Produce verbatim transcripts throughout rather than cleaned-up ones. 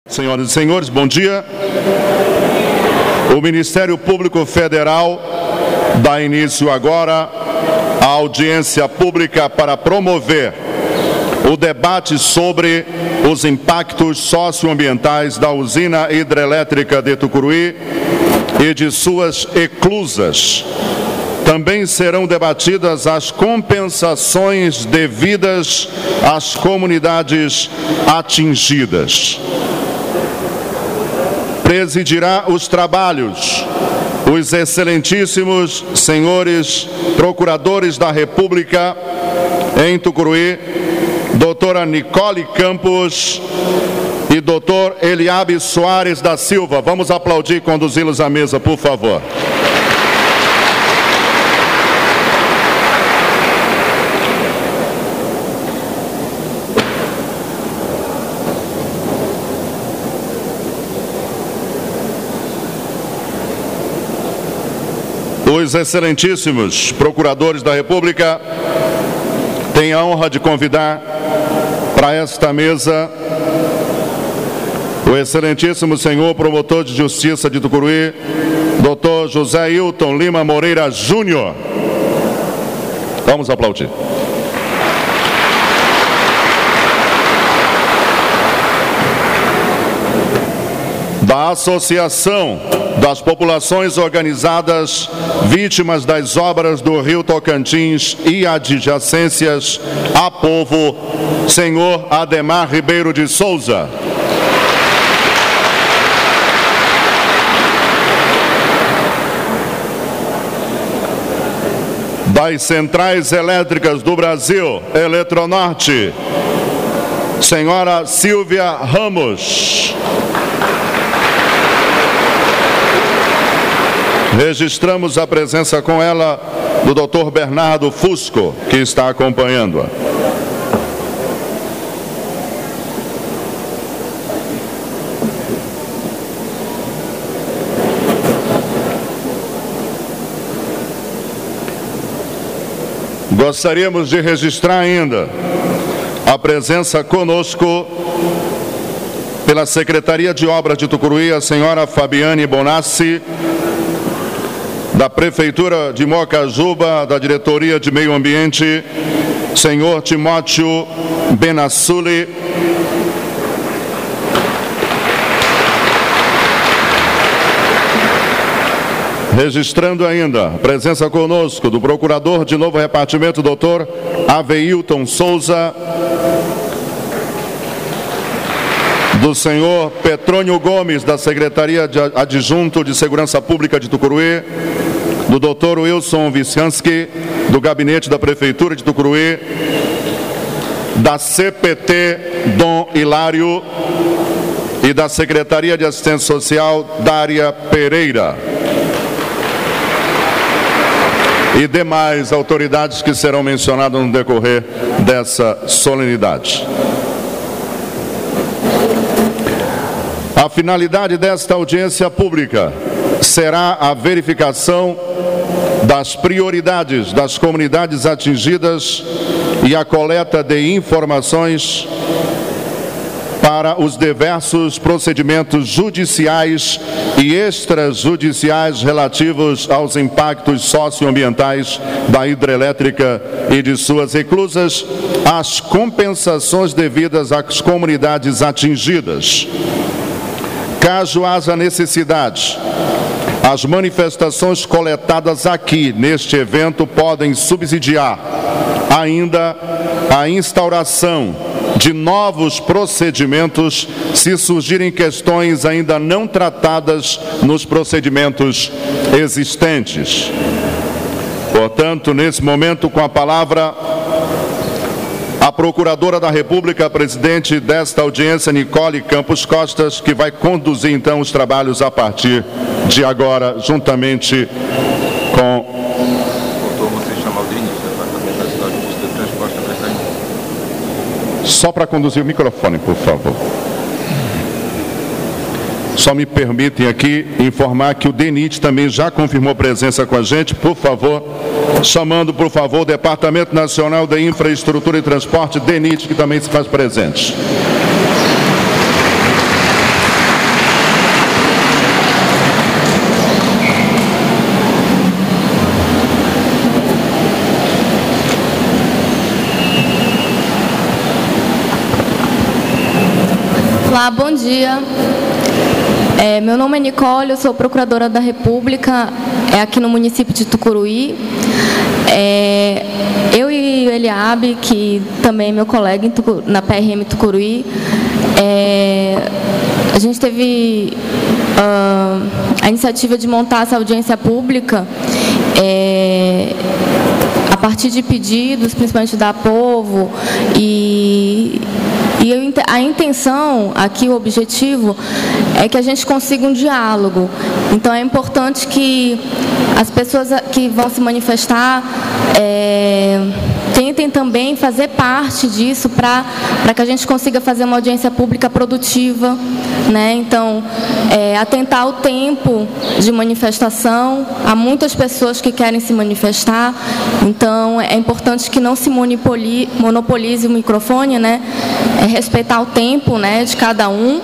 Senhoras e senhores, bom dia. O Ministério Público Federal dá início agora à audiência pública para promover o debate sobre os impactos socioambientais da usina hidrelétrica de Tucuruí e de suas eclusas. Também serão debatidas as compensações devidas às comunidades atingidas. Presidirá os trabalhos os excelentíssimos senhores procuradores da República em Tucuruí, doutora Nicole Campos e doutor Eliabe Soares da Silva. Vamos aplaudir e conduzi-los à mesa, por favor. Os excelentíssimos procuradores da República têm a honra de convidar para esta mesa o excelentíssimo senhor promotor de justiça de Tucuruí, doutor José Hilton Lima Moreira Júnior. Vamos aplaudir. Da Associação das Populações Organizadas Vítimas das Obras do Rio Tocantins e Adjacências a Povo, senhor Ademar Ribeiro de Souza. Das Centrais Elétricas do Brasil, Eletronorte, senhora Silvia Ramos. Registramos a presença com ela do doutor Bernardo Fusco, que está acompanhando-a. Gostaríamos de registrar ainda a presença conosco pela Secretaria de Obras de Tucuruí, a senhora Fabiane Bonassi, da Prefeitura de Mocajuba, da Diretoria de Meio Ambiente, senhor Timóteo Benassuli, registrando ainda a presença conosco do Procurador de Novo Repartimento, doutor Aveilton Souza, do senhor Petrônio Gomes, da Secretaria de Adjunto de Segurança Pública de Tucuruí, do doutor Wilson Viscansky, do Gabinete da Prefeitura de Tucuruí, da C P T Dom Hilário e da Secretaria de Assistência Social Dária Pereira. E demais autoridades que serão mencionadas no decorrer dessa solenidade. A finalidade desta audiência pública será a verificação das prioridades das comunidades atingidas e a coleta de informações para os diversos procedimentos judiciais e extrajudiciais relativos aos impactos socioambientais da hidrelétrica e de suas eclusas, as compensações devidas às comunidades atingidas. Caso haja necessidade, as manifestações coletadas aqui neste evento podem subsidiar ainda a instauração de novos procedimentos se surgirem questões ainda não tratadas nos procedimentos existentes. Portanto, nesse momento, com a palavra, a Procuradora da República, a presidente desta audiência, Nicole Campos Costas, que vai conduzir então os trabalhos a partir de agora, juntamente com... Só para conduzir o microfone, por favor. Só me permitem aqui informar que o DENIT também já confirmou presença com a gente, por favor, chamando, por favor, o Departamento Nacional de Infraestrutura e Transporte, DENIT, que também se faz presente. Olá, bom dia. É, meu nome é Nicole, eu sou procuradora da República é, aqui no município de Tucuruí. É, eu e o Eliabe, que também é meu colega em Tucu, na P R M Tucuruí, é, a gente teve uh, a iniciativa de montar essa audiência pública é, a partir de pedidos, principalmente da Povo, e, e a intenção aqui, o objetivo, é que a gente consiga um diálogo. Então, é importante que as pessoas que vão se manifestar é, tentem também fazer parte disso para para que a gente consiga fazer uma audiência pública produtiva, né? Então, é, atentar ao tempo de manifestação. Há muitas pessoas que querem se manifestar, então é importante que não se monopoli, monopolize o microfone, né? É respeitar o tempo, né, de cada um.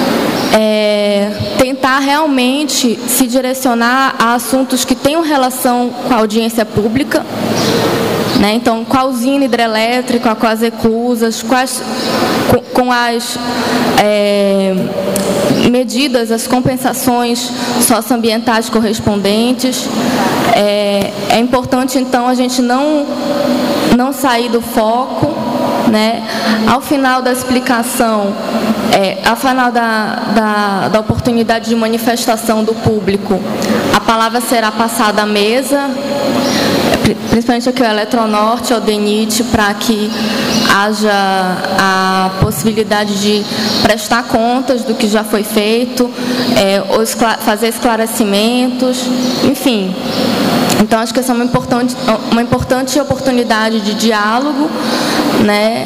É, tentar realmente se direcionar a assuntos que tenham relação com a audiência pública, né? Então, com a usina hidrelétrica, com as reclusas, com as, com, com as é, medidas, as compensações socioambientais correspondentes. É, é importante, então, a gente não, não sair do foco, né? Ao final da explicação, é, ao final da, da, da oportunidade de manifestação do público, a palavra será passada à mesa, principalmente aqui o Eletronorte, o DENIT, para que haja a possibilidade de prestar contas do que já foi feito, é, ou esclare- fazer esclarecimentos, enfim. Então, acho que essa é uma importante, uma importante oportunidade de diálogo, né?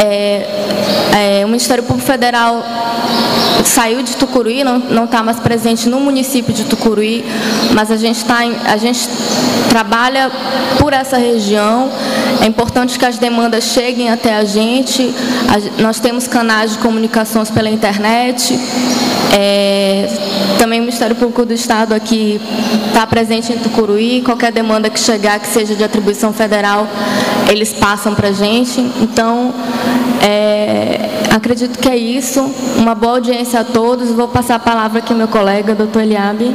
É, é, o Ministério Público Federal saiu de Tucuruí, não está mais presente no município de Tucuruí, mas a gente, tá em, a gente trabalha por essa região. É importante que as demandas cheguem até a gente. A, nós temos canais de comunicações pela internet. É, também o Ministério Público do Estado aqui está presente em Tucuruí. Qualquer demanda que chegar, que seja de atribuição federal, eles passam para a gente. Então, é, acredito que é isso. Uma boa audiência a todos. Vou passar a palavra aqui ao meu colega, doutor Eliabe.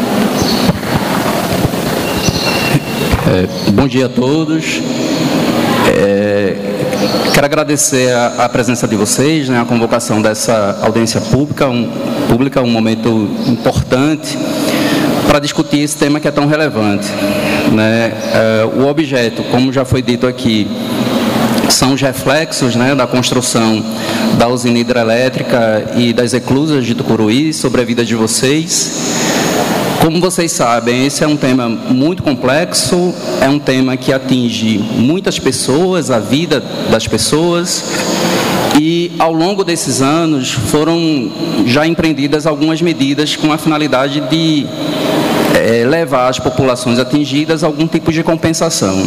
É, bom dia a todos. É, quero agradecer a, a presença de vocês, né, a convocação dessa audiência pública, um, pública, um momento importante para discutir esse tema que é tão relevante, né? É, o objeto, como já foi dito aqui, são os reflexos, né, da construção da usina hidrelétrica e das reclusas de Tucuruí sobre a vida de vocês. Como vocês sabem, esse é um tema muito complexo, é um tema que atinge muitas pessoas, a vida das pessoas, e ao longo desses anos foram já empreendidas algumas medidas com a finalidade de é, levar as populações atingidas a algum tipo de compensação.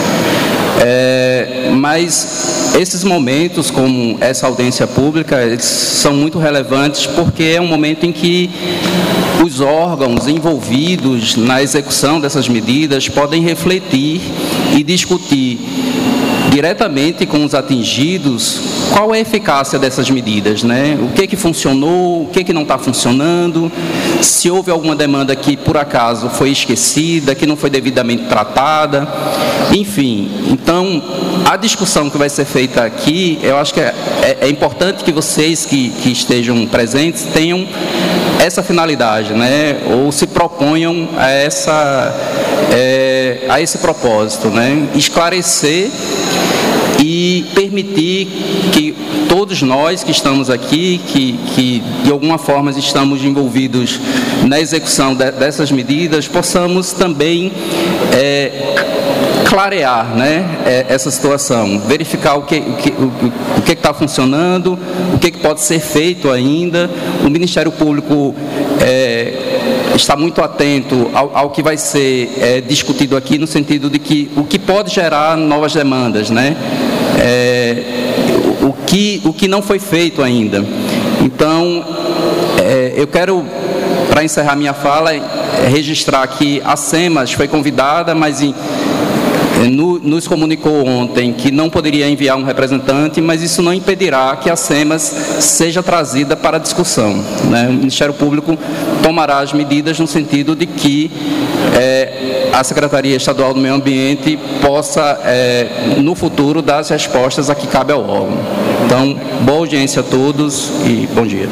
É, mas esses momentos, como essa audiência pública, eles são muito relevantes porque é um momento em que os órgãos envolvidos na execução dessas medidas podem refletir e discutir diretamente com os atingidos qual é a eficácia dessas medidas, né? O que que funcionou, o que que não está funcionando, se houve alguma demanda que por acaso foi esquecida, que não foi devidamente tratada, enfim. Então, a discussão que vai ser feita aqui, eu acho que é, é, é importante que vocês que, que estejam presentes tenham essa finalidade, né? Ou se proponham a, essa, é, a esse propósito, né? Esclarecer e permitir que todos nós que estamos aqui, que, que de alguma forma estamos envolvidos na execução de, dessas medidas, possamos também é, clarear, né, essa situação, verificar o que o que o, o que está funcionando, o que, que pode ser feito ainda. O Ministério Público é, está muito atento ao, ao que vai ser é, discutido aqui, no sentido de que o que pode gerar novas demandas, né? É, o, que, o que não foi feito ainda. Então, é, eu quero, para encerrar minha fala, é, registrar que a SEMAS foi convidada, mas em, nos comunicou ontem que não poderia enviar um representante, mas isso não impedirá que a SEMAS seja trazida para discussão, né? O Ministério Público tomará as medidas no sentido de que é, a Secretaria Estadual do Meio Ambiente possa, é, no futuro, dar as respostas a que cabe ao órgão. Então, boa audiência a todos e bom dia.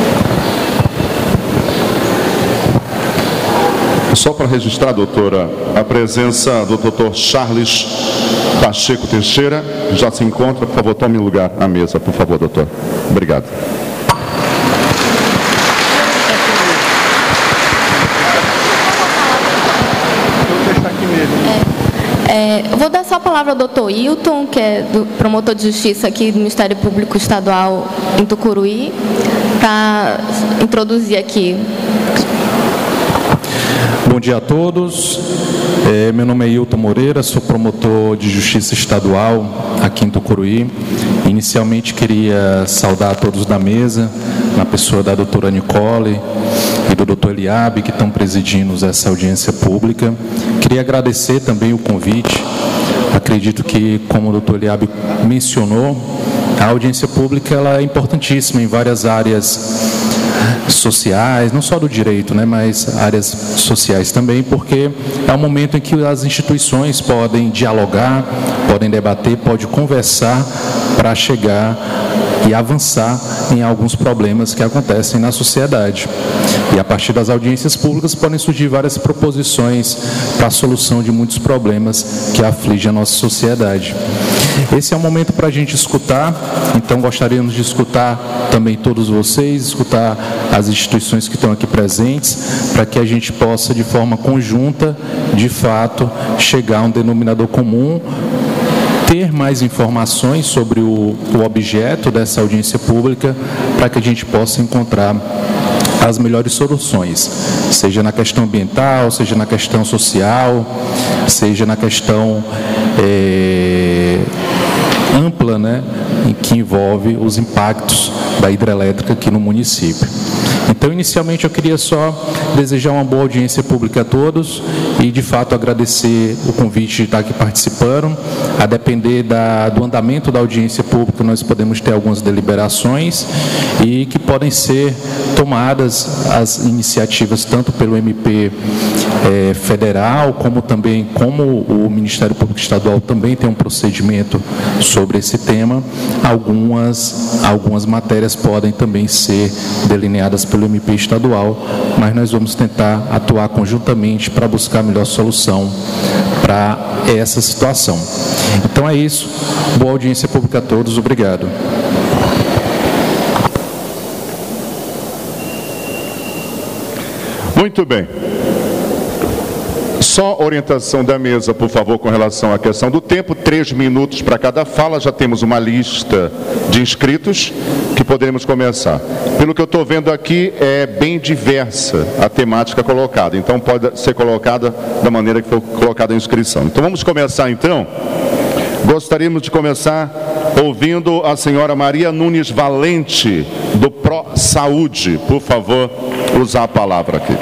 Só para registrar, doutora, a presença do doutor Charles Pacheco Teixeira, já se encontra. Por favor, tome lugar à mesa, por favor, doutor. Obrigado. É, eu vou dar só a palavra ao doutor Hilton, que é do promotor de justiça aqui do Ministério Público Estadual em Tucuruí, para introduzir aqui. Bom dia a todos. É, meu nome é Hilton Moreira, sou promotor de Justiça Estadual aqui em Tucuruí. Inicialmente queria saudar a todos da mesa, na pessoa da doutora Nicole e do doutor Eliabe, que estão presidindo essa audiência pública. Queria agradecer também o convite. Acredito que, como o doutor Eliabe mencionou, a audiência pública ela é importantíssima em várias áreas sociais, não só do direito, né, mas áreas sociais também, porque é um momento em que as instituições podem dialogar, podem debater, podem conversar para chegar e avançar em alguns problemas que acontecem na sociedade. E a partir das audiências públicas podem surgir várias proposições para a solução de muitos problemas que afligem a nossa sociedade. Esse é um momento para a gente escutar, então gostaríamos de escutar também todos vocês, escutar as instituições que estão aqui presentes, para que a gente possa, de forma conjunta, de fato, chegar a um denominador comum, ter mais informações sobre o, o objeto dessa audiência pública, para que a gente possa encontrar as melhores soluções, seja na questão ambiental, seja na questão social, seja na questão é, ampla, né, em que envolve os impactos da hidrelétrica aqui no município. Então, inicialmente, eu queria só desejar uma boa audiência pública a todos e, de fato, agradecer o convite de estar aqui participando. A depender da, do andamento da audiência pública, nós podemos ter algumas deliberações e que podem ser tomadas as iniciativas tanto pelo M P eh, federal, como também, como o Ministério Público Estadual também tem um procedimento sobre esse tema, algumas, algumas matérias podem também ser delineadas pelo M P estadual, mas nós vamos tentar atuar conjuntamente para buscar a melhor solução para essa situação. Então é isso. Boa audiência pública a todos. Obrigado. Muito bem. Só orientação da mesa, por favor, com relação à questão do tempo. Três minutos para cada fala. Já temos uma lista de inscritos que poderemos começar. Pelo que eu estou vendo aqui, é bem diversa a temática colocada. Então, pode ser colocada da maneira que foi colocada a inscrição. Então, vamos começar, então. Gostaríamos de começar ouvindo a senhora Maria Nunes Valente, do Pro Saúde. Por favor, usar a palavra aqui.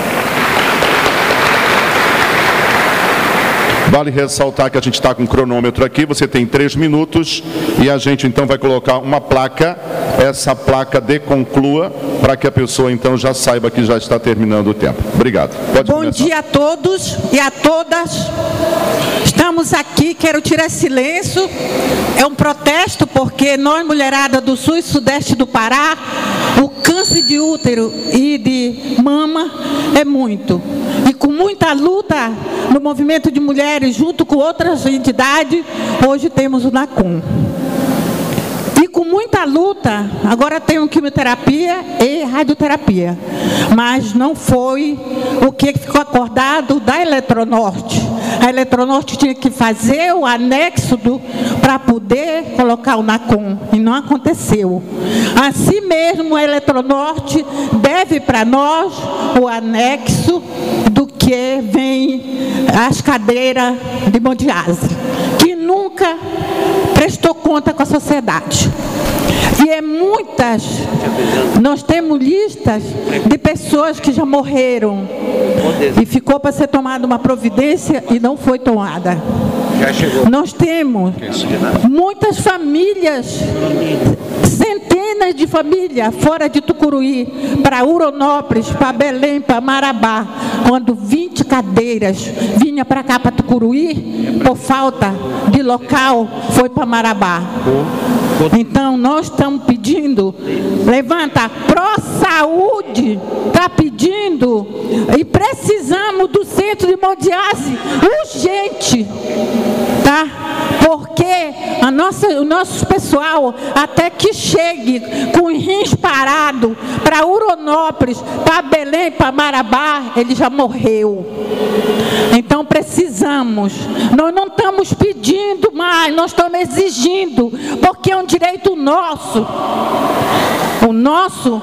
Vale ressaltar que a gente está com um cronômetro aqui, você tem três minutos e a gente então vai colocar uma placa, essa placa de conclua, para que a pessoa então já saiba que já está terminando o tempo. Obrigado. Pode Bom começar. dia a todos e a todas. Estamos aqui, quero tirar silêncio, é um protesto porque nós, mulherada do sul e sudeste do Pará, o câncer de útero e de mama é muito. E com muita luta no movimento de mulheres, junto com outras entidades, hoje temos o NACOM. E com muita luta, agora tem quimioterapia e radioterapia. Mas não foi o que ficou acordado da Eletronorte. A Eletronorte tinha que fazer o anexo para poder colocar o NACOM, e não aconteceu. Assim mesmo, a Eletronorte deve para nós o anexo do que vem as cadeiras de hemodiálise, que nunca prestou conta com a sociedade. E é muitas, nós temos listas de pessoas que já morreram e ficou para ser tomada uma providência e não foi tomada. Nós temos muitas famílias, centenas de famílias fora de Tucuruí, para Uronópolis, para Belém, para Marabá, quando vinte cadeiras vinham para cá, para Tucuruí, por falta de local, foi para Marabá. Então, nós estamos pedindo, levanta, Pró-Saúde está pedindo, e precisamos do centro de hemodiálise urgente, tá? Porque a nossa, o nosso pessoal, até que chegue com os rins parados para Uronópolis, para Belém, para Marabá, ele já morreu. Então precisamos, nós não estamos pedindo mais, nós estamos exigindo, porque é um direito nosso. O nosso...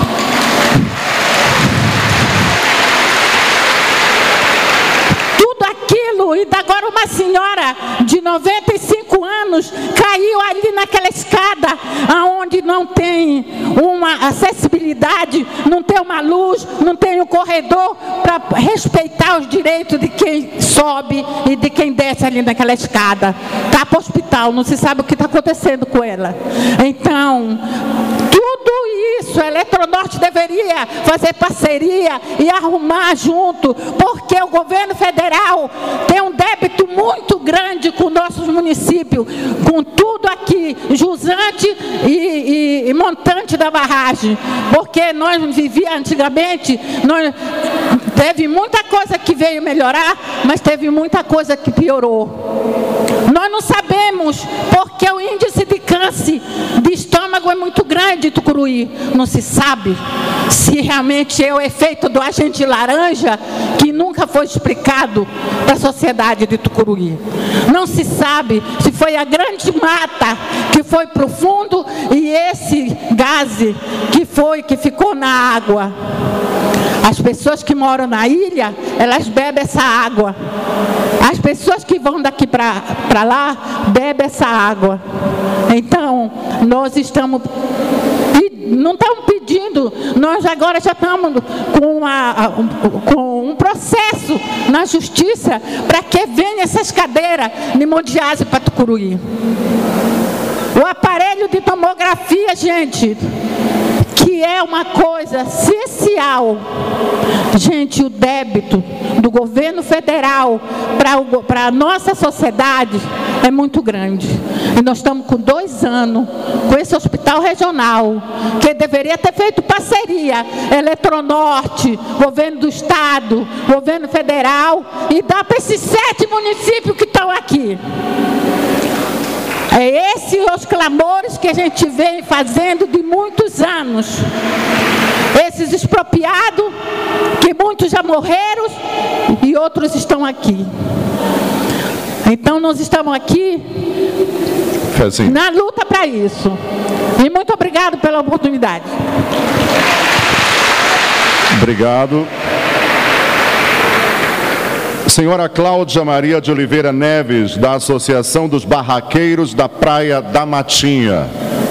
Aquilo, e agora uma senhora de noventa e cinco anos caiu ali naquela escada, aonde não tem uma acessibilidade, não tem uma luz, não tem um corredor para respeitar os direitos de quem sobe e de quem desce ali naquela escada. Está para o hospital, não se sabe o que está acontecendo com ela. Então, tudo isso, a Eletronorte deveria fazer parceria e arrumar junto, porque o governo federal tem um débito muito grande com nossos municípios, com tudo aqui, jusante e, e, e montante da barragem, porque nós vivíamos antigamente, nós, teve muita coisa que veio melhorar, mas teve muita coisa que piorou. Nós não sabemos porque o índice de câncer de estômago é muito grande em Tucuruí. Não se sabe se realmente é o efeito do agente laranja, que nunca foi explicado para a sociedade de Tucuruí. Não se sabe se foi a grande mata que foi para o fundo e esse gás que foi, que ficou na água. As pessoas que moram na ilha, elas bebem essa água. As pessoas que vão daqui para lá, bebem essa água. Então, nós estamos... Não estamos pedindo, nós agora já estamos com, uma, com um processo na justiça para que venham essas cadeiras de hemodiálise para Tucuruí. O aparelho de tomografia, gente, que é uma coisa essencial. Gente, o débito do governo federal para a nossa sociedade é muito grande. E nós estamos com dois anos com esse hospital regional, que deveria ter feito parceria, Eletronorte, governo do estado, governo federal, e dá para esses sete municípios que estão aqui. É esses os clamores que a gente vem fazendo de muitos anos. Esses expropriados, que muitos já morreram e outros estão aqui. Então nós estamos aqui assim, na luta para isso. E muito obrigado pela oportunidade. Obrigado. Senhora Cláudia Maria de Oliveira Neves, da Associação dos Barraqueiros da Praia da Matinha.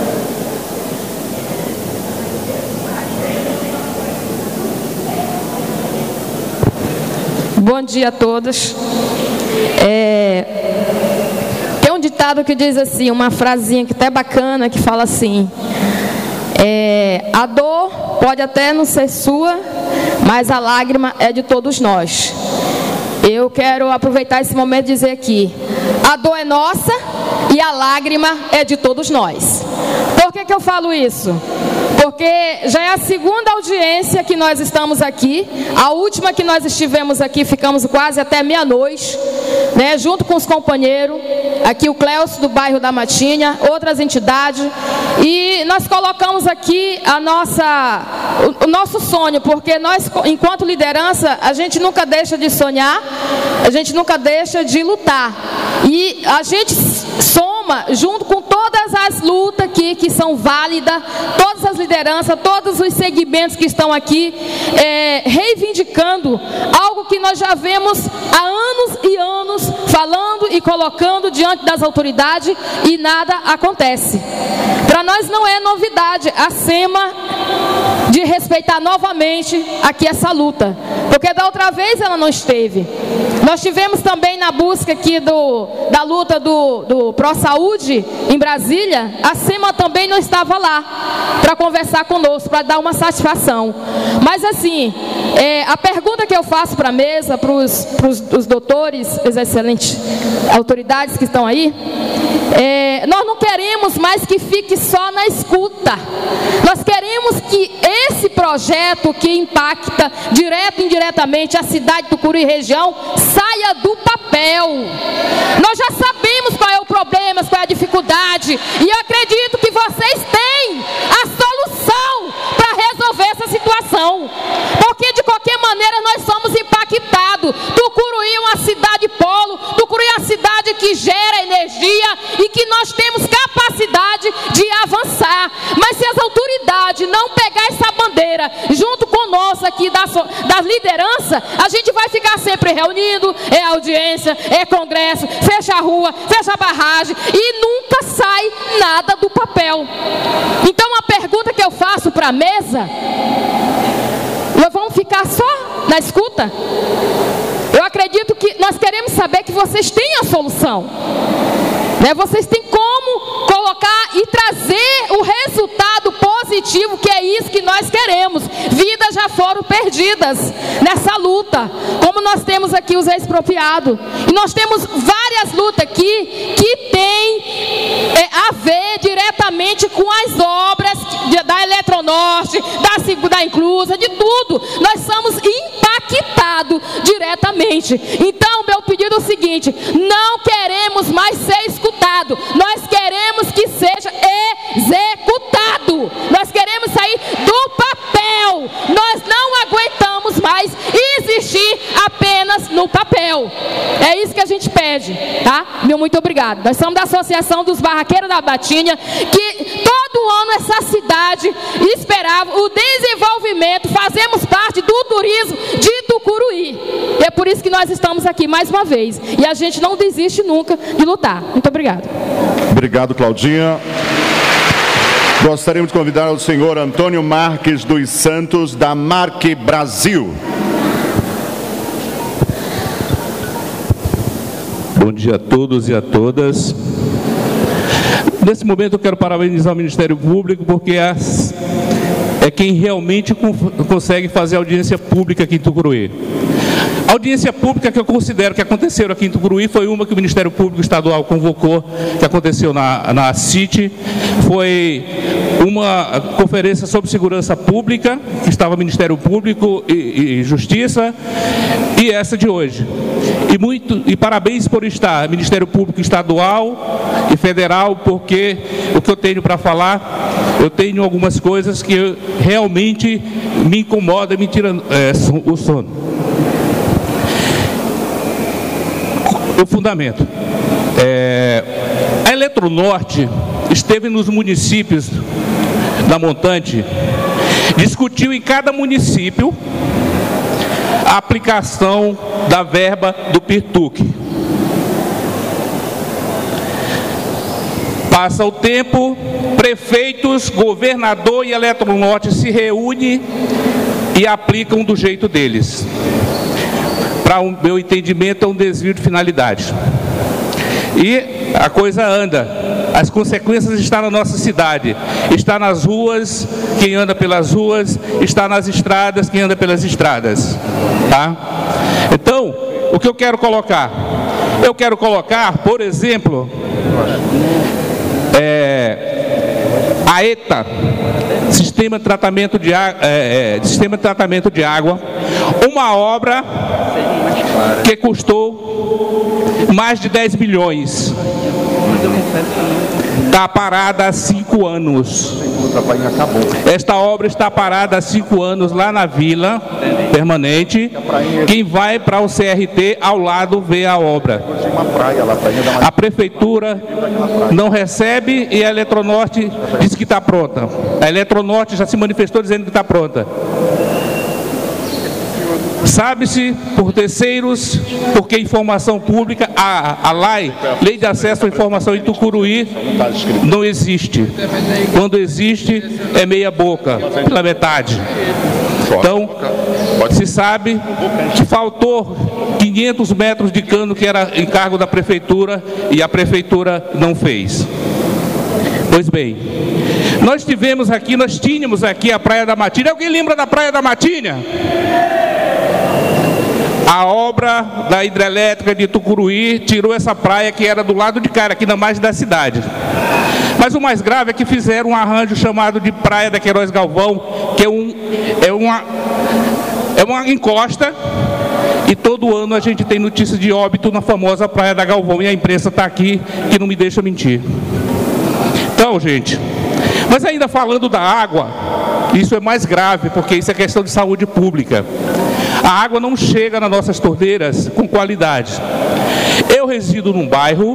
Bom dia a todos. É, tem um ditado que diz assim, uma frasinha que até é bacana, que fala assim: é, a dor pode até não ser sua, mas a lágrima é de todos nós. Eu quero aproveitar esse momento e dizer aqui: a dor é nossa e a lágrima é de todos nós. Por que que eu falo isso? Porque já é a segunda audiência que nós estamos aqui. A última que nós estivemos aqui, ficamos quase até meia-noite, né, junto com os companheiros, aqui o Cléucio do bairro da Matinha, outras entidades, e nós colocamos aqui a nossa, o, o nosso sonho, porque nós, enquanto liderança, a gente nunca deixa de sonhar, a gente nunca deixa de lutar, e a gente soma junto com todas as lutas aqui que são válidas, todas as lideranças, todos os segmentos que estão aqui é, reivindicando algo que nós já vemos há anos e anos falando e colocando diante das autoridades e nada acontece. Para nós não é novidade a SEMA de respeitar novamente aqui essa luta. porque da outra vez ela não esteve. Nós tivemos também na busca aqui do, da luta do, do Pró-Saúde em Brasília, a SEMA também não estava lá para conversar conosco, para dar uma satisfação. Mas assim, é, a pergunta que eu faço para a mesa, para os doutores, as excelentes autoridades que estão aí, é, nós não queremos mais que fique só na escuta. Nós queremos que esse projeto que impacta direto e indiretamente a cidade do Tucuruí e região saia do papel. Nós já sabemos qual é o problema, qual é a dificuldade, e eu acredito que vocês têm a solução para resolver essa situação, porque de qualquer maneira nós somos impactados. Tucuruí é uma cidade polo, Tucuruí é uma cidade que gera energia e que nós temos capacidade de avançar. Mas se as autoridades não pegar essa bandeira junto conosco aqui da, da liderança, a gente vai ficar sempre reunindo, é audiência, é congresso, fecha a rua, fecha a barragem e nunca sai nada do papel. Então a pergunta que eu faço para a mesa, nós vamos ficar só na escuta? Eu acredito que nós queremos saber que vocês têm a solução, né? Vocês têm como colocar e trazer o resultado positivo, que é isso que nós queremos. Vidas já foram perdidas nessa luta, como nós temos aqui os expropriados, e nós temos várias lutas aqui que tem é, a ver diretamente com as obras de, da Eletronorte, da, da Inclusa, de tudo. Nós somos impactados diretamente. Então, meu pedido é o seguinte: não queremos mais ser escutados, nós queremos que seja executado. Nós queremos sair do papel. Nós não aguentamos mais existir apenas no papel. É isso que a gente pede, tá? Meu muito obrigado. Nós somos da Associação dos Barraqueiros da Batinha, que todo ano essa cidade esperava o desenvolvimento. Fazemos parte do turismo de Tucuruí. E é por isso que nós estamos aqui mais uma vez. E a gente não desiste nunca de lutar. Muito obrigado. Obrigado, Claudinha. Gostaríamos de convidar o senhor Antônio Marques dos Santos, da Marque Brasil. Bom dia a todos e a todas. Nesse momento eu quero parabenizar o Ministério Público, porque as, é quem realmente consegue fazer audiência pública aqui em Tucuruí. A audiência pública que eu considero que aconteceu aqui em Tucuruí foi uma que o Ministério Público Estadual convocou, que aconteceu na, na C I T. Foi uma conferência sobre segurança pública, que estava Ministério Público e, e Justiça, e essa de hoje. E, muito, e parabéns por estar Ministério Público Estadual e Federal, porque o que eu tenho para falar, eu tenho algumas coisas que realmente me incomodam e me tiram é, o sono. O fundamento. É, a Eletronorte esteve nos municípios da Montante, discutiu em cada município a aplicação da verba do Pirtuc. Passa o tempo, prefeitos, governador e Eletronorte se reúnem e aplicam do jeito deles. Para o meu entendimento, é um desvio de finalidade. E a coisa anda. As consequências estão na nossa cidade. Está nas ruas, quem anda pelas ruas. Está nas estradas, quem anda pelas estradas. Tá? Então, o que eu quero colocar? Eu quero colocar, por exemplo, é, a ETA, Sistema de Tratamento de, é, é, Sistema de Tratamento de Água, uma obra que custou mais de dez milhões. Está parada há cinco anos. Esta obra está parada há cinco anos lá na Vila Permanente. Quem vai para o C R T ao lado vê a obra. A prefeitura não recebe e a Eletronorte diz que está pronta. A Eletronorte já se manifestou dizendo que está pronta. Sabe-se por terceiros, porque informação pública, a, a L A I, Lei de Acesso à Informação em Tucuruí, não existe. Quando existe, é meia boca, pela metade. Então, se sabe que faltou quinhentos metros de cano que era encargo da prefeitura e a prefeitura não fez. Pois bem, nós tivemos aqui, nós tínhamos aqui a Praia da Matinha. Alguém lembra da Praia da Matinha? A obra da hidrelétrica de Tucuruí tirou essa praia que era do lado de cá, aqui na margem da cidade. Mas o mais grave é que fizeram um arranjo chamado de Praia da Queiroz Galvão, que é, um, é, uma, é uma encosta, e todo ano a gente tem notícia de óbito na famosa Praia da Galvão, e a imprensa está aqui que não me deixa mentir. Então, gente, mas ainda falando da água, isso é mais grave, porque isso é questão de saúde pública. A água não chega nas nossas torneiras com qualidade. Eu resido num bairro,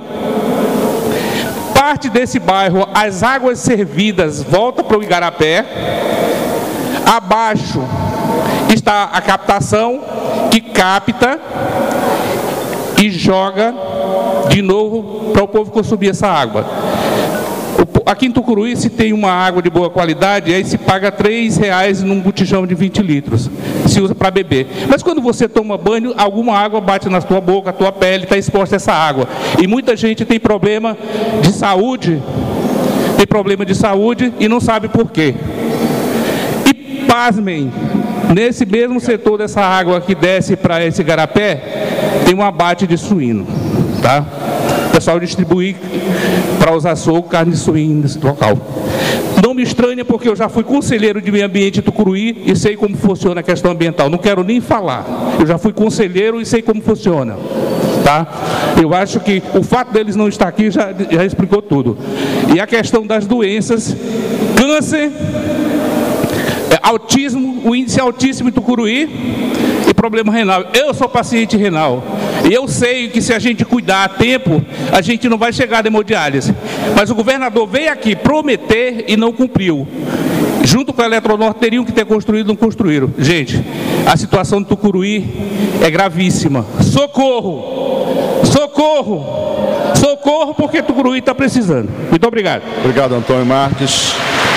parte desse bairro, as águas servidas voltam para o Igarapé, abaixo está a captação, que capta e joga de novo para o povo consumir essa água. Aqui em Tucuruí, se tem uma água de boa qualidade, aí se paga três reais num botijão de vinte litros. Se usa para beber. Mas quando você toma banho, alguma água bate na tua boca, a tua pele está exposta a essa água. E muita gente tem problema de saúde, tem problema de saúde e não sabe por quê. E pasmem, nesse mesmo setor dessa água que desce para esse Igarapé, tem um abate de suíno, tá? O pessoal distribui para os açougues carne de suíno nesse local. Não me estranha, porque eu já fui conselheiro de meio ambiente em Tucuruí e sei como funciona a questão ambiental. Não quero nem falar. Eu já fui conselheiro e sei como funciona. Tá? Eu acho que o fato deles não estar aqui já, já explicou tudo. E a questão das doenças, câncer, autismo, o índice é altíssimo em Tucuruí, e problema renal. Eu sou paciente renal. E eu sei que se a gente cuidar a tempo, a gente não vai chegar à hemodiálise. Mas o governador veio aqui prometer e não cumpriu. Junto com a Eletronorte, teriam que ter construído, não construíram. Gente, a situação de Tucuruí é gravíssima. Socorro! Socorro! Socorro, porque Tucuruí está precisando. Muito obrigado. Obrigado, Antônio Marques.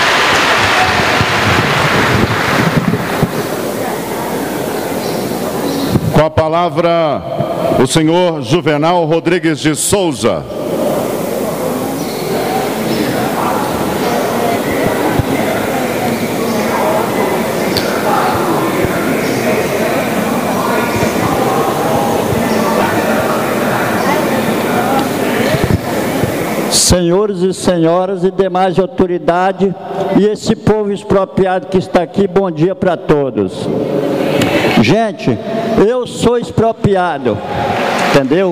Com a palavra, o senhor Juvenal Rodrigues de Souza. Senhores e senhoras e demais autoridades e esse povo expropriado que está aqui, bom dia para todos. Gente, eu sou expropriado, entendeu?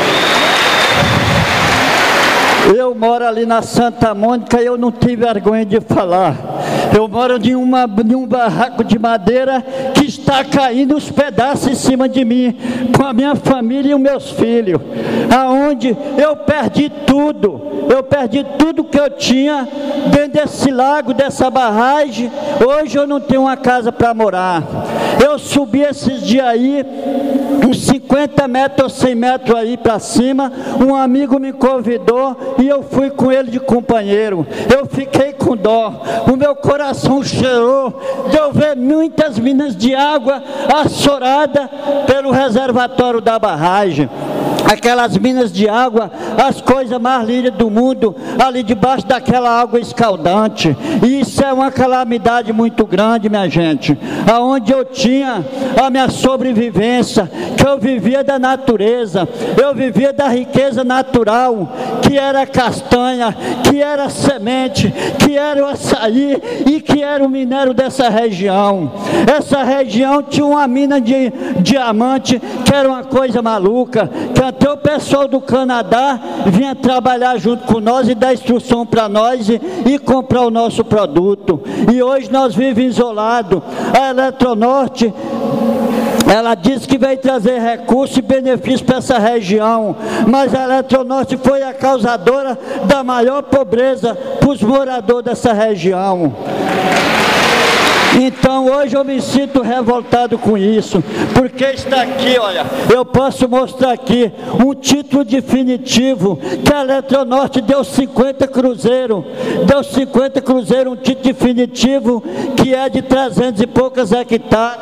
Eu moro ali na Santa Mônica e eu não tive vergonha de falar. Eu moro em, uma, em um barraco de madeira que está caindo os pedaços em cima de mim, com a minha família e os meus filhos, aonde eu perdi tudo, eu perdi tudo que eu tinha dentro desse lago, dessa barragem. Hoje eu não tenho uma casa para morar. Eu subi esses dias aí, uns cinquenta metros ou cem metros aí para cima, um amigo me convidou e eu fui com ele de companheiro. Eu fiquei com dó, o meu coração chorou de eu ver muitas minas de água assoradas pelo reservatório da barragem. Aquelas minas de água, as coisas mais lindas do mundo, ali debaixo daquela água escaldante. E isso é uma calamidade muito grande, minha gente. Aonde eu tinha a minha sobrevivência, que eu vivia da natureza, eu vivia da riqueza natural, que era castanha, que era semente, que era o açaí e que era o minério dessa região. Essa região tinha uma mina de diamante, que era uma coisa maluca, que até o pessoal do Canadá vinha trabalhar junto com nós e dar instrução para nós e, e comprar o nosso produto. E hoje nós vivemos isolados. A Eletronorte, ela disse que veio trazer recursos e benefícios para essa região, mas a Eletronorte foi a causadora da maior pobreza para os moradores dessa região. Então hoje eu me sinto revoltado com isso, porque está aqui, olha, eu posso mostrar aqui um título definitivo, que a Eletronorte deu cinquenta cruzeiros, deu cinquenta cruzeiros, um título definitivo que é de trezentos e poucas hectares.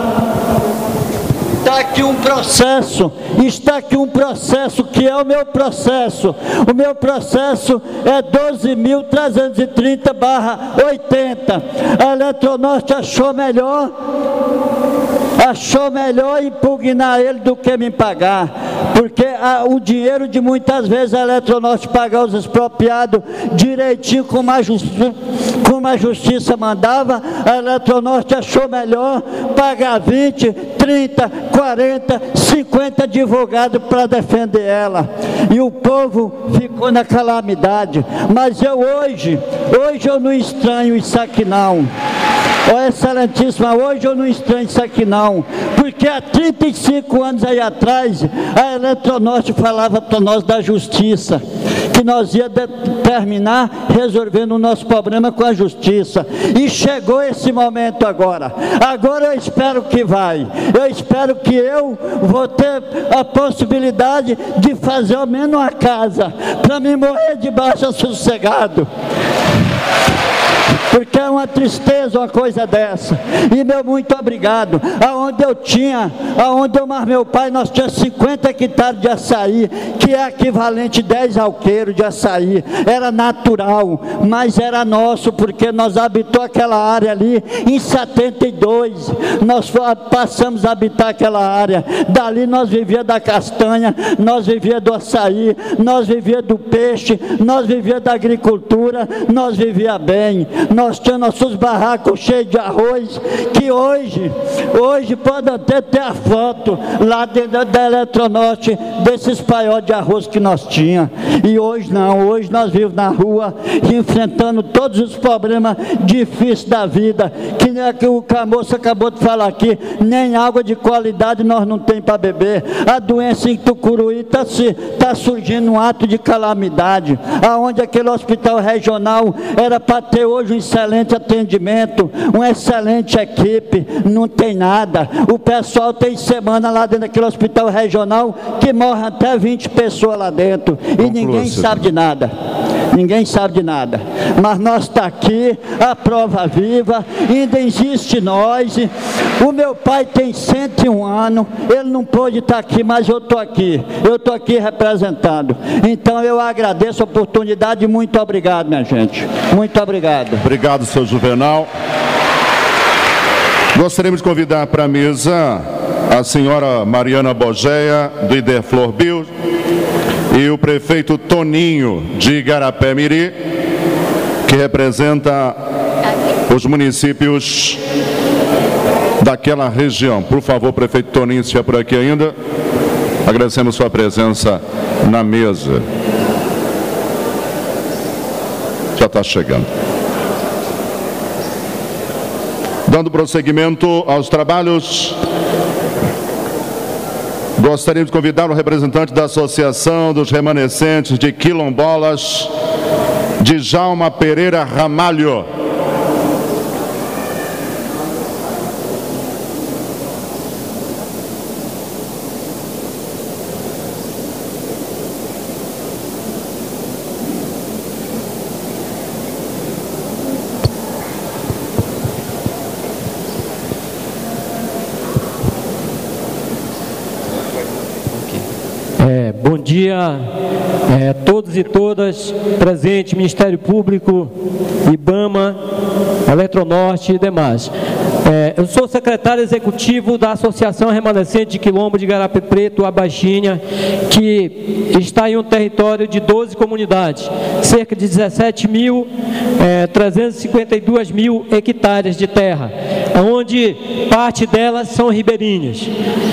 Está aqui um processo, está aqui um processo que é o meu processo. O meu processo é doze mil trezentos e trinta barra oitenta. A Eletronorte achou melhor, achou melhor impugnar ele do que me pagar, porque a, o dinheiro de muitas vezes a Eletronorte pagar os expropriados direitinho como a, justi como a justiça mandava, a Eletronorte achou melhor pagar vinte, trinta, quarenta, cinquenta advogados para defender ela, e o povo ficou na calamidade. Mas eu hoje, hoje eu não estranho isso aqui não. Ó, excelentíssima, hoje eu não estranho isso aqui não, porque há trinta e cinco anos aí atrás, a Eletronorte falava para nós da justiça, que nós ia terminar resolvendo o nosso problema com a justiça, e chegou esse momento agora. Agora eu espero que vai, eu espero que eu vou ter a possibilidade de fazer ao menos uma casa, para me morrer de baixo sossegado, porque é uma tristeza uma coisa dessa. E meu muito obrigado. Aonde eu tinha, aonde eu mais meu pai, nós tínhamos cinquenta hectares de açaí, que é equivalente a dez alqueiros de açaí. Era natural, mas era nosso, porque nós habitamos aquela área ali em setenta e dois. Nós passamos a habitar aquela área. Dali nós vivíamos da castanha, nós vivíamos do açaí, nós vivíamos do peixe, nós vivíamos da agricultura, nós vivíamos bem. Nós tínhamos nossos barracos cheios de arroz, que hoje, hoje pode até ter a foto lá dentro da Eletronorte, desses paióis de arroz que nós tínhamos. E hoje não, hoje nós vivemos na rua, enfrentando todos os problemas difíceis da vida, que nem é que o moço acabou de falar aqui, nem água de qualidade nós não temos para beber. A doença em Tucuruí está tá surgindo um ato de calamidade, aonde aquele hospital regional era para ter hoje um excelente atendimento, uma excelente equipe, não tem nada. O pessoal tem semana lá dentro daquele hospital regional que morre até vinte pessoas lá dentro, e Conclua, ninguém senhor. sabe de nada, ninguém sabe de nada. Mas nós está aqui, a prova viva, ainda existe nós. O meu pai tem cento e um anos, ele não pôde estar aqui, mas eu estou aqui, eu estou aqui representando. Então eu agradeço a oportunidade, muito obrigado, minha gente, muito obrigado. Obrigado, seu Juvenal. Gostaríamos de convidar para a mesa a senhora Mariana Bogeia, do Iderflor Bio, e o prefeito Toninho, de Igarapé-Miri, que representa os municípios daquela região. Por favor, prefeito Toninho, se estiver por aqui ainda, agradecemos sua presença na mesa. Já está chegando. Dando prosseguimento aos trabalhos, gostaríamos de convidar o representante da Associação dos Remanescentes de Quilombolas, Djalma Pereira Ramalho. Bom dia é, todos e todas presentes, Ministério Público, IBAMA, Eletronorte e demais. É, eu sou secretário executivo da Associação Remanescente de Quilombo de Igarapé Preto, a Baixinha, que está em um território de doze comunidades, cerca de dezessete mil, é, trezentos e cinquenta e dois mil hectares de terra, onde parte delas são ribeirinhas.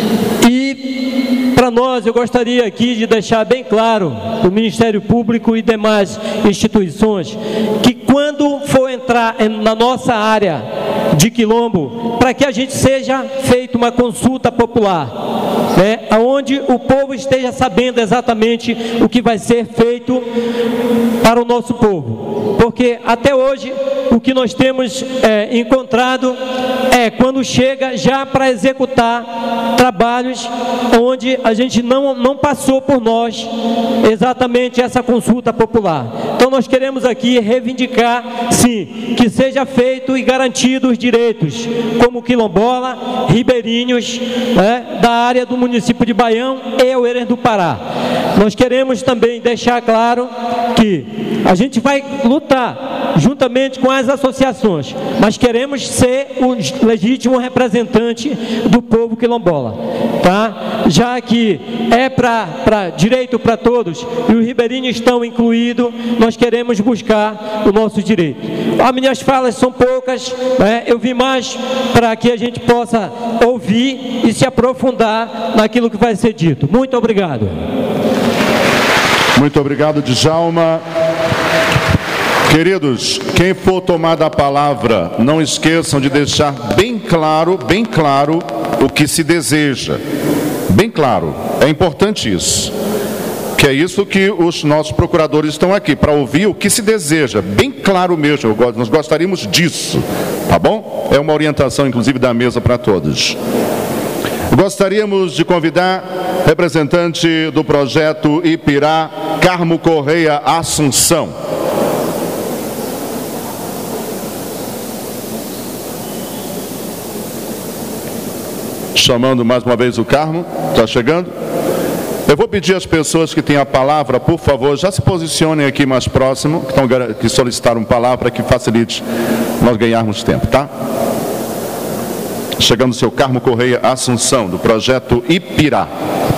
E para nós, eu gostaria aqui de deixar bem claro para o Ministério Público e demais instituições, que quando for entrar na nossa área de quilombo, para que a gente seja feita uma consulta popular, né, onde o povo esteja sabendo exatamente o que vai ser feito para o nosso povo, porque até hoje o que nós temos é, encontrado é quando chega já para executar trabalhos onde a gente não, não passou por nós exatamente essa consulta popular. Então nós queremos aqui reivindicar, sim, que seja feito e garantido os direitos, como quilombola, ribeirinhos, né, da área do município de Baião e Oeiras do Pará. Nós queremos também deixar claro que a gente vai lutar juntamente com as associações, mas queremos ser o legítimo representante do povo quilombola, tá? Já que é para direito para todos e os ribeirinhos estão incluídos, nós queremos buscar o nosso direito. As minhas falas são poucas, né? Eu vim mais para que a gente possa ouvir e se aprofundar naquilo que vai ser dito. Muito obrigado. Muito obrigado, Djalma. Queridos, quem for tomar da palavra, não esqueçam de deixar bem claro, bem claro o que se deseja. Bem claro, é importante isso. Que é isso que os nossos procuradores estão aqui, para ouvir o que se deseja, bem claro mesmo, nós gostaríamos disso, tá bom? É uma orientação, inclusive, da mesa para todos. Gostaríamos de convidar representante do projeto Ipirá, Carmo Correia Assunção. Chamando mais uma vez o Carmo, está chegando. Eu vou pedir às pessoas que têm a palavra, por favor, já se posicionem aqui mais próximo, que, estão, que solicitaram palavra, para que facilite nós ganharmos tempo, tá? Chegando o seu Carmo Correia Assunção, do projeto Ipirá.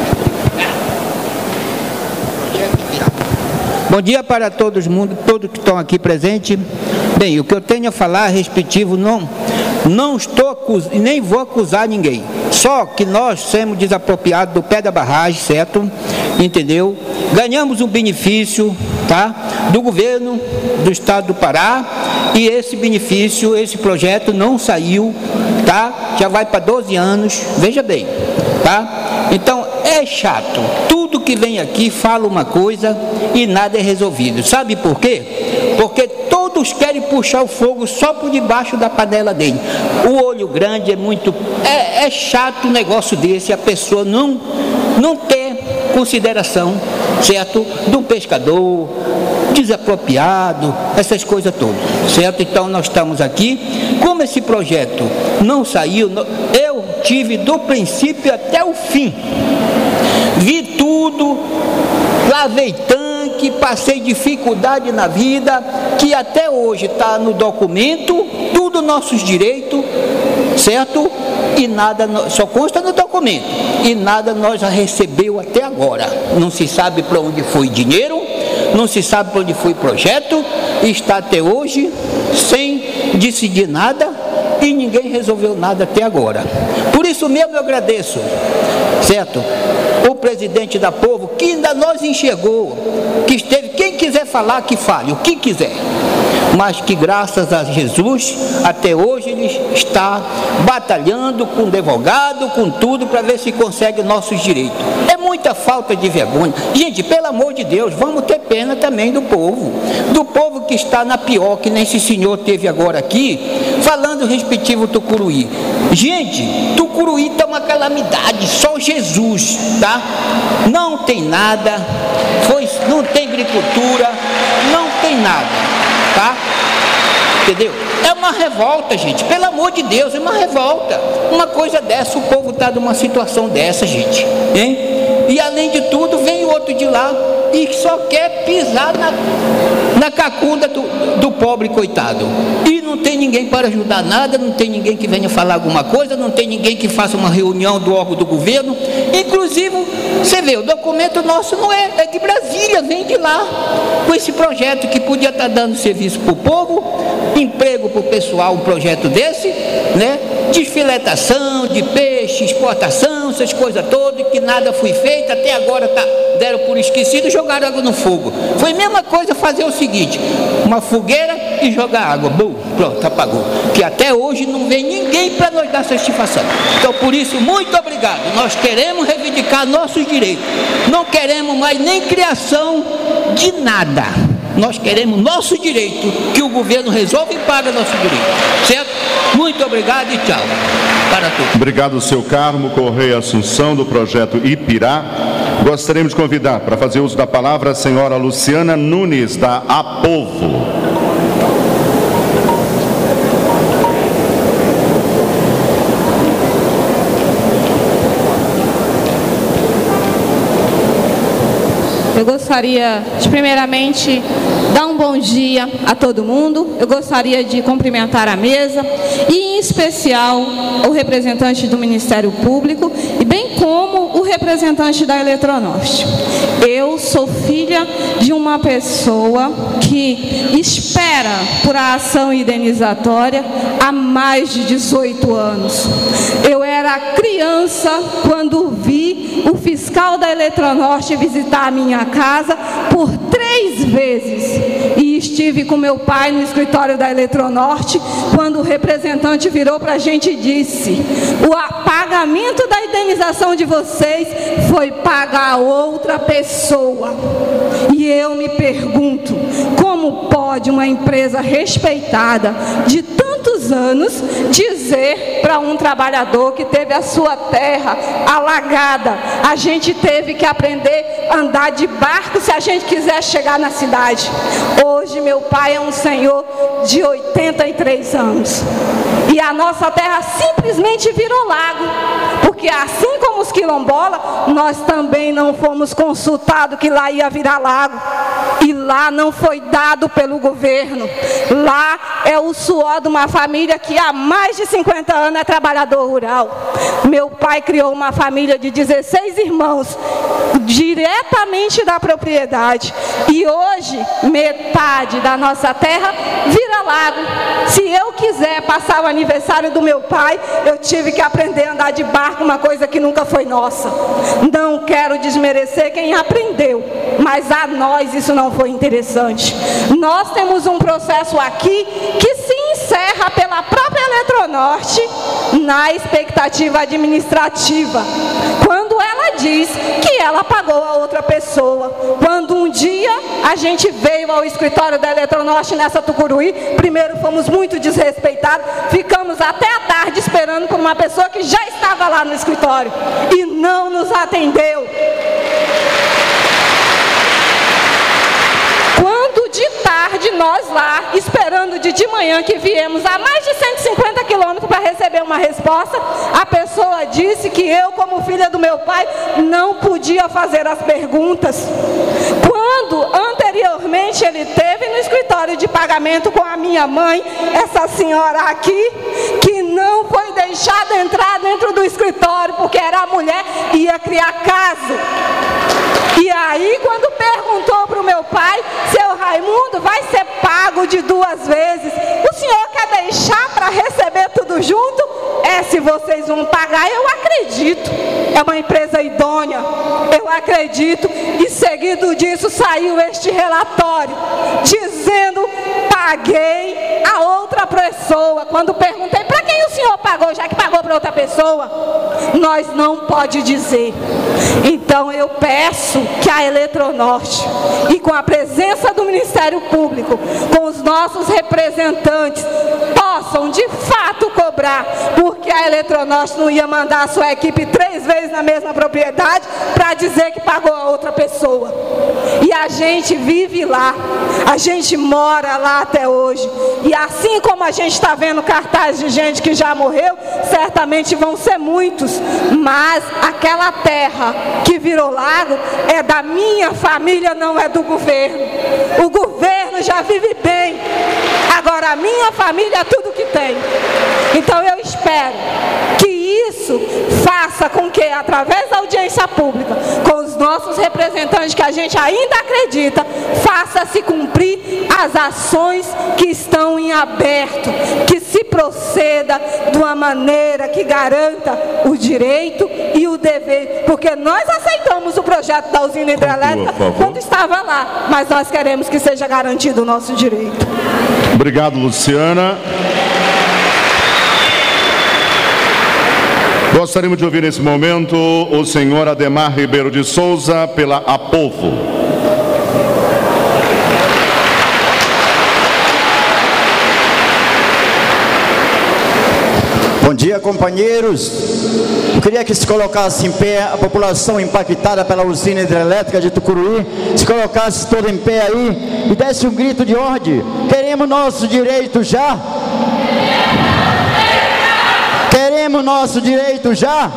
Bom dia para todos, mundo, todos que estão aqui presentes. Bem, o que eu tenho a falar respectivo, não, não estou acusando, nem vou acusar ninguém. Só que nós somos desapropriados do pé da barragem, certo? Entendeu? Ganhamos um benefício, tá? Do governo do estado do Pará, e esse benefício, esse projeto não saiu, tá? Já vai para doze anos, veja bem, tá? Então é chato, tudo que vem aqui fala uma coisa e nada é resolvido. Sabe por quê? Porque todos querem puxar o fogo só por debaixo da panela dele. O olho grande é muito... É, é chato um negócio desse, a pessoa não, não ter consideração, certo? Do pescador, desapropriado, essas coisas todas, certo? Então nós estamos aqui, como esse projeto não saiu, eu tive do princípio até o fim, vi tudo, lavei tanque, passei dificuldade na vida, que até hoje está no documento, tudo nossos direitos, certo? E nada, só consta no documento, e nada nós já recebeu até agora, não se sabe para onde foi dinheiro, não se sabe para onde foi projeto, e está até hoje sem decidir nada, e ninguém resolveu nada até agora. Por isso mesmo eu agradeço, certo? O presidente da Povo, que ainda nos enxergou, que esteve, quem quiser falar, que fale, o que quiser, mas que graças a Jesus, até hoje ele está batalhando com o advogado, com tudo, para ver se consegue nossos direitos. É muita falta de vergonha. Gente, pelo amor de Deus, vamos ter pena também do povo, do povo que está na pior, que nem esse senhor teve agora aqui, falando respectivo Tucuruí. Gente, Tucuruí está uma calamidade, só Jesus, tá? Não tem nada, foi, não tem agricultura, não tem nada, tá? Entendeu? É uma revolta, gente, pelo amor de Deus, é uma revolta. Uma coisa dessa, o povo está numa situação dessa, gente, hein? E além de tudo, vem o outro de lá e só quer pisar na, na cacunda do, do pobre coitado. E não tem ninguém para ajudar nada, não tem ninguém que venha falar alguma coisa, não tem ninguém que faça uma reunião do órgão do governo. Inclusive, você vê, o documento nosso não é, é de Brasília, vem de lá, com esse projeto que podia estar dando serviço para o povo, emprego para o pessoal, um projeto desse, né? Desfiletação de peixe, exportação, essas coisas todas, que nada foi feito, até agora tá, deram por esquecido e jogaram água no fogo. Foi a mesma coisa fazer o seguinte, uma fogueira e jogar água, bum, pronto, apagou. Que até hoje não vem ninguém para nos dar satisfação. Então, por isso, muito obrigado. Nós queremos reivindicar nossos direitos. Não queremos mais nem criação de nada. nós queremos nosso direito, que o governo resolva e pague nosso direito, certo? Muito obrigado e tchau para todos. Obrigado, seu Carmo Correia Assunção, do projeto Ipirá. Gostaríamos de convidar para fazer uso da palavra a senhora Luciana Nunes, da Apovo. Eu gostaria de, primeiramente, dar um bom dia a todo mundo. Eu gostaria de cumprimentar a mesa e, em especial, o representante do Ministério Público e bem como o representante da Eletronorte. Eu sou filha de uma pessoa que espera por a ação indenizatória há mais de dezoito anos. Eu era criança quando vi o fiscal da Eletronorte visitar a minha casa por três vezes e estive com meu pai no escritório da Eletronorte quando o representante virou para a gente e disse: o pagamento da indenização de vocês foi pagar a outra pessoa. E eu me pergunto, como pode uma empresa respeitada de tantos anos dizer para um trabalhador que teve a sua terra alagada, a gente teve que aprender a andar de barco se a gente quiser chegar na cidade? Hoje meu pai é um senhor de oitenta e três anos e a nossa terra simplesmente virou lago, porque assim como os quilombolas, nós também não fomos consultados que lá ia virar lago, e lá não foi dado pelo governo. Lá é o suor de uma família que há mais de cinquenta anos é trabalhador rural. Meu pai criou uma família de dezesseis irmãos diretamente da propriedade, e hoje metade da nossa terra vira lago. Se eu quiser passar o aniversário do meu pai, eu tive que aprender a andar de barco, uma coisa que nunca foi nossa. Não quero desmerecer quem aprendeu, mas a nós isso não foi interessante. Nós temos um processo aqui que se encerra pela própria Eletronorte na expectativa administrativa, quando ela diz que ela pagou a outra pessoa. Quando um dia a gente veio ao escritório da Eletronorte nessa Tucuruí, primeiro fomos muito desrespeitados, ficamos até a tarde esperando por uma pessoa que já estava lá no escritório e não nos atendeu. Quando de tarde nós lá, esperando de de manhã, que viemos a mais de cento e cinquenta quilômetros para receber uma resposta, a pessoa disse que eu, como filha do meu pai, não podia fazer as perguntas. Quando anteriormente ele teve no escritório de pagamento com a minha mãe, essa senhora aqui, que não foi deixada entrar dentro do escritório porque era a mulher e ia criar caso. E aí, quando perguntou para o meu pai, seu Raimundo, vai ser pago de duas vezes, o senhor quer deixar para receber tudo junto? É, se vocês vão pagar, eu acredito. É uma empresa idônea, eu acredito. E seguido disso saiu este relatório, dizendo, paguei a outra pessoa. Quando perguntei, para quem o senhor pagou, já que pagou para outra pessoa? Nós não pode dizer. Então eu peço que a Eletronorte, e com a presença do Ministério Público, com os nossos representantes, possam de fato cobrar, porque a Eletronorte não ia mandar a sua equipe três vezes na mesma propriedade para dizer que pagou a outra pessoa. E a gente vive lá, a gente mora lá até hoje, e assim como a gente está vendo cartazes de gente que já morreu, certamente vão ser muitos, mas aquela terra que virou lago é da minha família, não é do governo. O governo já vive bem, agora a minha família é tudo que tem. Então eu espero que isso faça com que, através da audiência pública, com os nossos representantes que a gente ainda acredita, faça-se cumprir as ações que estão em aberto, que se proceda de uma maneira que garanta o direito e o dever, porque nós aceitamos o projeto da usina hidrelétrica quando estava lá, mas nós queremos que seja garantido o nosso direito. Obrigado, Luciana. Gostaríamos de ouvir nesse momento o senhor Ademar Ribeiro de Souza, pela Apovo. dia, companheiros. Eu queria que se colocasse em pé a população impactada pela usina hidrelétrica de Tucuruí, se colocasse todo em pé aí e desse um grito de ordem. Queremos nosso direito já? Queremos nosso direito já?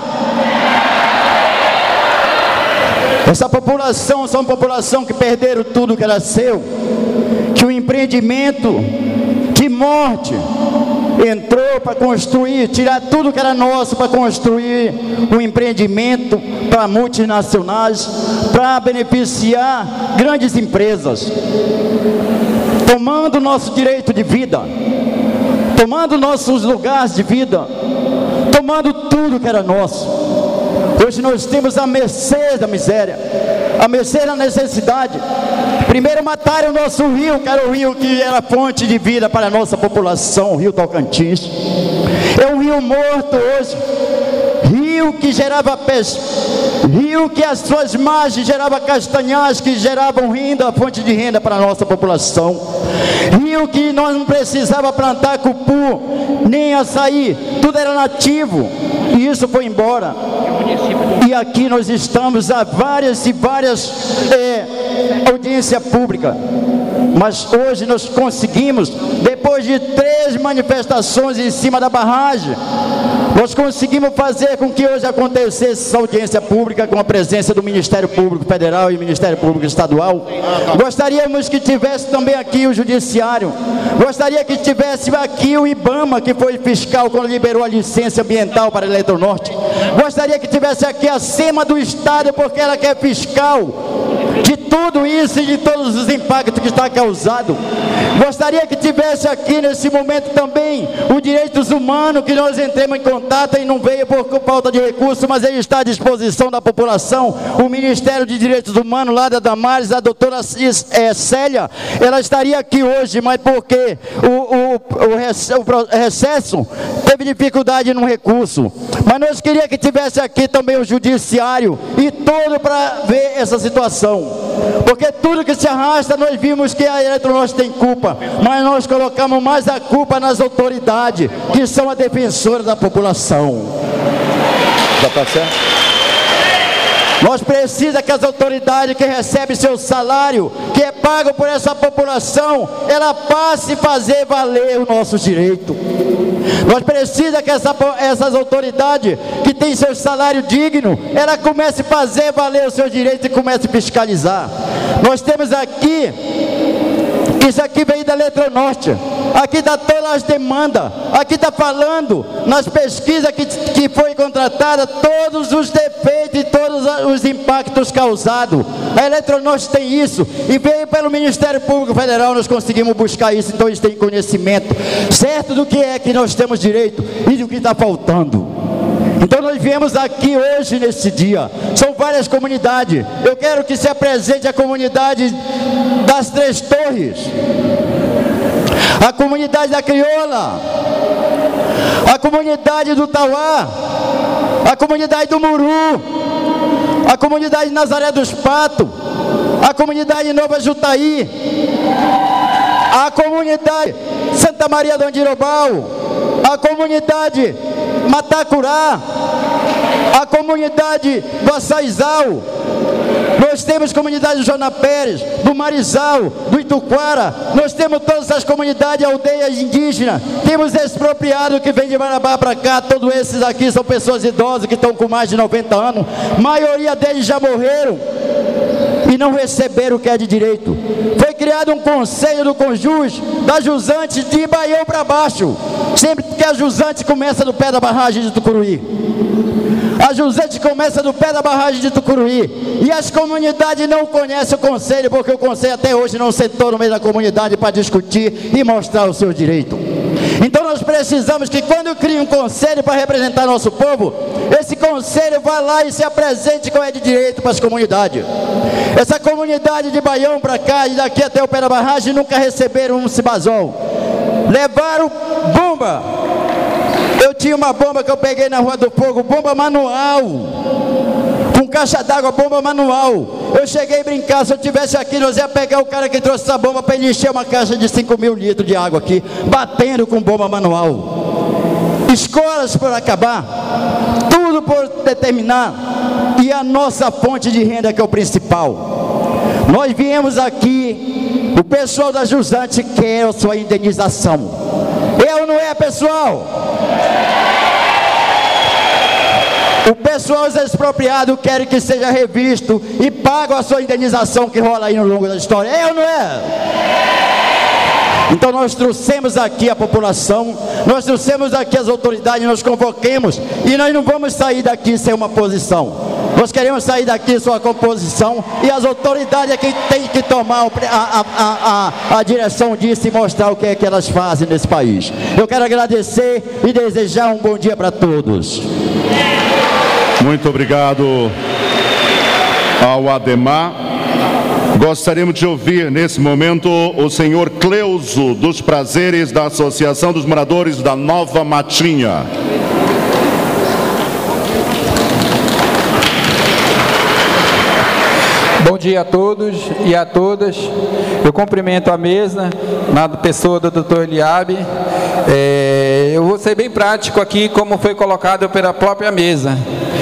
Essa população são população que perderam tudo que era seu, que o empreendimento de morte entrou para construir, tirar tudo que era nosso para construir um empreendimento para multinacionais, para beneficiar grandes empresas, tomando nosso direito de vida, tomando nossos lugares de vida, tomando tudo que era nosso. Hoje nós temos a mercê da miséria, a mercê da necessidade. Primeiro mataram o nosso rio, que era o rio que era fonte de vida para a nossa população, o rio Tocantins. É um rio morto hoje, rio que gerava peixe, rio que as suas margens geravam castanhais, que geravam renda, fonte de renda para a nossa população. Rio que nós não precisava plantar cupu, nem açaí, tudo era nativo, e isso foi embora. E aqui nós estamos a várias e várias é, audiências públicas, mas hoje nós conseguimos, depois de três manifestações em cima da barragem, nós conseguimos fazer com que hoje acontecesse essa audiência pública com a presença do Ministério Público Federal e Ministério Público Estadual. Gostaríamos que tivesse também aqui o Judiciário, gostaria que tivesse aqui o IBAMA, que foi fiscal quando liberou a licença ambiental para a Eletronorte. Gostaria que tivesse aqui a SEMA do Estado, porque ela que é fiscal de tudo isso e de todos os impactos que está causado. Gostaria que tivesse aqui nesse momento também o Direitos Humanos, que nós entremos em contato e não veio por falta de recursos, mas ele está à disposição da população. O Ministério de Direitos Humanos lá da Damares, a doutora é, Célia, ela estaria aqui hoje, mas porque o, o, o recesso teve dificuldade no recurso. Mas nós queríamos que tivesse aqui também o Judiciário e todo para ver essa situação, porque tudo que se arrasta nós vimos que a Eletronorte tem culpa, mas nós colocamos mais a culpa nas autoridades, que são a defensora da população. Já está certo? Nós precisamos que as autoridades que recebem seu salário, que é pago por essa população, ela passe a fazer valer o nosso direito. Nós precisamos que essa, essas autoridades que têm seu salário digno, ela comece a fazer valer o seu direito e comece a fiscalizar. Nós temos aqui, isso aqui veio da Eletronorte, aqui está todas as demandas, aqui está falando nas pesquisas que, que foi contratada, todos os defeitos e todos os impactos causados. A Eletronorte tem isso, e veio pelo Ministério Público Federal, nós conseguimos buscar isso, então eles têm conhecimento certo do que é que nós temos direito e do que está faltando. Então nós viemos aqui hoje nesse dia, são várias comunidades. Eu quero que se apresente a comunidade das Três Torres, a comunidade da Crioula, a comunidade do Tauá, a comunidade do Muru, a comunidade de Nazaré dos Patos, a comunidade Nova Jutaí, a comunidade Santa Maria do Andirobal, a comunidade Matacurá, a comunidade do Açaizal. Nós temos comunidade do Jona Pérez, do Marizal, do Ituquara. Nós temos todas as comunidades, aldeias indígenas. Temos expropriado que vem de Marabá para cá. Todos esses aqui são pessoas idosas que estão com mais de noventa anos. A maioria deles já morreram e não receberam o que é de direito. Foi criado um conselho do Conjus, da Jusante, de Baião para baixo. Sempre que a Jusante começa do pé da barragem de Tucuruí. A Jusante começa do pé da barragem de Tucuruí. E as comunidades não conhecem o conselho, porque o conselho até hoje não sentou no meio da comunidade para discutir e mostrar o seu direito. Então nós precisamos que quando cria um conselho para representar nosso povo, esse conselho vá lá e se apresente com é de direito para as comunidades. Essa comunidade de Baião para cá e daqui até o pé da barragem nunca receberam um cibazol. Levaram bomba. Eu tinha uma bomba que eu peguei na Rua do Fogo, bomba manual, com caixa d'água, bomba manual. Eu cheguei a brincar, se eu tivesse aqui, nós ia pegar o cara que trouxe essa bomba para ele encher uma caixa de cinco mil litros de água aqui, batendo com bomba manual. escolas por acabar, tudo por determinar, e a nossa fonte de renda que é o principal. Nós viemos aqui, o pessoal da Jusante quer a sua indenização. É ou não é, pessoal? O pessoal expropriado quer que seja revisto e pague a sua indenização que rola aí no longo da história. É ou não é? Então nós trouxemos aqui a população, nós trouxemos aqui as autoridades, nós convoquemos, e nós não vamos sair daqui sem uma posição. Nós queremos sair daqui sua composição, e as autoridades é quem tem que tomar a, a, a, a direção disso e mostrar o que é que elas fazem nesse país. Eu quero agradecer e desejar um bom dia para todos. Muito obrigado ao Ademar. Gostaríamos de ouvir nesse momento o senhor Cleuso dos Prazeres, da Associação dos Moradores da Nova Matinha. Bom dia a todos e a todas. Eu cumprimento a mesa, na pessoa do doutor Eliabe. É, eu vou ser bem prático aqui, como foi colocado pela própria mesa.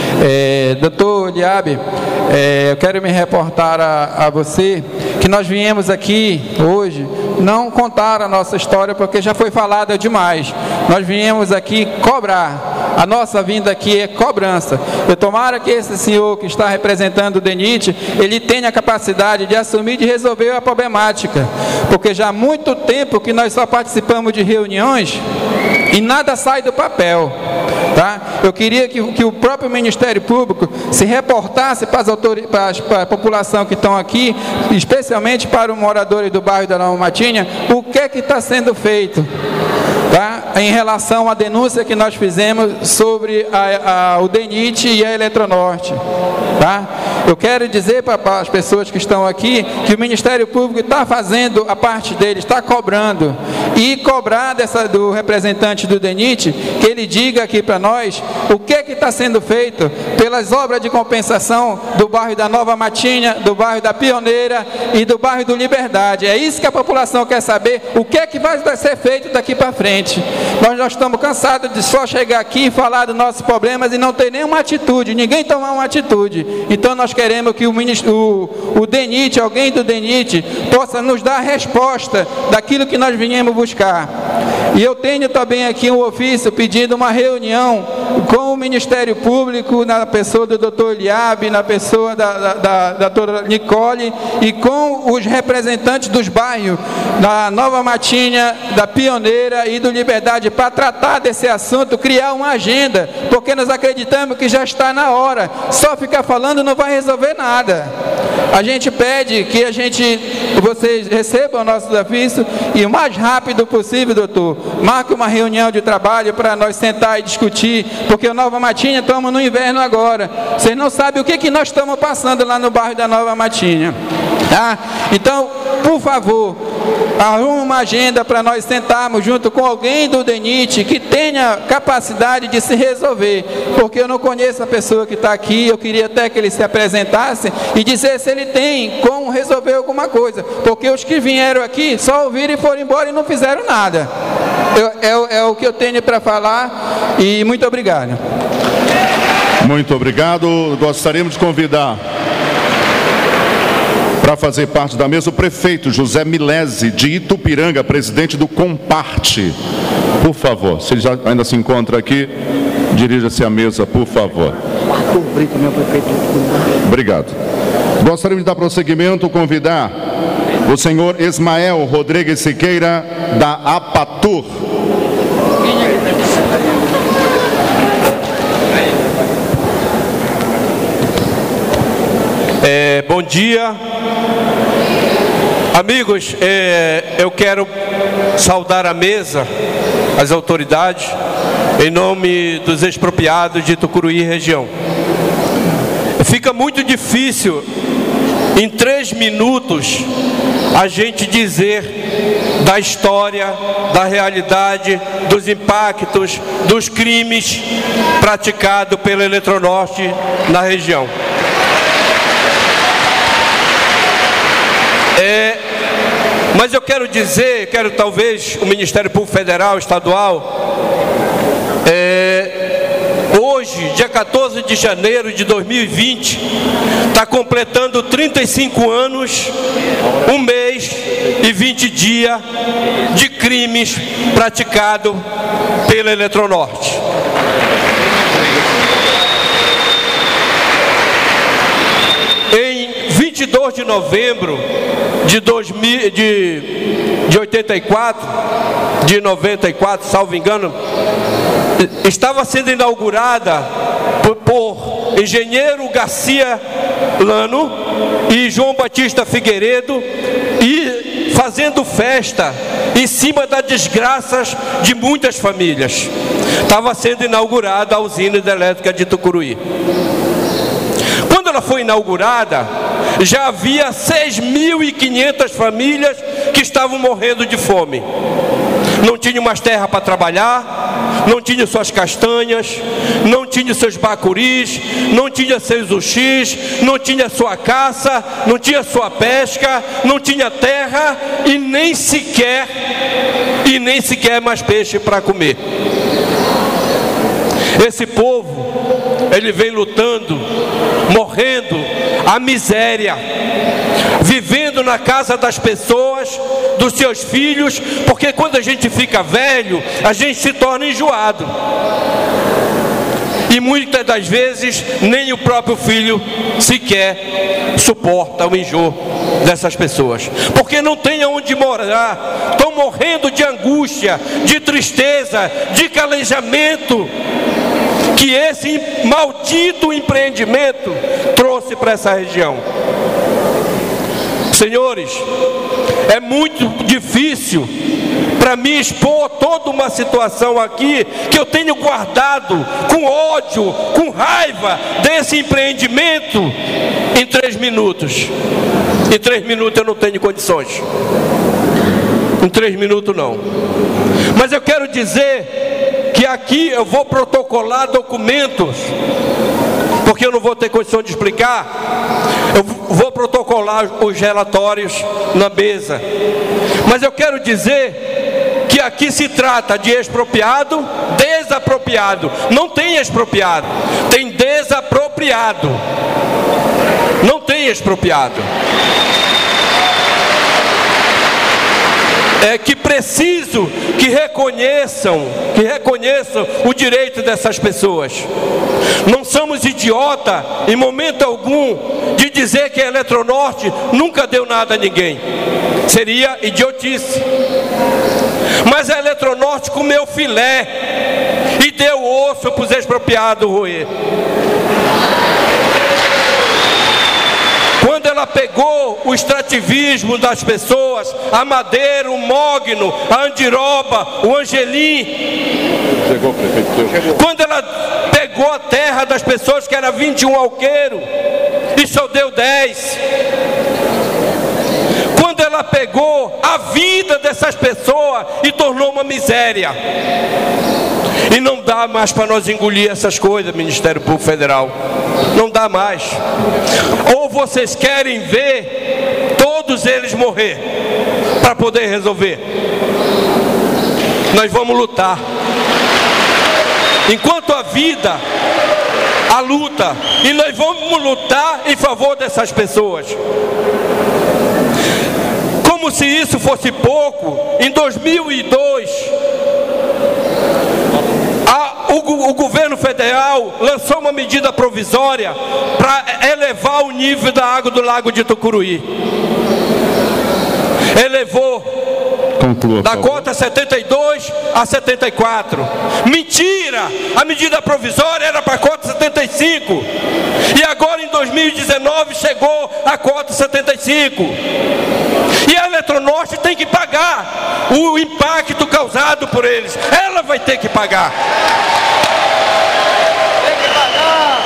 É, doutor Eliabe, é, eu quero me reportar a, a você que nós viemos aqui hoje não contar a nossa história, porque já foi falada demais. Nós viemos aqui cobrar. A nossa vinda aqui é cobrança. Eu tomara que esse senhor que está representando o DENIT, ele tenha a capacidade de assumir, de resolver a problemática, porque já há muito tempo que nós só participamos de reuniões e nada sai do papel. Tá? Eu queria que, que o próprio Ministério Público se reportasse para, as autor... para, as, para a população que estão aqui, especialmente para os moradores do bairro da Nova Matinha, o que é que está sendo feito, tá? Em relação à denúncia que nós fizemos sobre a, a, o DENIT e a Eletronorte. Tá? Eu quero dizer para, para as pessoas que estão aqui que o Ministério Público está fazendo a parte dele, está cobrando, e cobrar dessa, do representante do DENIT, que ele diga aqui para nós o que é que está sendo feito pelas obras de compensação do bairro da Nova Matinha, do bairro da Pioneira e do bairro do Liberdade. É isso que a população quer saber, o que é que vai ser feito daqui para frente. Nós já estamos cansados de só chegar aqui e falar dos nossos problemas e não ter nenhuma atitude, ninguém tomar uma atitude. Então nós queremos que o, o, o DENIT, alguém do DENIT, possa nos dar a resposta daquilo que nós viemos buscar. E eu tenho também aqui um ofício pedindo uma reunião com o Ministério Público, na pessoa do doutor Eliabe, na pessoa da, da, da, da doutora Nicole, e com os representantes dos bairros da Nova Matinha, da Pioneira e do Liberdade, para tratar desse assunto, criar uma agenda, porque nós acreditamos que já está na hora. Só ficar falando não vai resolver nada. A gente pede que a gente, vocês recebam o nosso ofício e o mais rápido possível, doutor, marque uma reunião de trabalho para nós sentar e discutir, porque o Nova Matinha estamos no inverno agora. Vocês não sabem o que, que nós estamos passando lá no bairro da Nova Matinha. Tá? Então, por favor, arrume uma agenda para nós sentarmos junto com alguém do DENIT que tenha capacidade de se resolver, porque eu não conheço a pessoa que está aqui. Eu queria até que ele se apresentasse e dizer se ele tem como resolver alguma coisa, porque os que vieram aqui só ouviram e foram embora e não fizeram nada. Eu, é, é o que eu tenho para falar, e muito obrigado. Muito obrigado. Gostaríamos de convidar para fazer parte da mesa o prefeito José Milese, de Itupiranga, presidente do Comparte. Por favor, se ele já ainda se encontra aqui, dirija-se à mesa, por favor. Obrigado. Gostaríamos de dar prosseguimento, convidar o senhor Ismael Rodrigues Siqueira, da APATUR. É, bom dia, amigos. É, eu quero saudar a mesa, as autoridades, em nome dos expropriados de Tucuruí e região. Fica muito difícil, em três minutos, a gente dizer da história, da realidade, dos impactos, dos crimes praticados pela Eletronorte na região. É, mas eu quero dizer, quero talvez o Ministério Público Federal, Estadual, É, hoje, dia quatorze de janeiro de dois mil e vinte, está completando trinta e cinco anos, um mês e vinte dias de crimes praticados pela Eletronorte. Em vinte e dois de novembro de, dois mil, de, de oitenta e quatro, de noventa e quatro, salvo engano, estava sendo inaugurada por, por engenheiro Garcia Lano e João Batista Figueiredo, e fazendo festa em cima das desgraças de muitas famílias. Estava sendo inaugurada a usina hidrelétrica de Tucuruí. Quando ela foi inaugurada, já havia seis mil e quinhentas famílias que estavam morrendo de fome. Não tinham mais terra para trabalhar, não tinham suas castanhas, não tinham seus bacuris, não tinha seus uxis, não tinha sua caça, não tinha sua pesca, não tinha terra e nem sequer, e nem sequer mais peixe para comer. Esse povo, ele vem lutando, morrendo, a miséria, vivendo na casa das pessoas, dos seus filhos, porque quando a gente fica velho, a gente se torna enjoado. E muitas das vezes, nem o próprio filho sequer suporta o enjoo dessas pessoas, porque não tem aonde morar, estão morrendo de angústia, de tristeza, de calejamento, que esse maldito empreendimento trouxe para essa região. Senhores, é muito difícil para mim expor toda uma situação aqui que eu tenho guardado com ódio, com raiva desse empreendimento em três minutos. Em três minutos eu não tenho condições. Em três minutos não. Mas eu quero dizer que aqui eu vou protocolar documentos, porque eu não vou ter condição de explicar. Eu vou protocolar os relatórios na mesa. Mas eu quero dizer que aqui se trata de expropriado, desapropriado. Não tem expropriado, tem desapropriado. Não tem expropriado. É que preciso que reconheçam, que reconheçam o direito dessas pessoas. Não somos idiota em momento algum de dizer que a Eletronorte nunca deu nada a ninguém. Seria idiotice. Mas a Eletronorte comeu filé e deu osso para os expropriados roer. Quando ela pegou o extrativismo das pessoas, a madeira, o mogno, a andiroba, o angelim, chegou, prefeito. Quando ela pegou a terra das pessoas, que era vinte e um alqueiro, e só deu dez. Quando ela pegou a vida dessas pessoas e tornou uma miséria. E não dá mais para nós engolir essas coisas, Ministério Público Federal. Não dá mais. Ou vocês querem ver todos eles morrer para poder resolver? Nós vamos lutar. Enquanto a vida, a luta. E nós vamos lutar em favor dessas pessoas. Como se isso fosse pouco, em dois mil e dois... O, o governo federal lançou uma medida provisória para elevar o nível da água do lago de Tucuruí. Elevou Conclua, da cota setenta e dois a setenta e quatro. Mentira! A medida provisória era para a cota setenta e cinco. E agora em dois mil e dezenove chegou a cota setenta e cinco. E a Eletronorte tem que pagar o impacto causado por eles. Ela vai ter que pagar. Tem que pagar.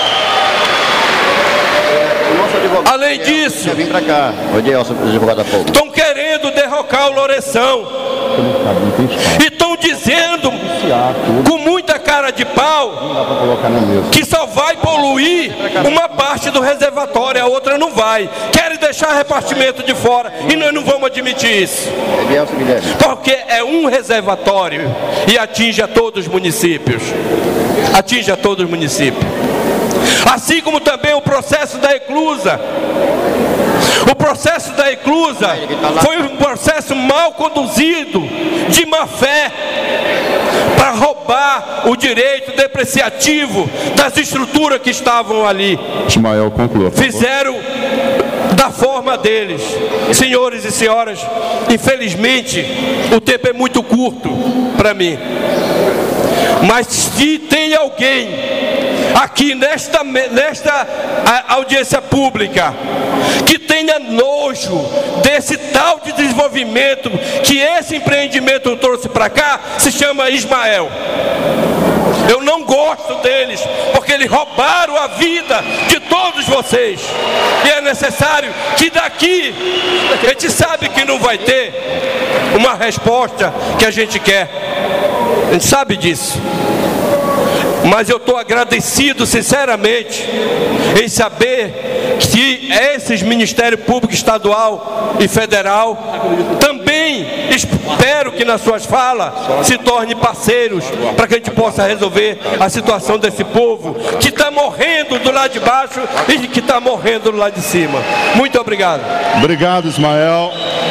Além disso, vim para cá. Estão querendo derrocar o Loureção. E estão dizendo com muita muita cara de pau que só vai poluir uma parte do reservatório, a outra não vai. Querem deixar repartimento de fora e nós não vamos admitir isso. Porque é um reservatório e atinge a todos os municípios. Atinge a todos os municípios. Assim como também o processo da Eclusa. O processo da Eclusa foi um processo mal conduzido, de má fé, para roubar o direito depreciativo das estruturas que estavam ali. Ismael, conclua. Fizeram da forma deles. Senhores e senhoras, infelizmente, o tempo é muito curto para mim. Mas se tem alguém aqui nesta, nesta audiência pública que tenha nojo desse tal de desenvolvimento que esse empreendimento trouxe para cá, se chama Ismael. Eu não gosto deles, porque eles roubaram a vida de todos vocês. E é necessário que daqui, a gente sabe que não vai ter uma resposta que a gente quer. A gente sabe disso. Mas eu estou agradecido sinceramente em saber que esses Ministério Público Estadual e Federal também espero que nas suas falas se tornem parceiros para que a gente possa resolver a situação desse povo que está morrendo do lado de baixo e que está morrendo do lado de cima. Muito obrigado. Obrigado, Ismael.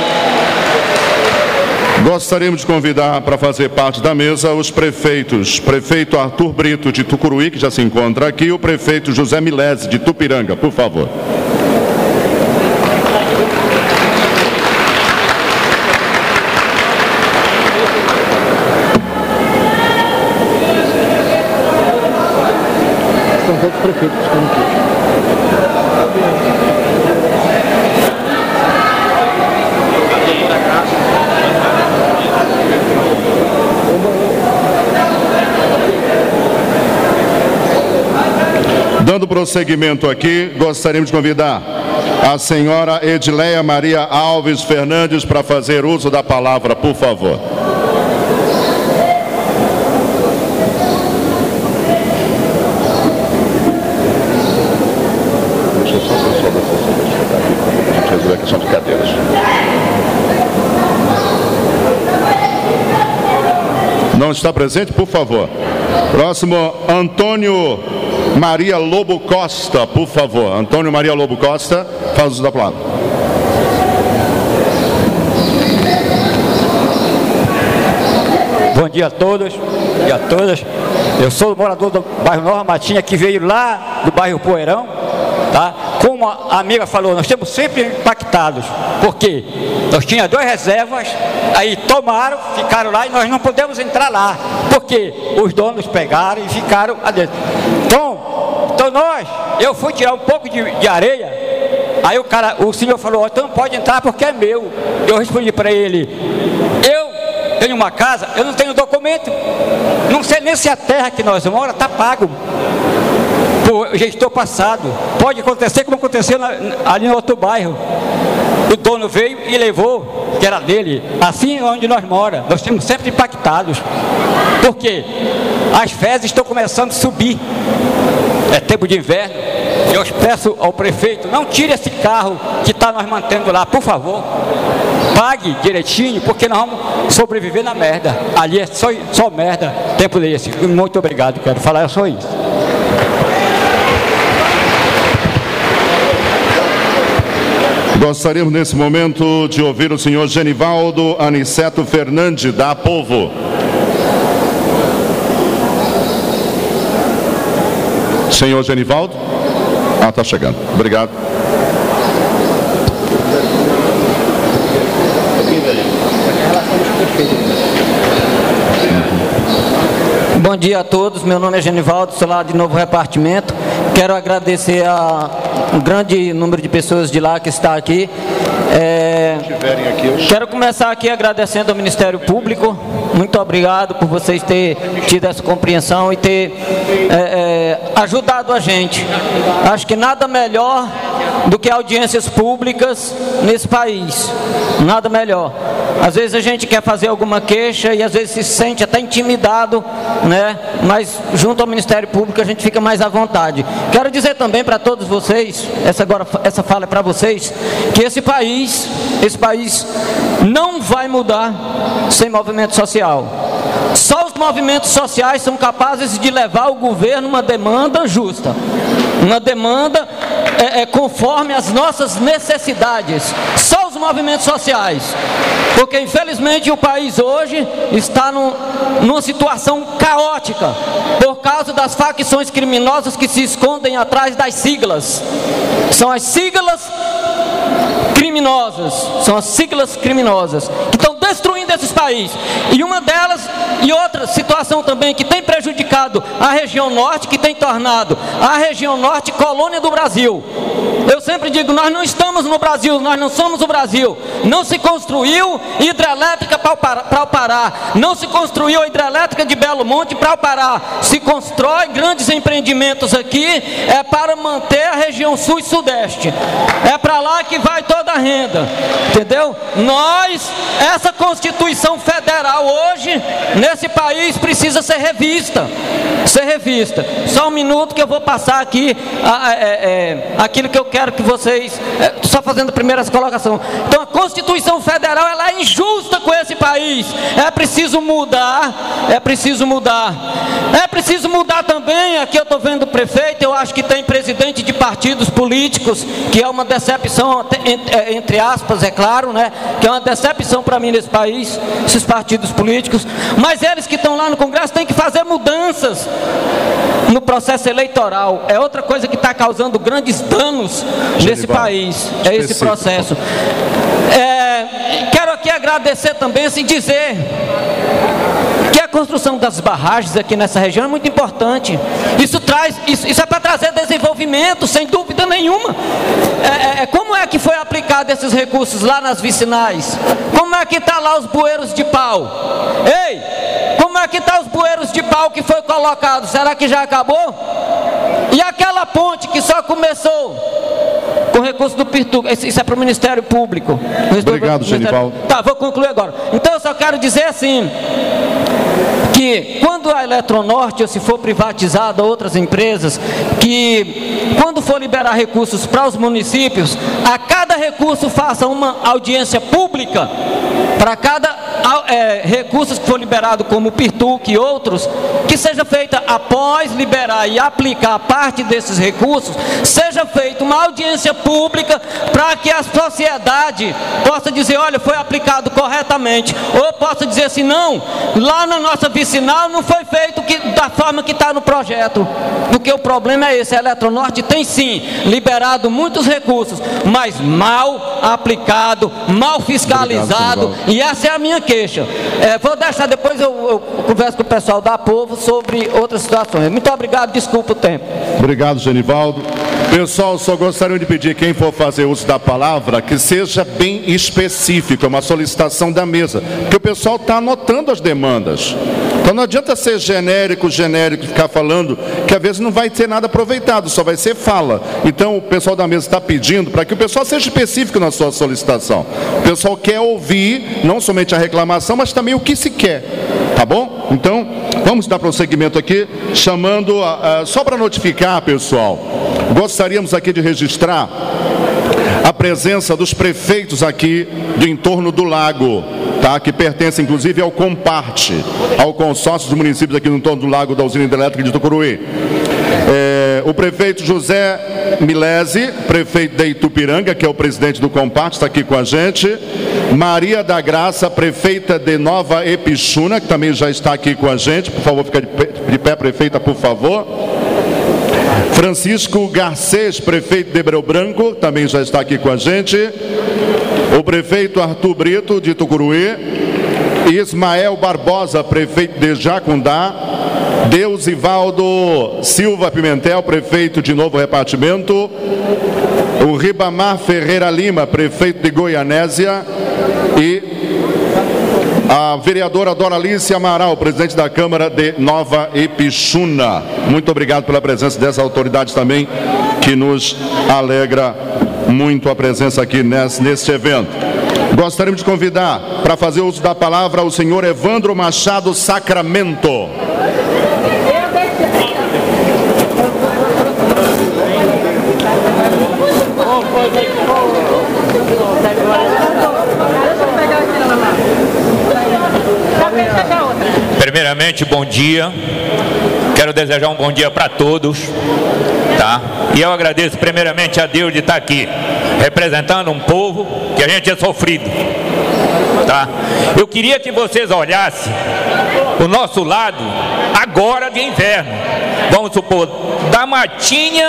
Gostaríamos de convidar para fazer parte da mesa os prefeitos, prefeito Arthur Brito de Tucuruí, que já se encontra aqui, e o prefeito José Milese de Tupiranga, por favor. São todos prefeitos que estão aqui. Dando prosseguimento aqui, gostaríamos de convidar a senhora Edileia Maria Alves Fernandes para fazer uso da palavra, por favor. Deixa eu só o pessoal da sessão da secretaria, a gente resolver a questão de cadeiras. Não está presente, por favor. Próximo, Antônio Maria Lobo Costa, por favor. Antônio Maria Lobo Costa, faz uso da palavra. Bom dia a todos e a todas. Eu sou morador do bairro Nova Matinha, que veio lá do bairro Poeirão, tá? Como a amiga falou, nós estamos sempre impactados, porque nós tínhamos duas reservas, aí tomaram, ficaram lá e nós não podemos entrar lá, porque os donos pegaram e ficaram adentro. Então, então nós, eu fui tirar um pouco de, de areia, aí o cara, o senhor falou, então não pode entrar porque é meu. Eu respondi para ele, eu tenho uma casa, eu não tenho documento, não sei nem se a terra que nós moramos está pago por gestor passado. Pode acontecer como aconteceu na, ali no outro bairro. O dono veio e levou, que era dele. Assim é onde nós moramos. Nós estamos sempre impactados. Porque as fezes estão começando a subir. É tempo de inverno. Eu peço ao prefeito, não tire esse carro que está nós mantendo lá, por favor. Pague direitinho, porque nós vamos sobreviver na merda. Ali é só, só merda, tempo desse. Muito obrigado, quero falar só isso. Gostaríamos nesse momento de ouvir o senhor Genivaldo Aniceto Fernandes, da Povo. Senhor Genivaldo? Ah, está chegando. Obrigado. Bom dia a todos, meu nome é Genivaldo, sou lá de Novo Repartimento. Quero agradecer a um grande número de pessoas de lá que está aqui. É, quero começar aqui agradecendo ao Ministério Público. Muito obrigado por vocês terem tido essa compreensão e ter é, é, ajudado a gente. Acho que nada melhor do que audiências públicas nesse país. Nada melhor. Às vezes a gente quer fazer alguma queixa e às vezes se sente até intimidado, né? Mas junto ao Ministério Público a gente fica mais à vontade. Quero dizer também para todos vocês, essa, agora, essa fala é para vocês, que esse país, esse país não vai mudar sem movimento social. Só os movimentos sociais são capazes de levar o governo uma demanda justa, uma demanda é, é, conforme as nossas necessidades. Só os movimentos sociais, porque infelizmente o país hoje está num, numa situação caótica por causa das facções criminosas que se escondem atrás das siglas. São as siglas criminosas, são as siglas criminosas que estão destruindo esses países. E uma delas, e outra situação também que tem prejudicado a região norte, que tem tornado a região norte colônia do Brasil. Eu sempre digo, nós não estamos no Brasil, nós não somos o Brasil. Não se construiu hidrelétrica para o Pará, não se construiu a hidrelétrica de Belo Monte para o Pará. Se constrói grandes empreendimentos aqui, é para manter a região sul e sudeste. É para lá que vai toda a renda, entendeu? Nós, essa Constituição Federal hoje, nesse país, precisa ser revista, ser revista. Só um minuto que eu vou passar aqui a, a, a, a, aquilo que eu quero que vocês, é, só fazendo primeiras colocações. Então a Constituição Federal, ela é injusta com esse país. É preciso mudar, é preciso mudar. É preciso mudar também, aqui eu estou vendo o prefeito, eu acho que tem presidente de partidos políticos, que é uma decepção, entre aspas, é claro, né? Que é uma decepção para mim nesse país, esses partidos políticos. Mas eles que estão lá no Congresso têm que fazer mudanças no processo eleitoral. É outra coisa que está causando grandes danos nesse país, é esse processo. É, quero aqui agradecer também, assim, dizer que a construção das barragens aqui nessa região é muito importante. Isso traz, isso, isso é para trazer desenvolvimento, sem dúvida nenhuma. É, é, como é que foi aplicado esses recursos lá nas vicinais? Como é que está lá os bueiros de pau? Ei, como é que está os bueiros de pau que foi colocado? Será que já acabou? E aquela ponte que só começou com recurso do Pirtu, isso é para o Ministério Público. Obrigado, Genivaldo. Tá, vou concluir agora. Então eu só quero dizer assim, que quando a Eletronorte, ou se for privatizada, outras empresas, que quando for liberar recursos para os municípios, a cada recurso faça uma audiência pública, para cada é, recurso que for liberado, como o Pirtuc e outros, que seja feita após liberar e aplicar parte desses recursos, seja feita uma audiência pública para que a sociedade possa dizer, olha, foi aplicado corretamente, ou possa dizer assim, não, lá na nossa vicinal não foi feito que, da forma que está no projeto, porque o problema é esse, a Eletronorte tem sim liberado muitos recursos, mas mal aplicado, mal fiscalizado. Obrigado, e essa é a minha queixa. É, vou deixar, depois eu, eu converso com o pessoal da Povo sobre outras situações. Muito obrigado, desculpa o tempo. Obrigado, Genivaldo. Pessoal, só gostaria de pedir, quem for fazer uso da palavra, que seja bem específico, é uma solicitação da mesa, porque o pessoal está anotando as demandas. Então não adianta ser genérico, genérico, ficar falando, que às vezes não vai ter nada aproveitado, só vai ser fala. Então o pessoal da mesa está pedindo para que o pessoal seja específico na sua solicitação. O pessoal quer ouvir, não somente a reclamação, mas também o que se quer, tá bom? Então, vamos dar prosseguimento aqui, chamando, a, a, só para notificar, pessoal, gostaríamos aqui de registrar a presença dos prefeitos aqui do entorno do lago, tá? Que pertence inclusive ao Comparte, ao consórcio dos municípios aqui no entorno do lago da usina hidrelétrica de Tucuruí. É, o prefeito José Milese, prefeito de Itupiranga, que é o presidente do Comparte, está aqui com a gente. Maria da Graça, prefeita de Nova Epixuna, que também já está aqui com a gente. Por favor, fica de pé, de pé, prefeita, por favor. Francisco Garcês, prefeito de Breu Branco, também já está aqui com a gente. O prefeito Arthur Brito, de Tucuruí. Ismael Barbosa, prefeito de Jacundá. Deusivaldo Silva Pimentel, prefeito de Novo Repartimento. O Ribamar Ferreira Lima, prefeito de Goianésia. E a vereadora Doralice Amaral, presidente da Câmara de Nova Epixuna. Muito obrigado pela presença dessas autoridades também, que nos alegra muito a presença aqui nesse, neste evento. Gostaríamos de convidar para fazer uso da palavra o senhor Evandro Machado Sacramento. Primeiramente, bom dia. Quero desejar um bom dia para todos, tá? E eu agradeço primeiramente a Deus de estar aqui, representando um povo que a gente é sofrido, tá? Eu queria que vocês olhassem o nosso lado agora de inverno. Vamos supor, da Matinha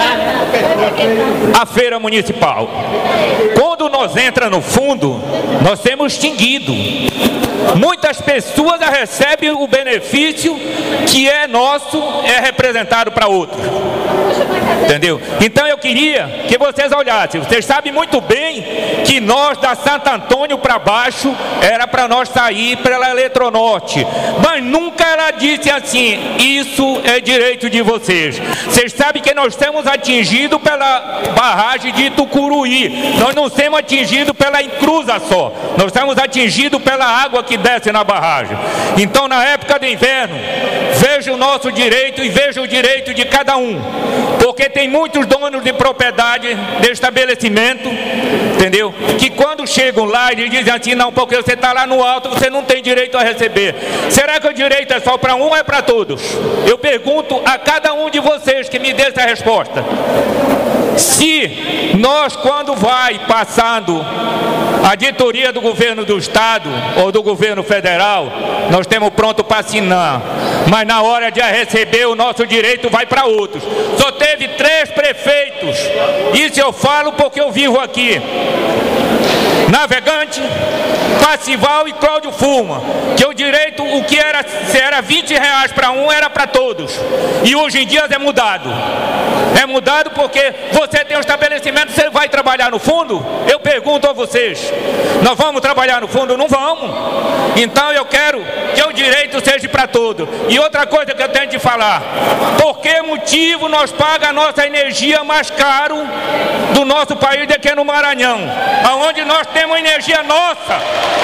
à feira municipal. Quando nós entramos no fundo, nós temos extinguido. Muitas pessoas já recebem o benefício que é nosso, é representado para outros. Entendeu? Então eu queria que vocês olhassem. Vocês sabem muito bem que nós da Santo Antônio para baixo era para nós sair pela Eletronorte, mas nunca ela disse assim: isso é direito de vocês. Vocês sabem que nós estamos atingidos pela barragem de Tucuruí. Nós não somos atingidos pela encruza só. Nós estamos atingidos pela água que desce na barragem. Então, na época do inverno, veja o nosso direito e veja o direito de cada um, porque tem muitos donos de propriedade de estabelecimento, entendeu? Que quando chegam lá eles dizem assim: não, porque você está lá no alto, você não tem direito a receber. Será que o direito é só para um ou é para todos? Eu pergunto a cada um de vocês que me dê essa resposta. Se nós, quando vai passando a diretoria do governo do estado ou do governo federal, nós temos pronto para assinar, mas na hora de receber o nosso direito vai para outros. Só teve três prefeitos, isso eu falo porque eu vivo aqui: Navegante, Passival e Cláudio Fuma, que o direito, o que era, se era vinte reais para um, era para todos. E hoje em dia é mudado. É mudado porque você tem um estabelecimento, você vai trabalhar no fundo? Eu pergunto a vocês, nós vamos trabalhar no fundo? Não vamos. Então eu quero que o direito seja para todos. E outra coisa que eu tenho de falar: por que motivo nós pagamos a nossa energia mais caro do nosso país do que no Maranhão, aonde nós temos energia nossa?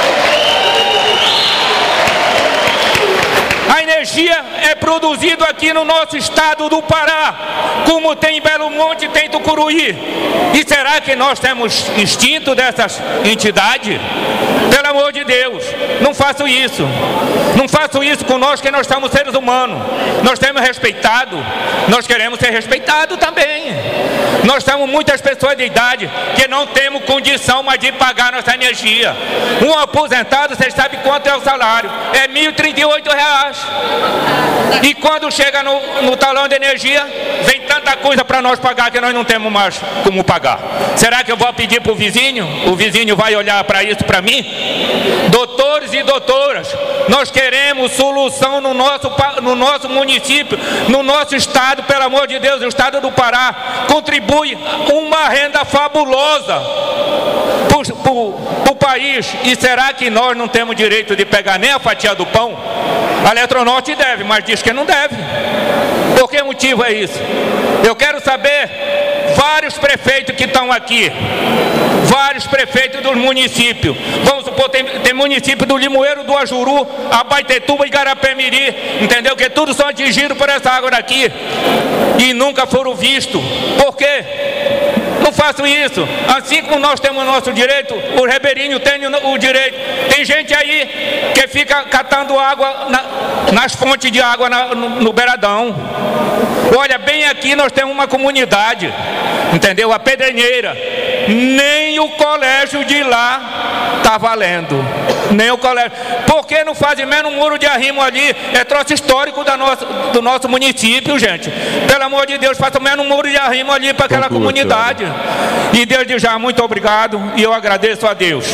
A energia é produzida aqui no nosso estado do Pará, como tem em Belo Monte, tem em Tucuruí. E será que nós temos instinto dessas entidades? Pelo amor de Deus, não façam isso. Não façam isso com nós, que nós somos seres humanos. Nós temos respeitado, nós queremos ser respeitados também. Nós temos muitas pessoas de idade que não temos condição mais de pagar nossa energia. Um aposentado, vocês sabem quanto é o salário? É mil e trinta e oito reais. E quando chega no, no talão de energia, vem tanta coisa para nós pagar que nós não temos mais como pagar. Será que eu vou pedir para o vizinho? O vizinho vai olhar para isso para mim? Doutores e doutoras, nós queremos solução no nosso, no nosso município, no nosso estado. Pelo amor de Deus, o estado do Pará contribui uma renda fabulosa para o país. E será que nós não temos direito de pegar nem a fatia do pão? A Eletronorte deve, mas diz que não deve. Por que motivo é isso? Eu quero saber, vários prefeitos que estão aqui, vários prefeitos dos municípios, vamos supor, tem, tem município do Limoeiro, do Ajuru, Abaetetuba e Garapé-Miri, entendeu? Que todos são atingidos por essa água daqui e nunca foram vistos. Por quê? Não façam isso. Assim como nós temos o nosso direito, o ribeirinho tem o direito. Tem gente aí que fica catando água na, nas fontes de água na, no, no beiradão. Olha, bem aqui nós temos uma comunidade, entendeu? A Pedreneira. Nem o colégio de lá está valendo. Nem o colégio. Por que não fazem menos um muro de arrimo ali? É troço histórico da nossa, do nosso município, gente. Pelo amor de Deus, façam menos um muro de arrimo ali para aquela Conclua, comunidade. Senhora. E desde já, muito obrigado. E eu agradeço a Deus.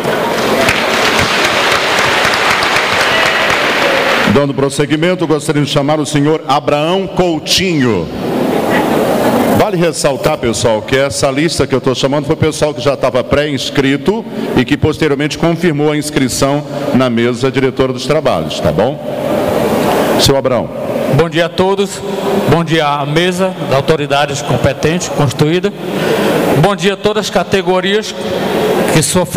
Dando prosseguimento, gostaria de chamar o senhor Abraão Coutinho. Vale ressaltar, pessoal, que essa lista que eu estou chamando foi o pessoal que já estava pré-inscrito e que posteriormente confirmou a inscrição na mesa diretora dos trabalhos, tá bom? Seu Abraão. Bom dia a todos, bom dia à mesa da autoridades competente, constituída. Bom dia a todas as categorias que sofreram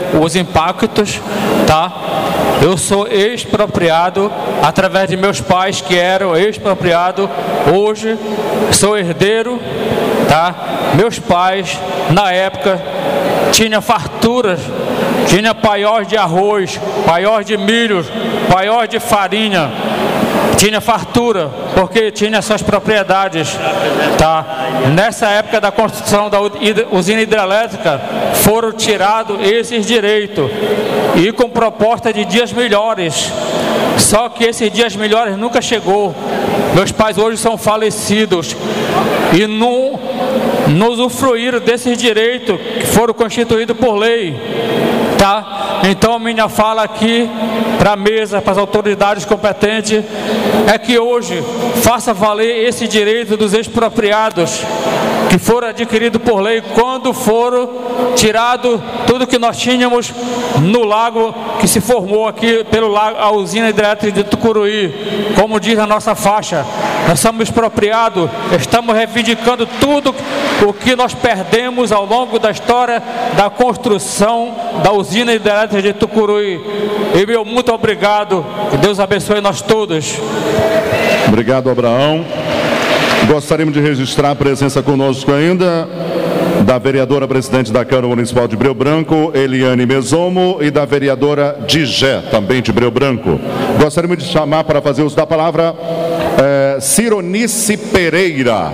os impactos, tá? Eu sou expropriado através de meus pais que eram expropriados. Hoje sou herdeiro, tá? Meus pais na época tinham farturas, tinha paióis de arroz, paióis de milho, paióis de farinha, tinha fartura, porque tinha suas propriedades, tá? Nessa época da construção da usina hidrelétrica, foram tirados esses direitos, e com proposta de dias melhores, só que esses dias melhores nunca chegou. Meus pais hoje são falecidos, e não, não usufruíram desses direitos que foram constituídos por lei, tá? Então minha fala aqui para a mesa, para as autoridades competentes, é que hoje faça valer esse direito dos expropriados que foram adquiridos por lei quando foram tirado tudo que nós tínhamos no lago que se formou aqui pelo lago, a usina hidrelétrica de Tucuruí. Como diz a nossa faixa, nós somos expropriados, estamos reivindicando tudo o que nós perdemos ao longo da história da construção da usina hidrelétrica de Tucuruí. E meu muito obrigado, que Deus abençoe nós todos. Obrigado, Abraão. Gostaríamos de registrar a presença conosco ainda da vereadora presidente da Câmara Municipal de Breu Branco, Eliane Mesomo, e da vereadora Digé, também de Breu Branco. Gostaríamos de chamar para fazer uso da palavra é, Cironice Pereira.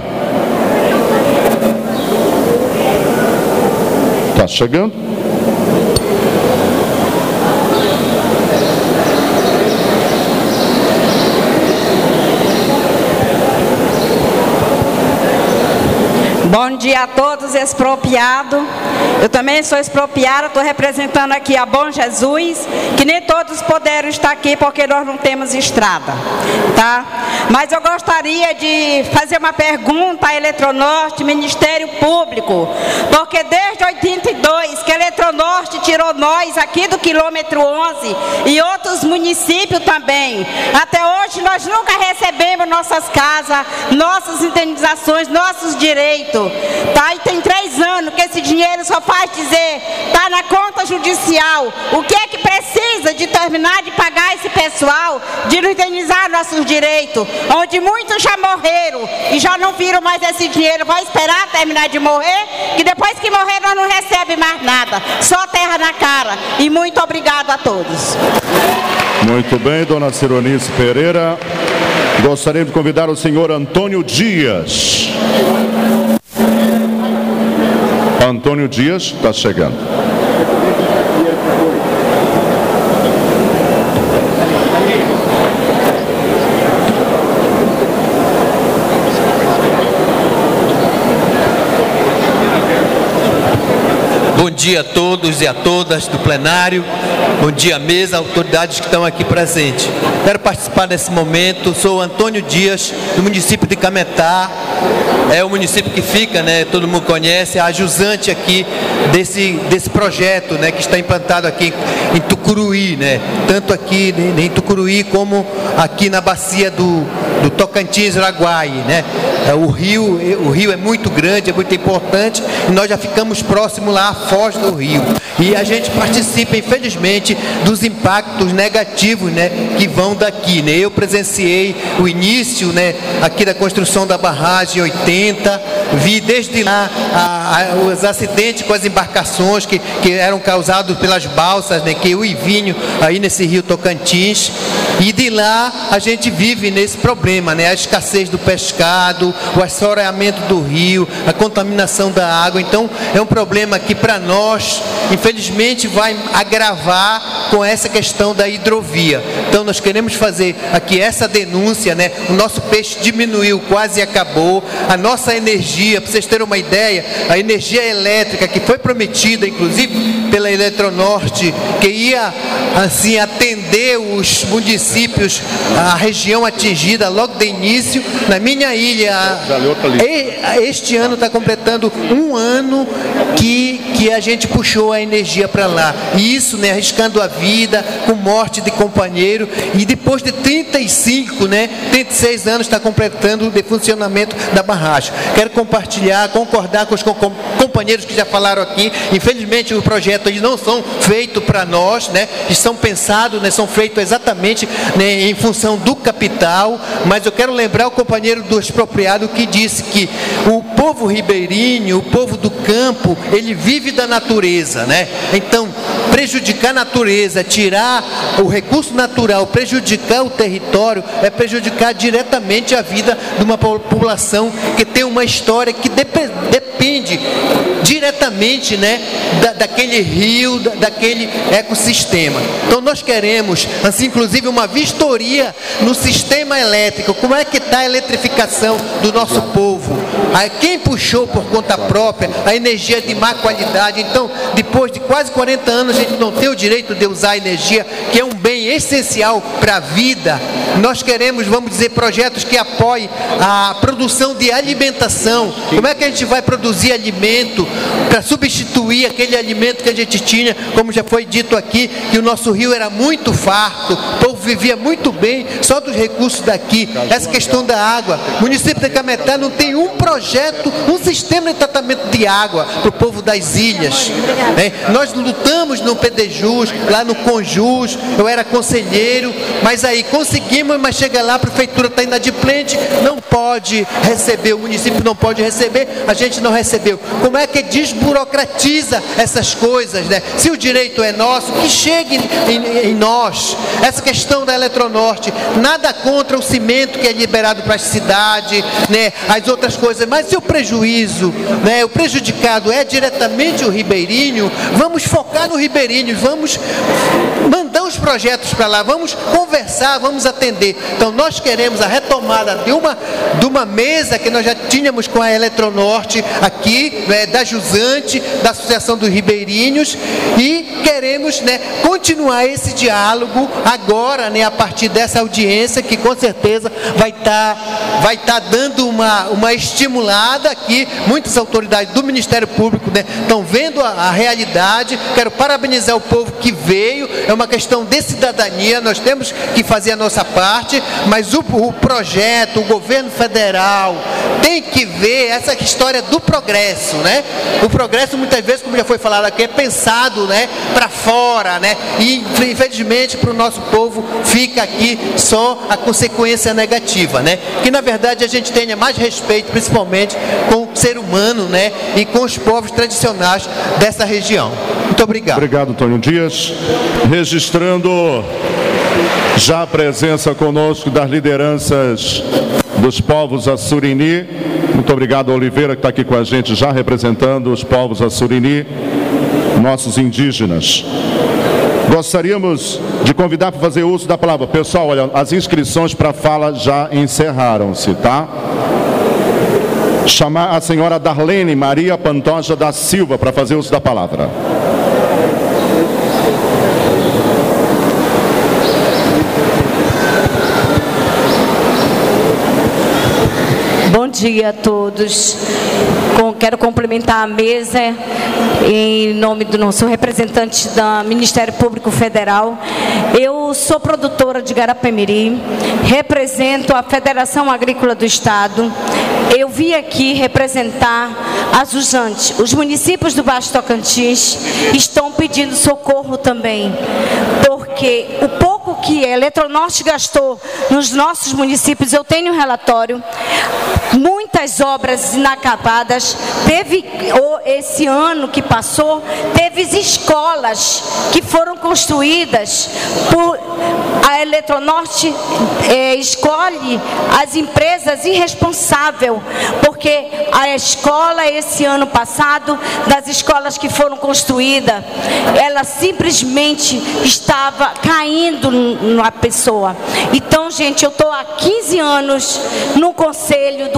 Está chegando. Bom dia a todos, expropriado. Eu também sou expropriada, estou representando aqui a Bom Jesus, que nem todos puderam estar aqui porque nós não temos estrada, tá? Mas eu gostaria de fazer uma pergunta à Eletronorte, Ministério Público, porque desde oitenta e dois que a Eletronorte tirou nós aqui do quilômetro onze e outros municípios também, até hoje nós nunca recebemos nossas casas, nossas indenizações, nossos direitos. Tá? E tem três anos que esse dinheiro só faz dizer, tá na conta judicial. O que é que precisa de terminar de pagar esse pessoal, de não indenizar nossos direitos, onde muitos já morreram e já não viram mais esse dinheiro, vai esperar terminar de morrer, que depois que morrer nós não recebemos mais nada, só terra na cara. E muito obrigado a todos. Muito bem, dona Cironice Pereira. Gostaria de convidar o senhor Antônio Dias. Antônio Dias está chegando. Bom dia a todos e a todas do plenário, bom dia mesa, autoridades que estão aqui presentes. Quero participar desse momento, sou Antônio Dias, do município de Cametá, é o município que fica, né, todo mundo conhece, a jusante aqui desse, desse projeto, né, que está implantado aqui em Tucuruí, né, tanto aqui em Tucuruí como aqui na bacia do, do Tocantins-Araguaí, né. O rio, o rio é muito grande, é muito importante, e nós já ficamos próximos lá à foz do rio. E a gente participa, infelizmente, dos impactos negativos, né, que vão daqui, né. Eu presenciei o início, né, aqui da construção da barragem em oitenta, vi desde lá a, a, os acidentes com as embarcações que, que eram causados pelas balsas, né, que eu e vinho aí nesse rio Tocantins, e de lá a gente vive nesse problema, né, a escassez do pescado, o assoreamento do rio, a contaminação da água. Então é um problema que para nós, infelizmente, vai agravar com essa questão da hidrovia. Então nós queremos fazer aqui essa denúncia, né? O nosso peixe diminuiu, quase acabou, a nossa energia, para vocês terem uma ideia, a energia elétrica que foi prometida, inclusive pela Eletronorte, que ia assim atender os municípios, a região atingida logo de início, na minha ilha, este ano está completando um ano que, que a gente gente puxou a energia para lá. E isso, né, arriscando a vida, com morte de companheiro, e depois de trinta e cinco, né, trinta e seis anos está completando de funcionamento da barragem. Quero compartilhar, concordar com os com companheiros que já falaram aqui. Infelizmente, os projetos eles não são feitos para nós, né, eles são pensados, né, são feitos exatamente, né, em função do capital, mas eu quero lembrar o companheiro do expropriado que disse que o povo ribeirinho, o povo do campo, ele vive da natureza, né? Então, prejudicar a natureza, tirar o recurso natural, prejudicar o território, é prejudicar diretamente a vida de uma população que tem uma história que dep depende diretamente, né, da, daquele rio, da, daquele ecossistema. Então nós queremos, assim, inclusive uma vistoria no sistema elétrico, como é que está a eletrificação do nosso povo, quem puxou por conta própria a energia de má qualidade. Então, depois de quase quarenta anos, a gente não tem o direito de usar a energia, que é um bem essencial para a vida. Nós queremos, vamos dizer, projetos que apoiem a produção de alimentação. Como é que a gente vai produzir alimento para substituir aquele alimento que a gente tinha, como já foi dito aqui, que o nosso rio era muito farto, o povo vivia muito bem só dos recursos daqui. Essa questão da água, o município de Cametá não tem um projeto, um sistema de tratamento de água para o povo das ilhas, né? Nós lutamos no P D Jus, lá no Conjus, eu era conselheiro, mas aí conseguimos, mas chega lá, a prefeitura está inadimplente, não pode receber, o município não pode receber, a gente não recebeu. Como é que desburocratiza essas coisas, né? Se o direito é nosso, que chegue em, em nós. Essa questão da Eletronorte, nada contra o cimento que é liberado para a cidade, né, as outras coisas, mas se o prejuízo, né, o prejudicado é diretamente o ribeirinho, vamos focar no ribeirinho, vamos mandar os projetos para lá, vamos conversar, vamos atender. Então nós queremos a retomada de uma, de uma mesa que nós já tínhamos com a Eletronorte aqui, né, da Jusante, da Associação dos Ribeirinhos, e queremos, né, continuar esse diálogo agora, né, a partir dessa audiência que com certeza vai estar vai estar dando uma, uma estimulada aqui. Muitas autoridades do Ministério Público, né, estão vendo a, a realidade. Quero parabenizar o povo que veio, é uma questão de cidadania, nós temos que fazer a nossa parte, mas o, o projeto, o governo federal tem que ver essa história do progresso, né? O progresso muitas vezes, como já foi falado aqui, é pensado, né, para fora, né? E infelizmente para o nosso povo fica aqui só a consequência negativa, né? Que na verdade a gente tenha mais respeito, principalmente com o ser humano, né, e com os povos tradicionais dessa região. Muito obrigado. Obrigado, Antônio Dias. Registrando já a presença conosco das lideranças dos povos Assurini. Muito obrigado, Oliveira, que está aqui com a gente já representando os povos Assurini, nossos indígenas. Gostaríamos de convidar para fazer uso da palavra. Pessoal, olha, as inscrições para fala já encerraram-se, tá? Chamar a senhora Darlene Maria Pantoja da Silva para fazer uso da palavra. Bom dia a todos. Quero cumprimentar a mesa em nome do nosso representante do Ministério Público Federal. Eu sou produtora de Garapé-Miri, represento a Federação Agrícola do Estado. Eu vim aqui representar a Jusante. Os municípios do Baixo Tocantins estão pedindo socorro também, porque o pouco que a Eletronorte gastou nos nossos municípios, eu tenho um relatório, muitas obras inacabadas. Teve, esse ano que passou, teve escolas que foram construídas por a Eletronorte, é, escolhe as empresas irresponsáveis, porque a escola, esse ano passado, das escolas que foram construídas, ela simplesmente estava caindo na pessoa. Então, gente, eu estou há quinze anos no Conselho do Conjus,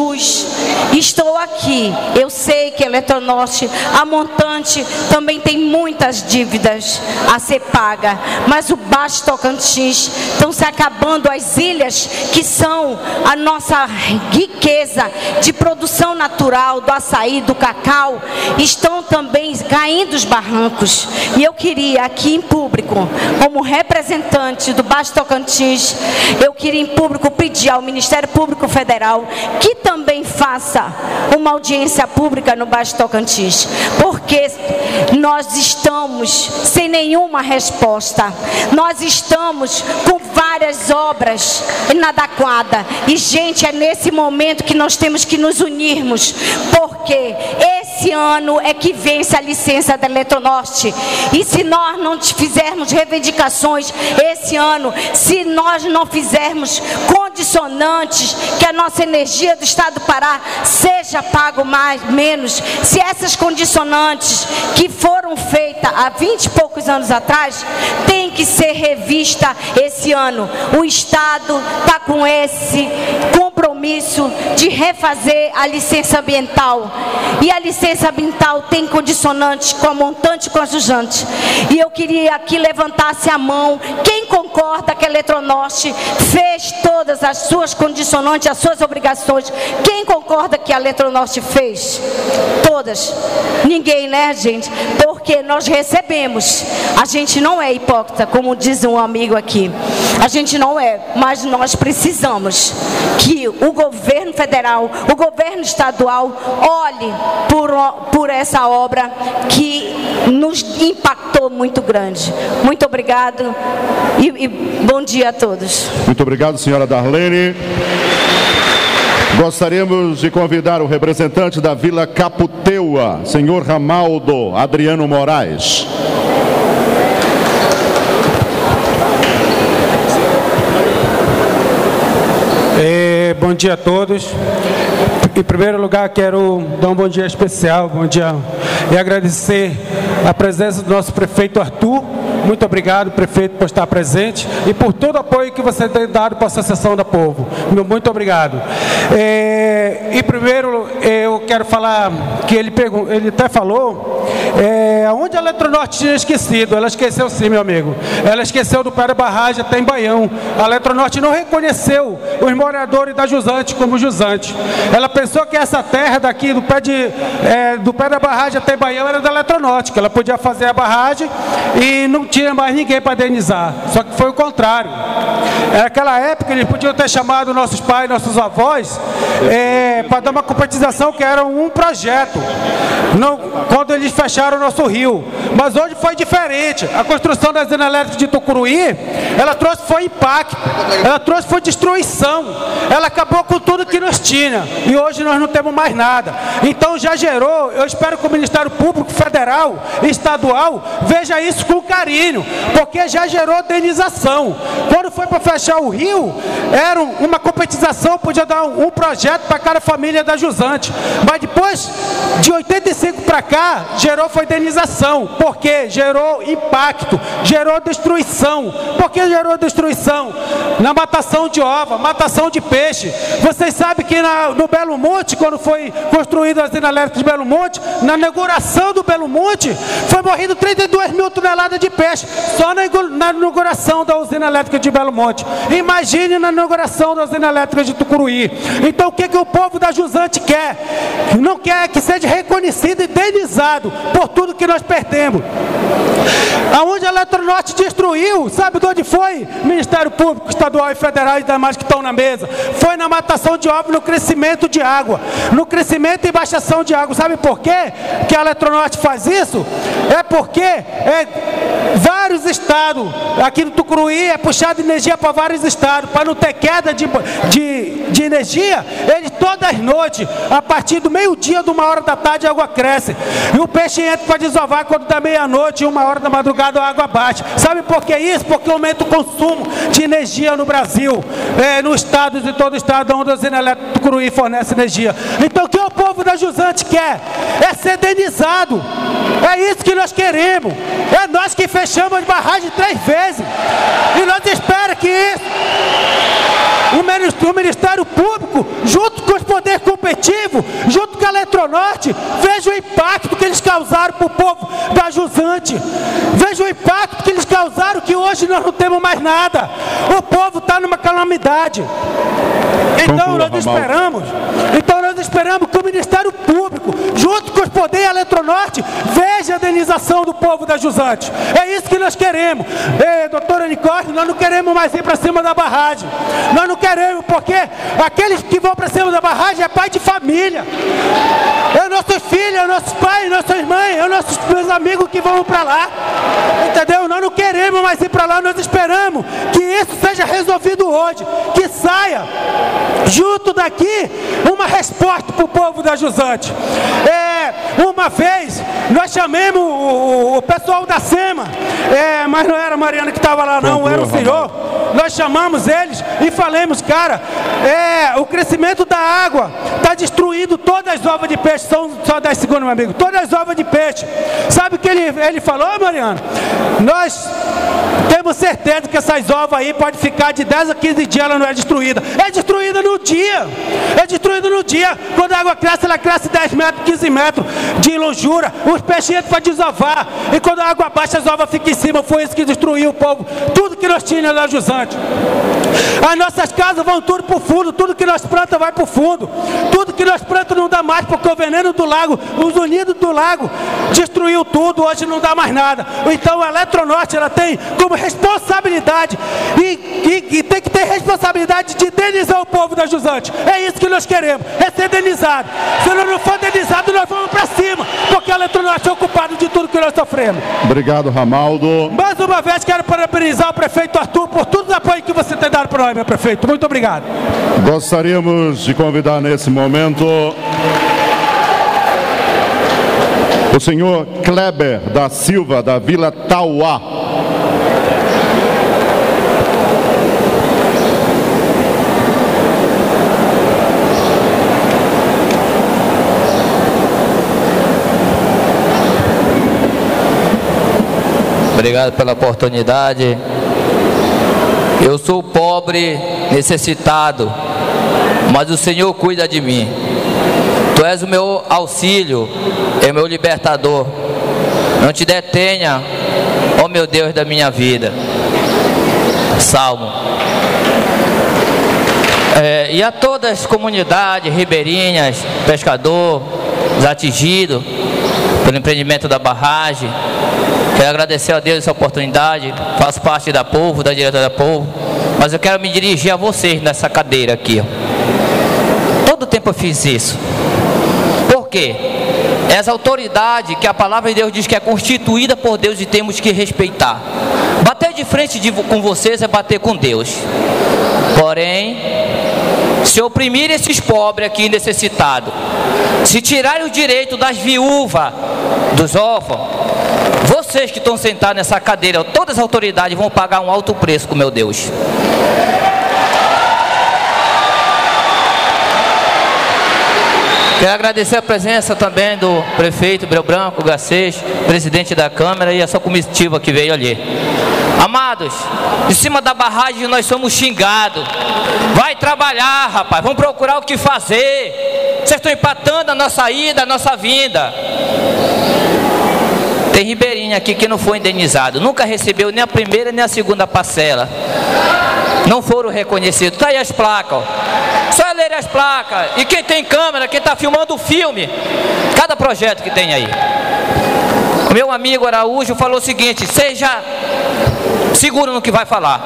jus. Estou aqui. Eu sei que a Eletronorte, a montante, também tem muitas dívidas a ser paga, mas o Baixo Tocantins estão se acabando as ilhas que são a nossa riqueza de produção natural do açaí, do cacau, estão também caindo os barrancos. E eu queria aqui em público, como representante do Baixo Tocantins, eu queria em público pedir ao Ministério Público Federal que também faça uma audiência pública no Baixo Tocantins, porque nós estamos sem nenhuma resposta. Nós estamos com várias obras inadequadas e, gente, é nesse momento que nós temos que nos unirmos, porque esse ano é que vence a licença da Eletronorte, e se nós não fizermos reivindicações esse ano, se nós não fizermos condicionantes que a nossa energia do Estado do Pará seja pago mais, menos, se essas condicionantes que foram feitas há vinte e poucos anos atrás, tem que ser revista esse ano. O Estado está com esse compromisso de refazer a licença ambiental, e a licença ambiental tem condicionantes com a montante e com a jusante. E eu queria que levantasse a mão quem concorda que a Eletronorte fez todas as suas condicionantes, as suas obrigações. Quem concorda que a Eletronorte fez? Todas. Ninguém, né, gente? Porque nós recebemos. A gente não é hipócrita, como diz um amigo aqui. A gente não é, mas nós precisamos que o governo federal, o governo estadual olhe por, por essa obra que nos impactou muito grande. Muito obrigado e, e bom dia a todos. Muito obrigado, senhora Darlene. Gostaríamos de convidar o representante da Vila Caputeua, senhor Ramaldo Adriano Moraes. É, bom dia a todos. Em primeiro lugar, quero dar um bom dia especial, bom dia, e agradecer a presença do nosso prefeito Arthur. Muito obrigado, prefeito, por estar presente e por todo o apoio que você tem dado para a Associação da Povo. Muito obrigado. É, e primeiro, eu quero falar que ele, pergun- ele até falou é, onde a Eletronorte tinha esquecido. Ela esqueceu sim, meu amigo. Ela esqueceu do pé da barragem até em Baião. A Eletronorte não reconheceu os moradores da Jusante como Jusante. Ela pensou que essa terra daqui, do pé, de, é, do pé da barragem até Baião, era da Eletronorte, que ela podia fazer a barragem e não tinha mais ninguém para indenizar. Só que foi o contrário. Naquela época eles podiam ter chamado nossos pais, nossos avós é, para dar uma competização que era um projeto, não, quando eles fecharam o nosso rio. Mas hoje foi diferente. A construção da usina elétrica de Tucuruí, ela trouxe foi impacto, ela trouxe foi destruição, ela acabou com tudo que nós tinha e hoje nós não temos mais nada. Então já gerou, eu espero que o Ministério Público Federal e Estadual veja isso com carinho, porque já gerou indenização. Quando foi para fechar o rio, era uma competização, podia dar um, um projeto para cada família da Jusante, mas depois de oitenta e cinco para cá, gerou foi indenização, porque gerou impacto, gerou destruição. Por que gerou destruição? Na matação de ova, matação de peixe. Vocês sabem que na, no Belo Monte, quando foi construída a usina elétrica de Belo Monte, na inauguração do Belo Monte, foi morrido trinta e duas mil toneladas de peixe, só na, na inauguração da usina elétrica de Belo Monte. Imagine na inauguração da usina elétrica de Tucuruí. Então o que, que o povo da Jusante quer? Não quer que seja reconhecido e indenizado por tudo que nós perdemos. Aonde a Eletronorte destruiu, sabe de onde foi? Ministério Público Estadual e Federal e demais que estão na mesa. Foi na matação de ova, no crescimento de água, no crescimento e baixação de água. Sabe por quê que a Eletronorte faz isso? É porque é, vários estados, aqui no Tucuruí é puxado energia para vários estados, para não ter queda de, de, de energia. Eles todas as noites, a partir do meio-dia, de uma hora da tarde, a água cresce. E o peixe entra para desovar quando dá meia-noite, uma hora da madrugada, a água baixa. Sabe por que isso? Porque aumenta o consumo de energia no Brasil, é, no estado, de todo o estado onde a usina elétrica do Tucuruí fornece energia. Então o que o povo da Jusante quer? É ser indenizado. É isso que nós queremos. É nós que fechamos as barragens três vezes. E nós esperamos que isso, o Ministério Público, junto com os poder competitivo, junto com a Eletronorte, veja o impacto que eles causaram para o povo da Jusante. Veja o impacto que eles causaram, que hoje nós não temos mais nada. O povo está numa calamidade. Então nós esperamos, então nós esperamos que o Ministério Público, junto com os poderes Eletronorte, veja a indenização do povo da Jusante. É isso que nós queremos. Ei, doutora Nicole, nós não queremos mais ir para cima da barragem. Nós não queremos, porque aqueles que vão para cima da barragem é pai de família. É nossos filhos, é nossos pais, nossas mães, é nossos meus amigos que vão para lá. Entendeu? Nós não queremos mais ir para lá, nós esperamos que isso seja resolvido hoje, que saia junto daqui uma resposta para o povo da Jusante. É, uma vez nós chamamos o, o pessoal da SEMA, é, mas não era a Mariana que estava lá não, era o senhor. Nós chamamos eles e falamos, cara, é, o crescimento da água está destruindo todas as ovas de peixe. São só dez segundos, meu amigo. Todas as ovas de peixe. Sabe o que ele, ele falou, Mariana? Nós temos certeza que essas ovas aí podem ficar de dez a quinze dias, ela não é destruída. É destruída no dia. É destruída no dia. Quando a água cresce, ela cresce dez metros, quinze metros de longura. Os peixes entram para desovar. E quando a água baixa, as ovas ficam em cima. Foi isso que destruiu o povo. Tudo que nós tínhamos na Jusante. As nossas casas vão tudo para o fundo. Tudo que nós plantamos vai para o fundo. Tudo que nós plantamos não dá mais, porque o veneno do lago, os unidos do lago, destruiu tudo. Hoje não dá mais nada. Então a Eletronorte, ela tem como responsabilidade e, e, e tem que ter responsabilidade de indenizar o povo da Jusante. É isso que nós queremos, é ser indenizado. Se nós não for indenizado, nós vamos para cima, porque a Eletronorte é o culpado de tudo que nós sofremos. Obrigado, Ramaldo. Mais uma vez quero parabenizar o prefeito Arthur por todo o apoio que você tem dado para nós, meu prefeito. Muito obrigado. Gostaríamos de convidar nesse momento o senhor Kleber da Silva, da Vila Tauá. Obrigado pela oportunidade. Eu sou pobre, necessitado, mas o Senhor cuida de mim. Tu és o meu auxílio, é o meu libertador. Não te detenha, ó meu Deus da minha vida. Salmo. É, e a todas as comunidades ribeirinhas, pescador, os atingidos pelo empreendimento da barragem, quero agradecer a Deus essa oportunidade. Faço parte da Povo, da diretoria da Povo, mas eu quero me dirigir a vocês nessa cadeira aqui. Todo tempo eu fiz isso. Por quê? Essa autoridade que a palavra de Deus diz que é constituída por Deus e temos que respeitar. Bater de frente de, com vocês é bater com Deus. Porém, se oprimir esses pobres aqui necessitados, se tirarem o direito das viúvas, dos órfãos, vocês que estão sentados nessa cadeira, todas as autoridades vão pagar um alto preço com meu Deus. Quero agradecer a presença também do prefeito Breu Branco, Garcês, presidente da Câmara e a sua comitiva que veio ali. Amados, em cima da barragem nós somos xingados. Vai trabalhar, rapaz, vamos procurar o que fazer. Vocês estão empatando a nossa ida, a nossa vinda. Tem ribeirinho aqui que não foi indenizado, nunca recebeu nem a primeira nem a segunda parcela. Não foram reconhecidos. Está aí as placas, ó. Só ler as placas. E quem tem câmera, quem está filmando o filme, cada projeto que tem aí. O meu amigo Araújo falou o seguinte: seja seguro no que vai falar.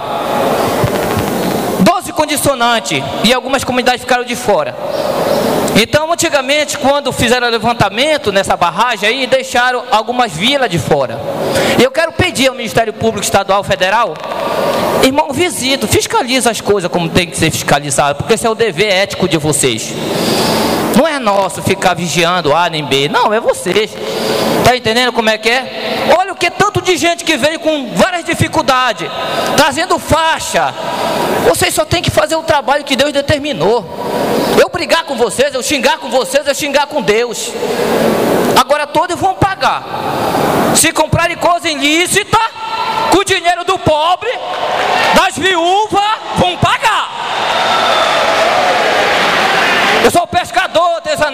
doze condicionantes e algumas comunidades ficaram de fora. Então, antigamente, quando fizeram o levantamento nessa barragem aí, deixaram algumas vilas de fora. E eu quero pedir ao Ministério Público Estadual Federal, irmão, visita, fiscaliza as coisas como tem que ser fiscalizado, porque esse é o dever ético de vocês. Não é nosso ficar vigiando A nem B, não, é vocês. Tá entendendo como é que é? Olha o que tanto de gente que veio com várias dificuldades, trazendo faixa. Vocês só tem que fazer o trabalho que Deus determinou. Eu brigar com vocês, eu xingar com vocês, eu xingar com Deus. Agora todos vão pagar. Se comprarem coisa ilícita, com o dinheiro do pobre, das viúvas, vão pagar. Eu só peço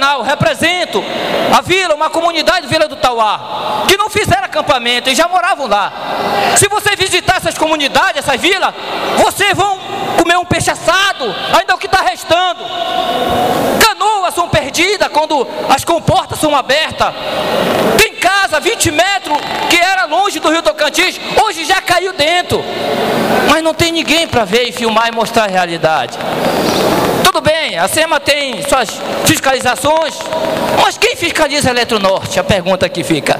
tradicional, represento a vila, uma comunidade Vila do Tauá, que não fizeram acampamento e já moravam lá. Se você visitar essas comunidades, essas vilas, vocês vão comer um peixe assado, ainda é o que está restando. Canoas são perdidas quando as comportas são abertas. Tem casa, vinte metros, que era longe do Rio Tocantins, hoje já caiu dentro. Mas não tem ninguém para ver e filmar e mostrar a realidade. Tudo bem, a SEMA tem suas fiscalizações, mas quem fiscaliza a Eletronorte? A pergunta que fica.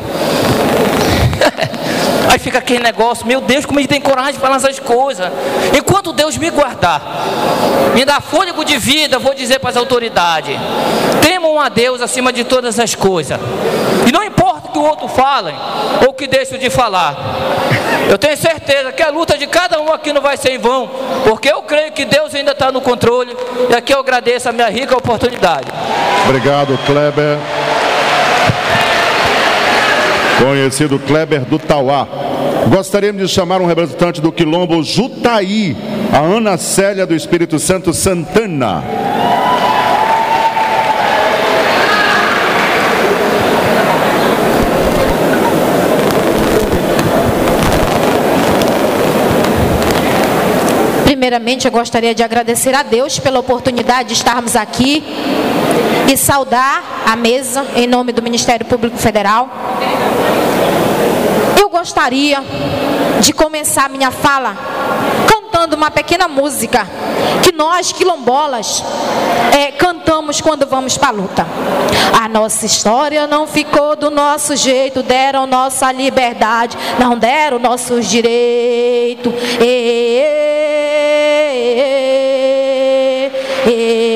Aí fica aquele negócio, meu Deus, como ele tem coragem de falar essas coisas. Enquanto Deus me guardar, me dá fôlego de vida, vou dizer para as autoridades: temam a Deus acima de todas as coisas. E não importa o que o outro fale, ou que deixe de falar. Eu tenho certeza que a luta de cada um aqui não vai ser em vão, porque eu creio que Deus ainda está no controle. E aqui eu agradeço a minha rica oportunidade. Obrigado, Kleber. Conhecido Kleber do Tauá. Gostaríamos de chamar um representante do Quilombo Jutaí, a Ana Célia do Espírito Santo Santana. Primeiramente, eu gostaria de agradecer a Deus pela oportunidade de estarmos aqui e saudar a mesa em nome do Ministério Público Federal. Eu gostaria de começar minha fala cantando uma pequena música que nós, quilombolas, é, cantamos quando vamos para a luta. A nossa história não ficou do nosso jeito, deram nossa liberdade, não deram nossos direitos. E, e, e,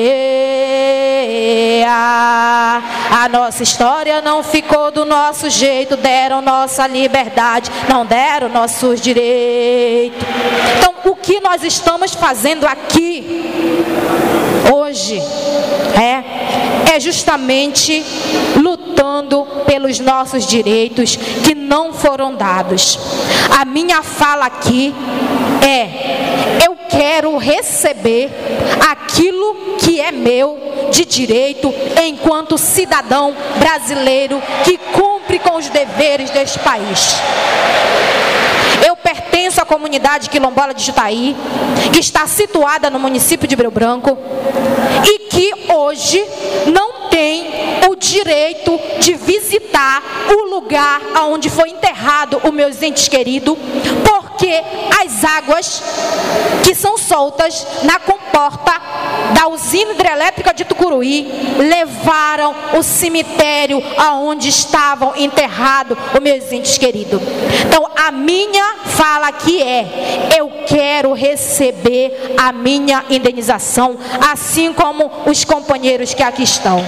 e, a, a nossa história não ficou do nosso jeito, deram nossa liberdade, não deram nossos direitos. Então, o que nós estamos fazendo aqui hoje é, é justamente lutando pelos nossos direitos que não foram dados. A minha fala aqui é: eu quero receber aquilo que é meu de direito enquanto cidadão brasileiro que cumpre com os deveres deste país. Eu pertenço à comunidade quilombola de Jutaí, que está situada no município de Breu Branco e que hoje não tem o direito de visitar o lugar onde foi enterrado os meus entes queridos, porque as águas que são soltas na comporta da usina hidrelétrica de Tucuruí levaram o cemitério aonde estavam enterrados os meus entes queridos. Então, a minha fala aqui é: eu quero receber a minha indenização, assim como os companheiros que aqui estão.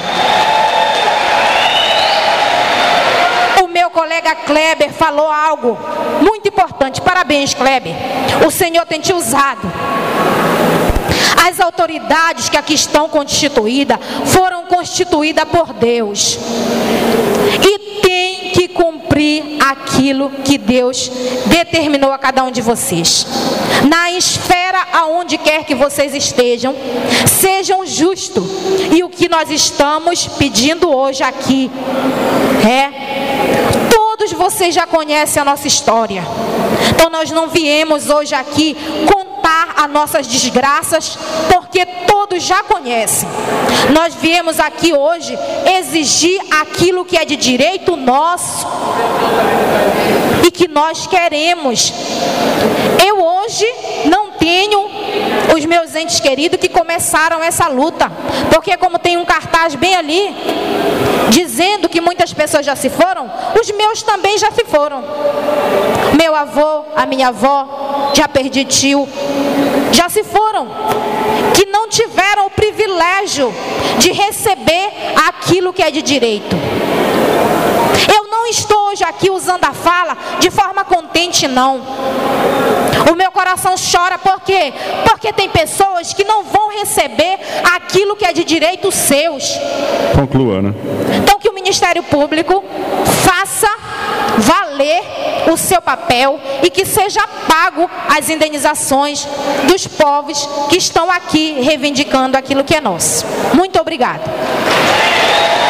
O meu colega Kleber falou algo muito importante. Parabéns, Kleber. O Senhor tem te usado. As autoridades que aqui estão constituídas foram constituídas por Deus e tem que cumprir aquilo que Deus determinou a cada um de vocês. Na esfera aonde quer que vocês estejam, sejam justos. E o que nós estamos pedindo hoje aqui é: todos vocês já conhecem a nossa história. Então nós não viemos hoje aqui contar as nossas desgraças, porque todos já conhecem. Nós viemos aqui hoje exigir aquilo que é de direito nosso e que nós queremos. Eu hoje não tenho os meus entes queridos que começaram essa luta, porque como tem um cartaz bem ali dizendo que muitas pessoas já se foram, os meus também já se foram. Meu avô, a minha avó, já perdi tio, já se foram, que não tiveram o privilégio de receber aquilo que é de direito. Eu não estou hoje aqui usando a fala de forma contente, não. O meu coração chora, por quê? Porque tem pessoas que não vão receber aquilo que é de direitos seus. Conclua, né? Então que o Ministério Público faça valer o seu papel e que seja pago as indenizações dos povos que estão aqui reivindicando aquilo que é nosso. Muito obrigada.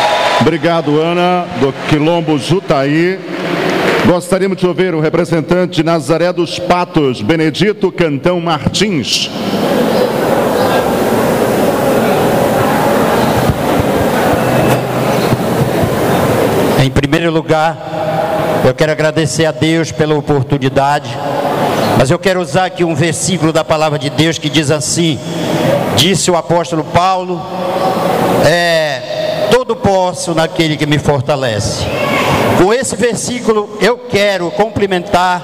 Obrigado, Ana, do Quilombo Jutaí. Gostaríamos de ouvir o representante de Nazaré dos Patos, Benedito Cantão Martins. Em primeiro lugar, eu quero agradecer a Deus pela oportunidade, mas eu quero usar aqui um versículo da palavra de Deus que diz assim, disse o apóstolo Paulo, é, tudo posso naquele que me fortalece. Com esse versículo eu quero cumprimentar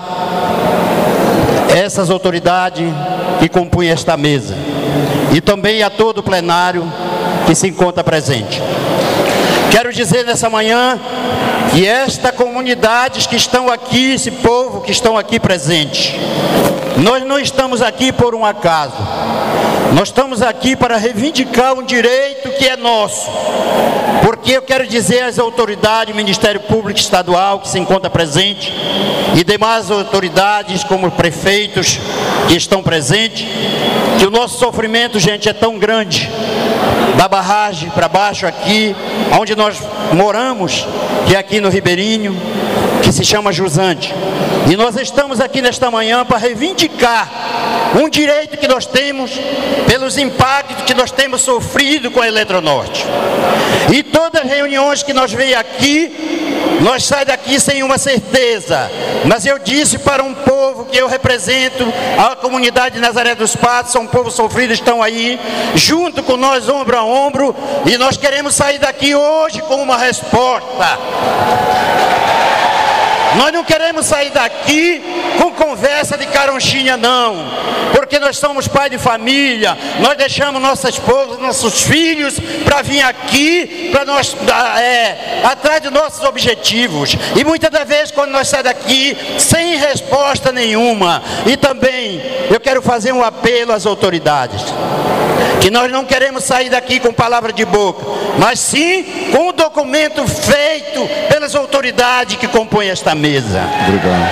essas autoridades que compõem esta mesa e também a todo o plenário que se encontra presente. Quero dizer nessa manhã que esta comunidade que estão aqui, esse povo que estão aqui presente, nós não estamos aqui por um acaso. Nós estamos aqui para reivindicar um direito que é nosso. Porque eu quero dizer às autoridades, Ministério Público Estadual que se encontra presente e demais autoridades como prefeitos que estão presentes, que o nosso sofrimento, gente, é tão grande, da barragem para baixo aqui, onde nós moramos, que é aqui no Ribeirinho, que se chama Jusante. E nós estamos aqui nesta manhã para reivindicar um direito que nós temos pelos impactos que nós temos sofrido com a Eletronorte. E todas as reuniões que nós vemos aqui, nós saímos daqui sem uma certeza. Mas eu disse para um povo que eu represento, a comunidade de Nazaré dos Patos, são um povo sofrido, estão aí, junto com nós, ombro a ombro, e nós queremos sair daqui hoje com uma resposta. Nós não queremos sair daqui com conversa de caronchinha, não. Porque nós somos pai de família, nós deixamos nossa esposa, nossos filhos para vir aqui, para nós, é, atrás de nossos objetivos. E muitas das vezes quando nós saímos daqui sem resposta nenhuma. E também eu quero fazer um apelo às autoridades. Que nós não queremos sair daqui com palavra de boca, mas sim com um documento feito pelas autoridades que compõem esta mesa. Obrigado.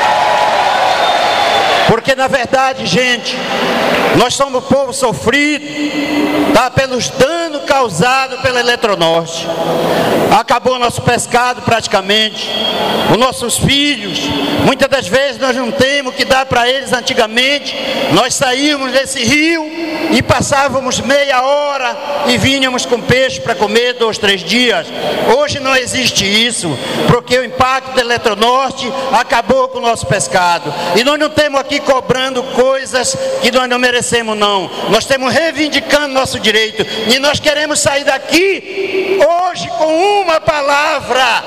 Porque na verdade, gente, nós somos um povo sofrido, tá, pelos danos causados pela Eletronorte. Acabou nosso pescado praticamente, os nossos filhos, muitas das vezes nós não temos o que dar para eles. Antigamente nós saímos desse rio e passávamos meia hora e vínhamos com peixe para comer dois, três dias. Hoje não existe isso, porque o impacto da Eletronorte acabou com o nosso pescado. E nós não temos aqui cobrando coisas que nós não merecemos, não. Nós estamos reivindicando nosso direito e nós queremos sair daqui hoje com uma palavra.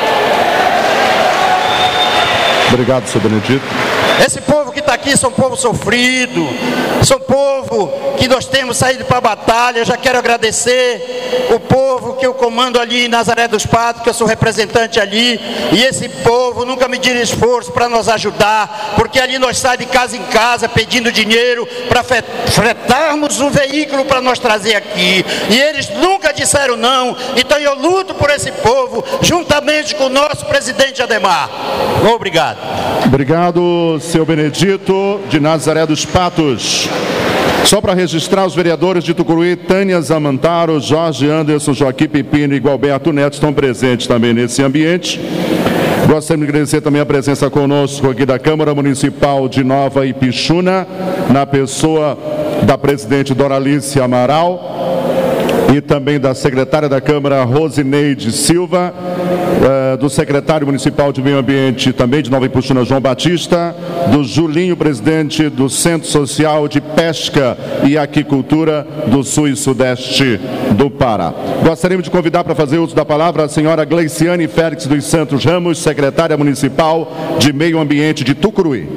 Obrigado, senhor Benedito. Esse povo que está aqui são um povo sofrido, são um povo que nós temos saído para a batalha. Eu já quero agradecer o povo que eu comando ali em Nazaré dos Patos, que eu sou representante ali, e esse povo nunca mediram esforço para nos ajudar, porque ali nós saímos de casa em casa pedindo dinheiro para fretarmos um veículo para nós trazer aqui, e eles nunca disseram não. Então eu luto por esse povo, juntamente com o nosso presidente Ademar. Obrigado. Obrigado, seu Benedito, de Nazaré dos Patos. Só para registrar, os vereadores de Tucuruí, Tânia Zamantaro, Jorge Anderson, Joaquim Pepino e Gualberto Neto estão presentes também nesse ambiente. Gostaria de agradecer também a presença conosco aqui da Câmara Municipal de Nova Ipixuna, na pessoa da presidente Doralice Amaral, e também da secretária da Câmara, Rosineide Silva, uh, do secretário municipal de Meio Ambiente, também de Nova Ipixuna, João Batista, do Julinho, presidente do Centro Social de Pesca e Aquicultura do Sul e Sudeste do Pará. Gostaríamos de convidar para fazer uso da palavra a senhora Gleiciane Félix dos Santos Ramos, secretária municipal de Meio Ambiente de Tucuruí.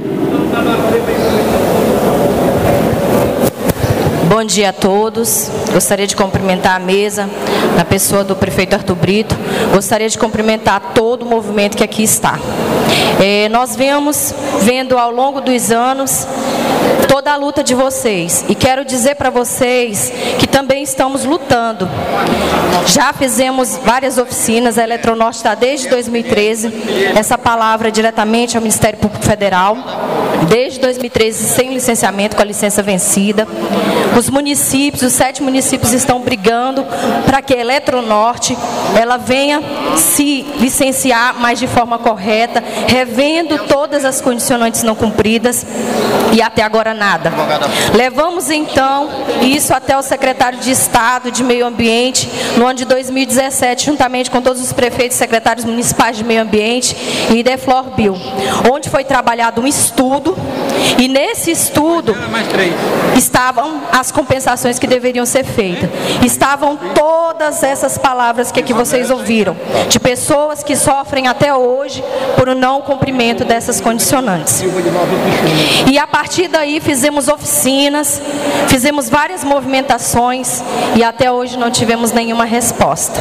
Bom dia a todos. Gostaria de cumprimentar a mesa, na pessoa do prefeito Arthur Brito. Gostaria de cumprimentar todo o movimento que aqui está. É, nós vemos, vendo ao longo dos anos, toda a luta de vocês. E quero dizer para vocês que também estamos lutando. Já fizemos várias oficinas, a Eletronorte está desde dois mil e treze, essa palavra diretamente ao Ministério Público Federal, desde dois mil e treze sem licenciamento, com a licença vencida. Os municípios, os sete municípios estão brigando para que a Eletronorte ela venha se licenciar, mas de forma correta, revendo todas as condicionantes não cumpridas e até agora nada. Levamos então isso até o secretário de Estado de Meio Ambiente no ano de dois mil e dezessete, juntamente com todos os prefeitos e secretários municipais de Meio Ambiente e Ideflor-Bio, onde foi trabalhado um estudo e nesse estudo estavam as compensações que deveriam ser feitas. Estavam todas essas palavras que aqui vocês ouviram, de pessoas que sofrem até hoje por um não cumprimento dessas condicionantes. E a partir daí fizemos oficinas, fizemos várias movimentações e até hoje não tivemos nenhuma resposta.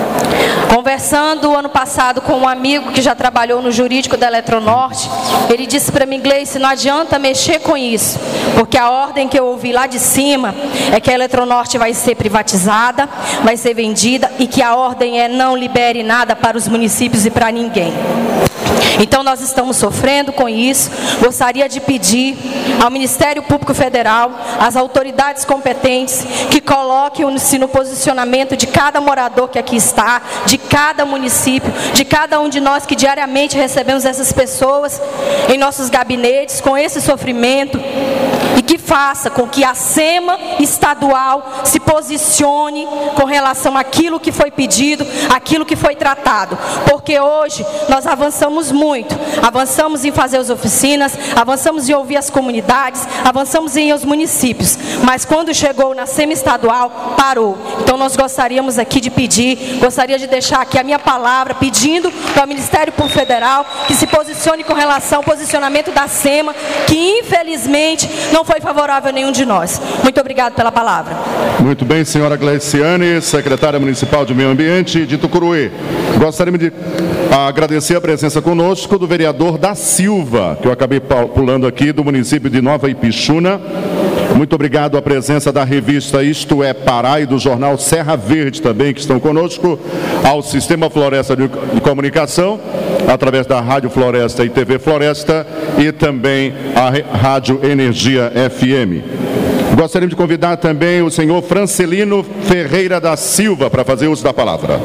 Conversando ano passado com um amigo que já trabalhou no jurídico da Eletronorte, ele disse para mim: Gleice, não adianta mexer com isso, porque a ordem que eu ouvi lá de cima é que a Eletronorte vai ser privatizada, vai ser vendida e que a ordem é não libere nada para os municípios e para ninguém. Então nós estamos sofrendo com isso. Gostaria de pedir ao Ministério Público Federal, às autoridades competentes, que coloquem-se no posicionamento de cada morador que aqui está, de cada município, de cada um de nós que diariamente recebemos essas pessoas em nossos gabinetes com esse sofrimento, e que faça com que a SEMA estadual se posicione com relação àquilo que foi pedido, àquilo que foi tratado, porque hoje nós avançamos muito, avançamos em fazer as oficinas, avançamos em ouvir as comunidades, avançamos em ir aos municípios, mas quando chegou na SEMA estadual, parou. Então nós gostaríamos aqui de pedir, gostaria de deixar aqui a minha palavra, pedindo para o Ministério Público Federal que se posicione com relação ao posicionamento da SEMA, que infelizmente não foi favorável a nenhum de nós. Muito obrigado pela palavra. Muito bem, senhora Gleiciane, secretária municipal de Meio Ambiente de Tucuruí. Gostaríamos de agradecer a presença conosco do vereador da Silva, que eu acabei pulando aqui, do município de Nova Ipixuna. Muito obrigado à presença da revista Isto é Pará e do jornal Serra Verde também, que estão conosco, ao Sistema Floresta de Comunicação, através da Rádio Floresta e T V Floresta, e também a Rádio Energia F M. Gostaríamos de convidar também o senhor Francelino Ferreira da Silva para fazer uso da palavra.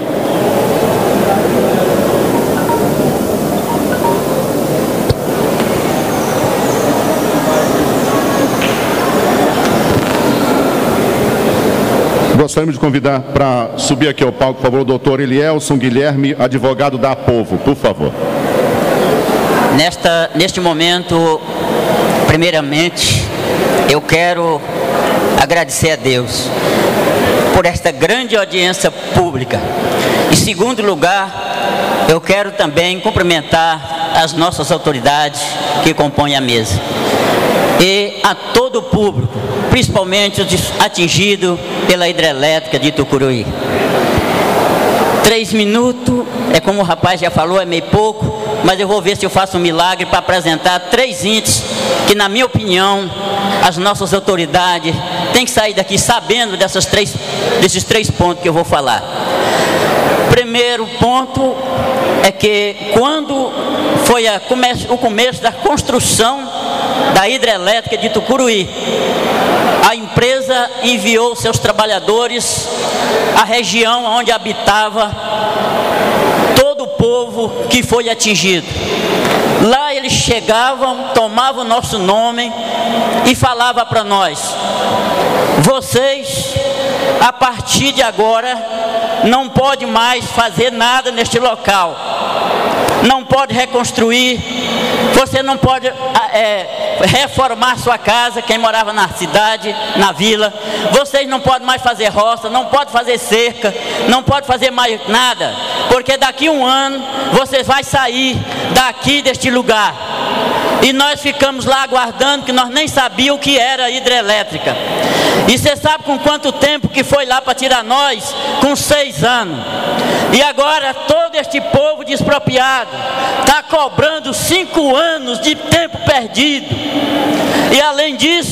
Gostaríamos de convidar para subir aqui ao palco, por favor, o doutor Elielson Guilherme, advogado da Povo, por favor. Nesta, neste momento, primeiramente, eu quero agradecer a Deus por esta grande audiência pública. Em segundo lugar, eu quero também cumprimentar as nossas autoridades que compõem a mesa e a todo o público, principalmente os atingidos pela hidrelétrica de Tucuruí. Três minutos, é como o rapaz já falou, é meio pouco, mas eu vou ver se eu faço um milagre para apresentar três índices que, na minha opinião, as nossas autoridades têm que sair daqui sabendo dessas três, desses três pontos que eu vou falar. Primeiro ponto é que quando foi a come- o começo da construção da hidrelétrica de Tucuruí, a empresa enviou seus trabalhadores à região onde habitava todo o povo que foi atingido. Lá eles chegavam, tomavam o nosso nome e falavam para nós: vocês, a partir de agora, não podem mais fazer nada neste local, não pode reconstruir, você não pode é, reformar sua casa, quem morava na cidade, na vila, vocês não podem mais fazer roça, não podem fazer cerca, não podem fazer mais nada, porque daqui a um ano vocês vão sair daqui deste lugar. E nós ficamos lá aguardando, que nós nem sabíamos o que era hidrelétrica. E você sabe com quanto tempo que foi lá para tirar nós? Com seis anos. E agora todo este povo despropriado está cobrando cinco anos de tempo perdido. E além disso,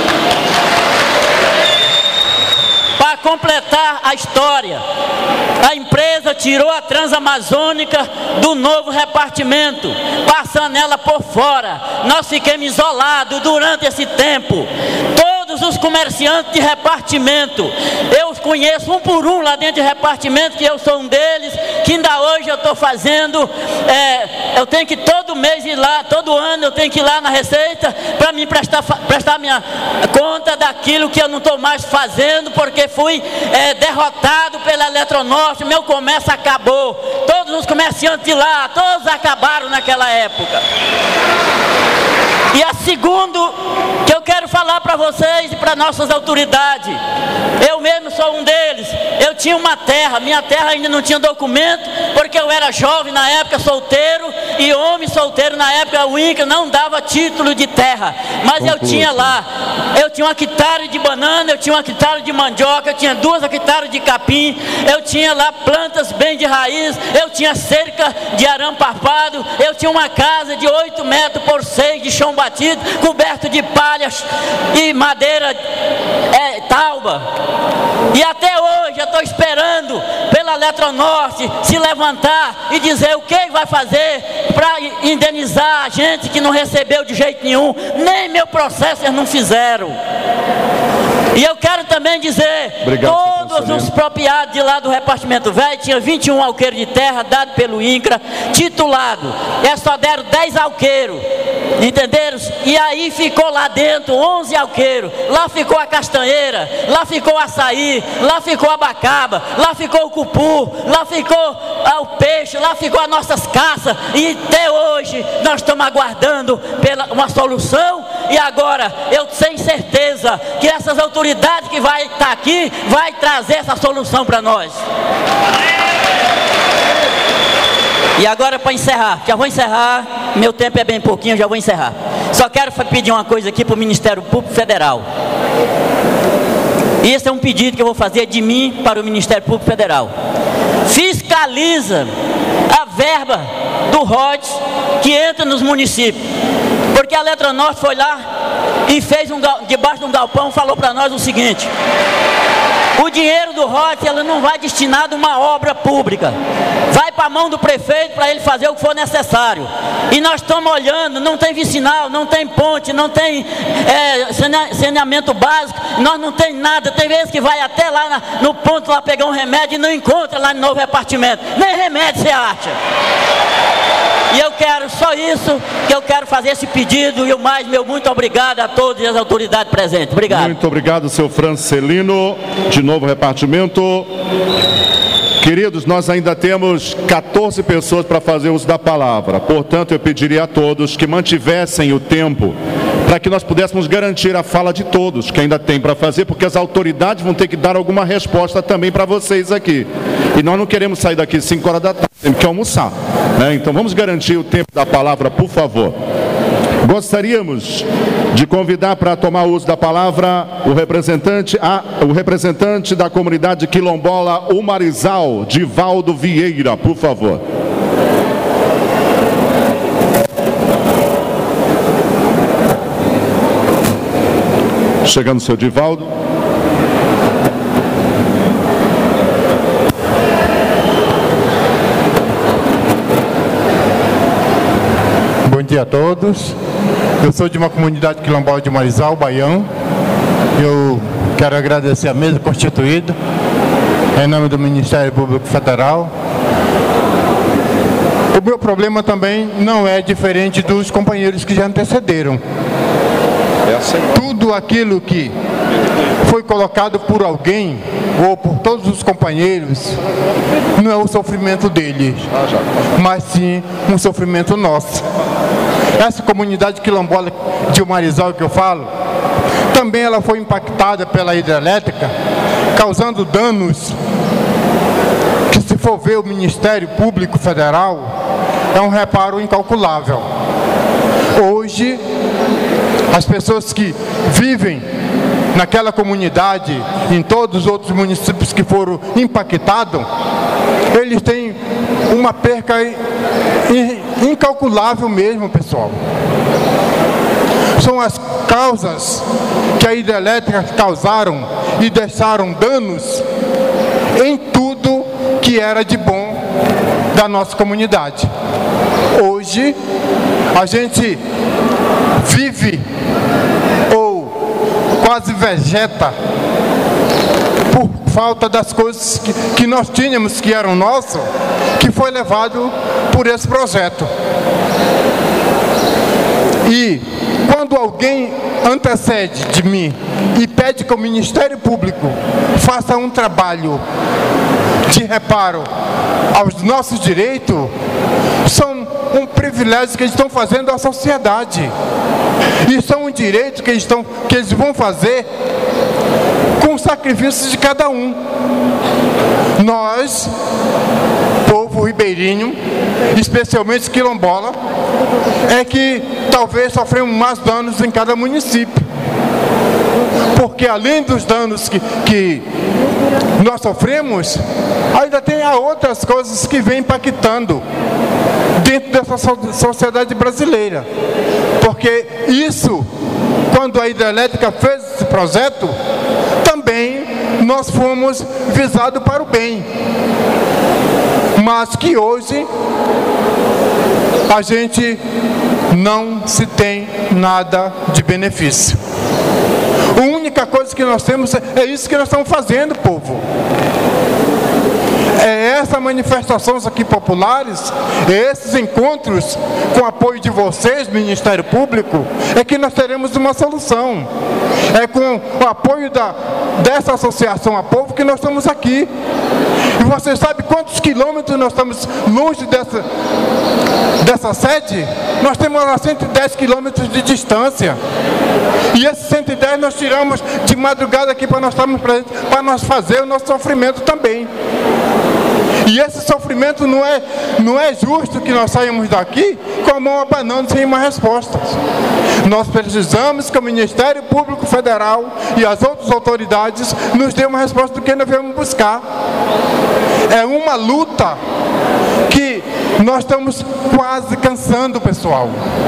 para completar a história, a empresa tirou a Transamazônica do novo repartimento, passando ela por fora. Nós ficamos isolados durante esse tempo. Todos os comerciantes de repartimento, eu os conheço um por um lá dentro de repartimento, que eu sou um deles, que ainda hoje eu estou fazendo, é, eu tenho que todo mês ir lá, todo ano eu tenho que ir lá na Receita, para me prestar, prestar minha conta daquilo que eu não estou mais fazendo, porque fui é, derrotado pela Eletronorte, meu comércio acabou. Todos os comerciantes de lá, todos acabaram naquela época. E a segundo que eu quero falar para vocês e para nossas autoridades, eu mesmo sou um deles. Eu tinha uma terra, minha terra ainda não tinha documento, porque eu era jovem na época, solteiro, e homem solteiro na época, o INCRA não dava título de terra, mas Conclua, eu tinha lá, eu tinha uma hectare de banana, eu tinha uma hectare de mandioca, eu tinha duas hectares de capim, eu tinha lá plantas bem de raiz, eu tinha cerca de arame farpado, eu tinha uma casa de oito metros por seis de chão batido, coberto de palhas e madeira é, tauba. E até hoje eu estou esperando pela Eletronorte se levantar e dizer o que vai fazer para indenizar a gente que não recebeu de jeito nenhum, nem meu processo eles não fizeram. E eu quero também dizer, Obrigado, todos os expropriados de lá do repartimento velho, tinha vinte e um alqueiros de terra dado pelo INCRA, titulado, e só deram dez alqueiros, entenderam? E aí ficou lá dentro onze alqueiros, lá ficou a castanheira, lá ficou o açaí, lá ficou a abacaba, lá ficou o cupu, lá ficou ah, o peixe, lá ficou as nossas caças, e até hoje nós estamos aguardando pela uma solução. E agora eu tenho certeza que essas autoridades que vai estar aqui vai trazer essa solução para nós. E agora, para encerrar, já vou encerrar, meu tempo é bem pouquinho, já vou encerrar. Só quero pedir uma coisa aqui para o Ministério Público Federal. E esse é um pedido que eu vou fazer de mim para o Ministério Público Federal. Fiscaliza a verba do R O D S que entra nos municípios. Porque a Eletronorte foi lá e fez um, debaixo de um galpão, falou para nós o seguinte: o dinheiro do R O D S ela não vai destinado a uma obra pública, vai para a mão do prefeito para ele fazer o que for necessário. E nós estamos olhando, não tem vicinal, não tem ponte, não tem é, saneamento básico, nós não tem nada. Tem vezes que vai até lá na, no ponto lá pegar um remédio e não encontra lá no novo repartimento, nem remédio você acha. E eu quero, só isso, que eu quero fazer esse pedido, e o mais, meu muito obrigado a todas as autoridades presentes. Obrigado. Muito obrigado, seu Francelino, de novo repartimento. Queridos, nós ainda temos quatorze pessoas para fazer uso da palavra. Portanto, eu pediria a todos que mantivessem o tempo para que nós pudéssemos garantir a fala de todos que ainda tem para fazer, porque as autoridades vão ter que dar alguma resposta também para vocês aqui. E nós não queremos sair daqui cinco horas da tarde, temos que almoçar, né? Então vamos garantir o tempo da palavra, por favor. Gostaríamos de convidar para tomar uso da palavra o representante, a, o representante da comunidade quilombola Umarizal, Divaldo Vieira, por favor. Chegando o seu Divaldo. Bom dia a todos. Eu sou de uma comunidade quilombola de Umarizal, Baião. Eu quero agradecer a mesa constituída, em nome do Ministério Público Federal. O meu problema também não é diferente dos companheiros que já antecederam. Tudo aquilo que foi colocado por alguém, ou por todos os companheiros, não é o sofrimento deles, mas sim um sofrimento nosso. Essa comunidade quilombola de Umarizal que eu falo, também ela foi impactada pela hidrelétrica, causando danos que, se for ver o Ministério Público Federal, é um reparo incalculável. Hoje, as pessoas que vivem naquela comunidade, em todos os outros municípios que foram impactados, eles têm uma perca incalculável mesmo, pessoal. São as causas que a hidrelétrica causaram e deixaram danos em tudo que era de bom da nossa comunidade. Hoje, a gente vive ou quase vegeta por falta das coisas que, que nós tínhamos, que eram nossas, que foi levado por esse projeto. E quando alguém antecede de mim e pede que o Ministério Público faça um trabalho de reparo aos nossos direitos, são um privilégio que eles estão fazendo à sociedade. E são um direito que eles, estão, que eles vão fazer com o sacrifício de cada um. Nós, povo ribeirinho, especialmente quilombola, é que talvez sofremos mais danos em cada município. Porque além dos danos que, que nós sofremos, ainda tem outras coisas que vêm impactando dentro dessa sociedade brasileira. Porque isso, quando a hidrelétrica fez esse projeto, também nós fomos visados para o bem. Mas que hoje a gente não se tem nada de benefício. A única coisa que nós temos é isso que nós estamos fazendo, povo. É essas manifestações aqui populares, esses encontros com apoio de vocês, Ministério Público, é que nós teremos uma solução. É com o apoio da, dessa associação a povo que nós estamos aqui. E você sabe quantos quilômetros nós estamos longe dessa, dessa sede? Nós temos a cento e dez quilômetros de distância. E esses cento e dez nós tiramos de madrugada aqui para nós estarmos presentes, para nós fazer o nosso sofrimento também. E esse sofrimento não é, não é justo que nós saímos daqui com a mão abanando sem uma resposta. Nós precisamos que o Ministério Público Federal e as outras autoridades nos dêem uma resposta do que nós viemos buscar. É uma luta que nós estamos quase cansando, pessoal.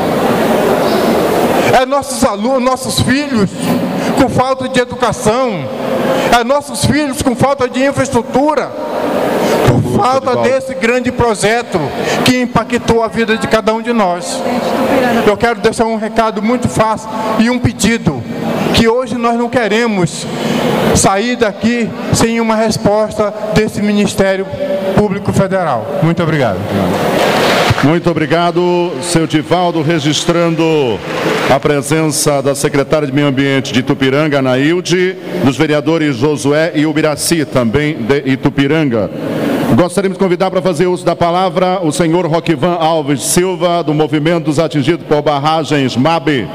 É nossos alunos, nossos filhos com falta de educação, é nossos filhos com falta de infraestrutura, por falta desse grande projeto que impactou a vida de cada um de nós. Eu quero deixar um recado muito fácil e um pedido, que hoje nós não queremos sair daqui sem uma resposta desse Ministério Público Federal. Muito obrigado. Muito obrigado, seu Divaldo, registrando a presença da secretária de Meio Ambiente de Itupiranga, Anaílde, dos vereadores Josué e Ubiraci, também de Itupiranga. Gostaríamos de convidar para fazer uso da palavra o senhor Roquivan Alves Silva, do Movimento dos Atingidos por Barragens, M A B.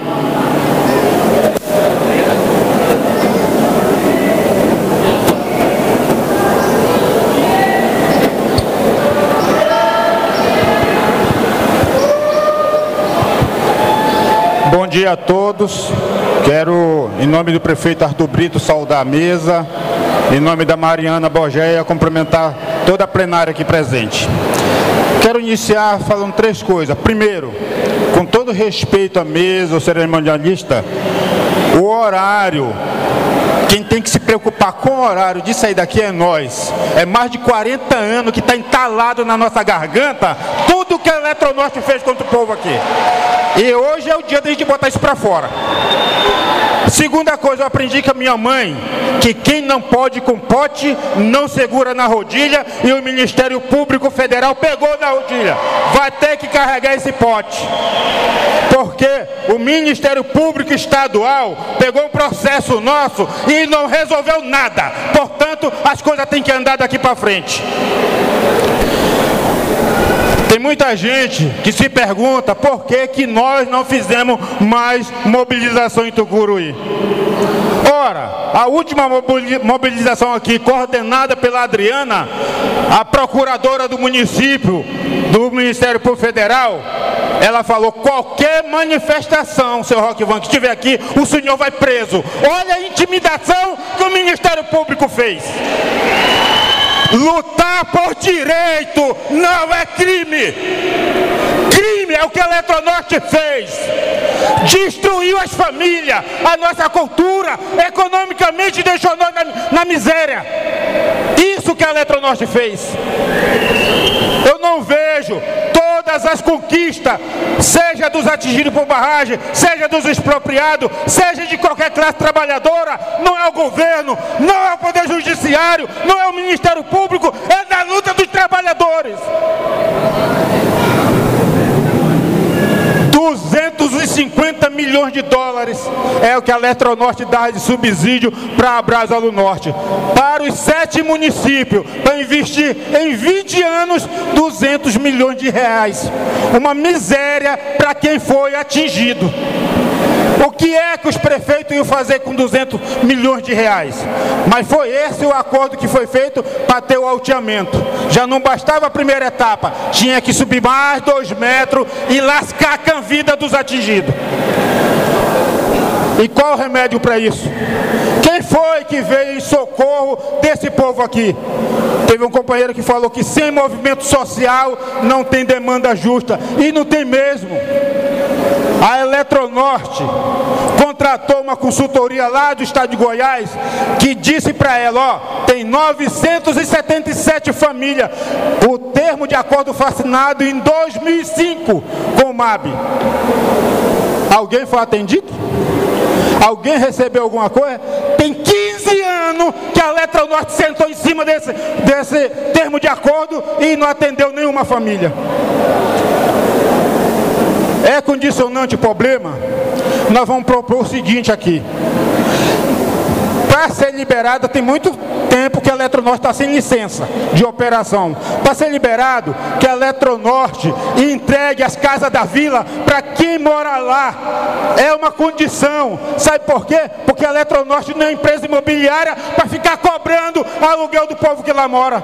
Bom dia a todos. Quero, em nome do prefeito Arthur Brito, saudar a mesa. Em nome da Mariana Borgeia, cumprimentar toda a plenária aqui presente. Quero iniciar falando três coisas. Primeiro, com todo respeito à mesa, ao cerimonialista, o horário, quem tem que se preocupar com o horário de sair daqui é nós. É mais de quarenta anos que está entalado na nossa garganta tudo que a Eletronorte fez contra o povo aqui. E hoje é o dia da gente botar isso para fora. Segunda coisa, eu aprendi com a minha mãe, que quem não pode com pote, não segura na rodilha, e o Ministério Público Federal pegou na rodilha. Vai ter que carregar esse pote. Porque o Ministério Público Estadual pegou um processo nosso e não resolveu nada. Portanto, as coisas têm que andar daqui para frente. Tem muita gente que se pergunta por que que nós não fizemos mais mobilização em Tucuruí. Ora, a última mobilização aqui, coordenada pela Adriana, a procuradora do município, do Ministério Público Federal, Ela falou, qualquer manifestação, seu Rockvan, que estiver aqui, o senhor vai preso. Olha a intimidação que o Ministério Público fez. Lutar por direito não é crime. Crime é o que a Eletronorte fez. Destruiu as famílias, a nossa cultura, economicamente deixou nós na, na miséria. Isso que a Eletronorte fez. Eu não vejo todas as conquistas, seja dos atingidos por barragem, seja dos expropriados, seja de qualquer classe trabalhadora, não é o governo, não é o Poder Judiciário, não é o Ministério Público, é da luta dos trabalhadores. duzentos e cinquenta milhões de dólares é o que a Eletronorte dá de subsídio para a Brasalu Norte. Para os sete municípios, para investir em vinte anos, duzentos milhões de reais. Uma miséria para quem foi atingido. O que é que os prefeitos iam fazer com duzentos milhões de reais? Mas foi esse o acordo que foi feito para ter o alteamento. Já não bastava a primeira etapa, tinha que subir mais dois metros e lascar a canvida dos atingidos. E qual o remédio para isso? Quem foi que veio em socorro desse povo aqui? Teve um companheiro que falou que sem movimento social não tem demanda justa. E não tem mesmo. A Eletronorte contratou uma consultoria lá do estado de Goiás que disse para ela, ó, tem novecentos e setenta e sete famílias. O termo de acordo foi assinado em dois mil e cinco com o M A B. Alguém foi atendido? Alguém recebeu alguma coisa? Tem quinze anos que a Eletronorte sentou em cima desse, desse termo de acordo e não atendeu nenhuma família. É condicionante o problema? Nós vamos propor o seguinte aqui. Para ser liberada, tem muito tempo que a Eletronorte está sem licença de operação. Para ser liberado, que a Eletronorte entregue as casas da vila para quem mora lá. É uma condição. Sabe por quê? Porque a Eletronorte não é empresa imobiliária para ficar cobrando aluguel do povo que lá mora.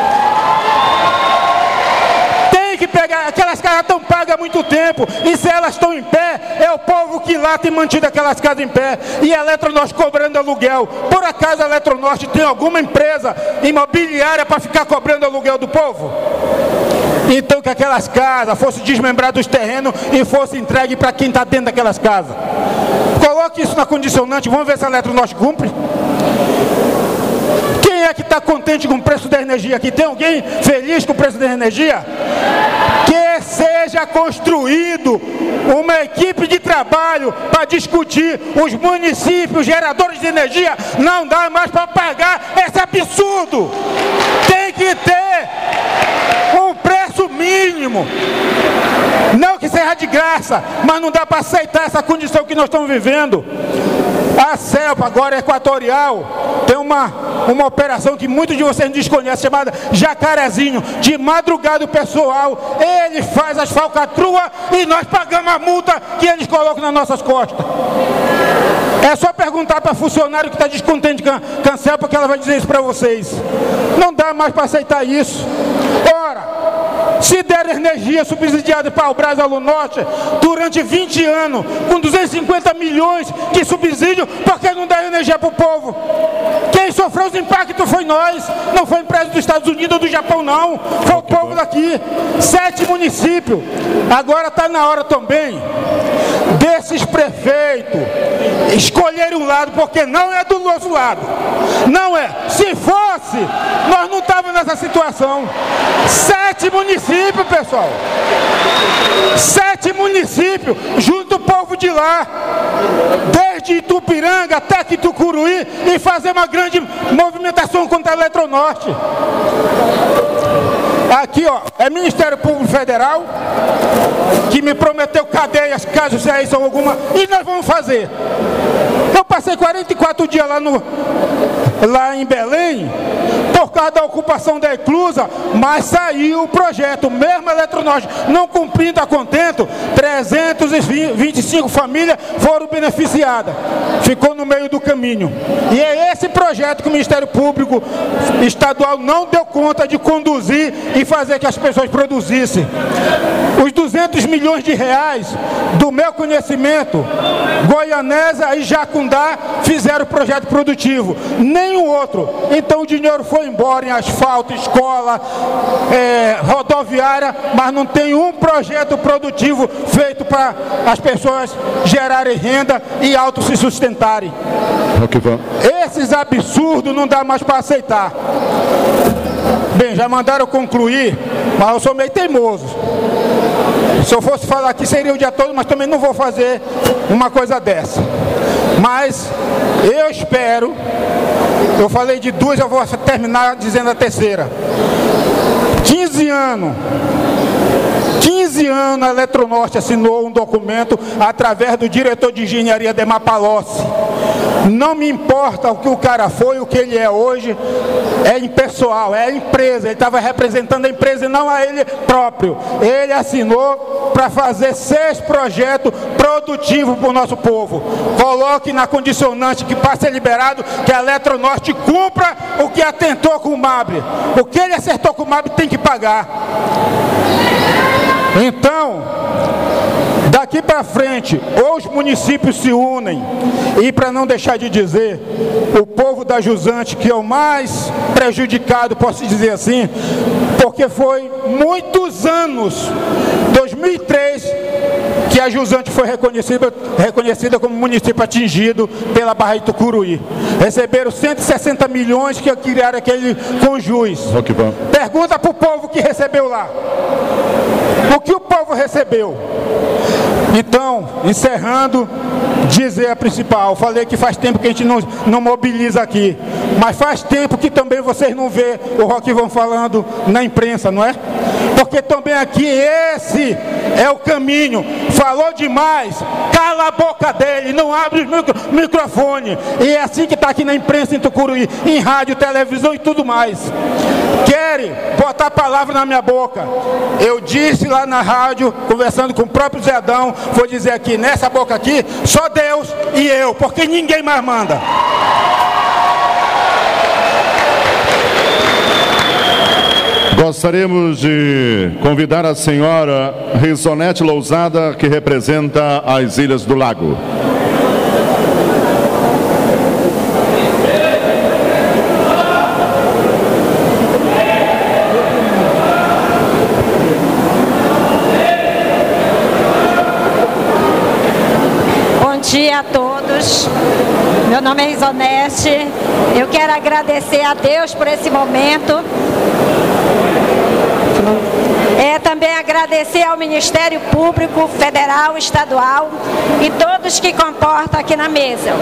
Que pegar, aquelas casas estão pagas há muito tempo, e se elas estão em pé, é o povo que lá tem mantido aquelas casas em pé, e a Eletronorte cobrando aluguel. Por acaso a Eletronorte tem alguma empresa imobiliária para ficar cobrando aluguel do povo? Então que aquelas casas fossem desmembradas dos terrenos e fossem entregues para quem está dentro daquelas casas. Coloque isso na condicionante, vamos ver se a Eletronorte cumpre. Quem é que está contente com o preço da energia aqui? Tem alguém feliz com o preço da energia? Que seja construído uma equipe de trabalho para discutir os municípios geradores de energia. Não dá mais para pagar esse absurdo. Tem que ter um preço mínimo. Não que seja de graça, mas não dá para aceitar essa condição que nós estamos vivendo. A CELPA, agora Equatorial, tem uma, uma operação que muitos de vocês desconhecem, chamada Jacarezinho. De madrugada o pessoal, ele faz as falcatruas e nós pagamos a multa que eles colocam nas nossas costas. É só perguntar para funcionário que está descontente com a CELPA que ela vai dizer isso para vocês. Não dá mais para aceitar isso. Ora, se der energia subsidiada para o Brasalu Norte durante vinte anos, com duzentos e cinquenta milhões de subsídio, por que não dá energia para o povo? Quem sofreu os impactos foi nós, não foi a empresa dos Estados Unidos ou do Japão, não. Foi o povo daqui. Sete municípios. Agora está na hora também desses prefeitos escolherem um lado, porque não é do nosso lado. Não é. Se fosse, nós não estávamos nessa situação. Sete municípios, pessoal. Sete municípios, junto o povo de lá, desde Itupiranga até Tucuruí, e fazer uma grande movimentação contra a Eletronorte. Aqui, ó, é Ministério Público Federal que me prometeu cadeias, caso saísse alguma, e nós vamos fazer. Eu passei quarenta e quatro dias lá, no, lá em Belém, por causa da ocupação da Eclusa, mas saiu o projeto, mesmo a Eletronorte não cumprindo a contento, trezentas e vinte e cinco famílias foram beneficiadas. Ficou no meio do caminho. E é esse projeto que o Ministério Público Estadual não deu conta de conduzir e fazer que as pessoas produzissem. Os duzentos duzentos milhões de reais, do meu conhecimento, Goianésia e Jacundá fizeram projeto produtivo, nenhum outro. Então o dinheiro foi embora em asfalto, escola, é, rodoviária, mas não tem um projeto produtivo feito para as pessoas gerarem renda e auto se sustentarem. Esses absurdos não dá mais para aceitar. Bem, já mandaram concluir, mas eu sou meio teimoso. Se eu fosse falar aqui seria o dia todo, mas também não vou fazer uma coisa dessa. Mas eu espero, eu falei de duas, eu vou terminar dizendo a terceira. quinze anos, quinze anos a Eletronorte assinou um documento através do diretor de engenharia Demar Palocci. Não me importa o que o cara foi, o que ele é hoje, é impessoal, é a empresa, ele estava representando a empresa e não a ele próprio. Ele assinou para fazer seis projetos produtivos para o nosso povo. Coloque na condicionante que para ser liberado, que a Eletronorte cumpra o que atentou com o Mabre. O que ele acertou com o Mabre tem que pagar. Então, daqui para frente, ou os municípios se unem, e para não deixar de dizer, o povo da Jusante, que é o mais prejudicado, posso dizer assim, porque foi muitos anos, dois mil e três, que a Jusante foi reconhecida, reconhecida como município atingido pela Barra de Tucuruí. Receberam cento e sessenta milhões que criaram aquele conjus. Pergunta para o povo que recebeu lá. O que o povo recebeu? Então, encerrando, dizer a principal. Falei que faz tempo que a gente não, não mobiliza aqui, mas faz tempo que também vocês não vê o Rock vão falando na imprensa, não é? Porque também aqui esse é o caminho. Falou demais, cala a boca dele, não abre o micro, microfone. E é assim que está aqui na imprensa em Tucuruí, em rádio, televisão e tudo mais. Querem botar a palavra na minha boca. Eu disse lá na rádio, conversando com o próprio Zé Adão, vou dizer aqui, nessa boca aqui, só Deus e eu, porque ninguém mais manda. Gostaríamos de convidar a senhora Risonete Lousada, que representa as Ilhas do Lago. Bom dia a todos. Meu nome é Risonete. Eu quero agradecer a Deus por esse momento. É também agradecer ao Ministério Público Federal, Estadual e todos que comportam aqui na mesa.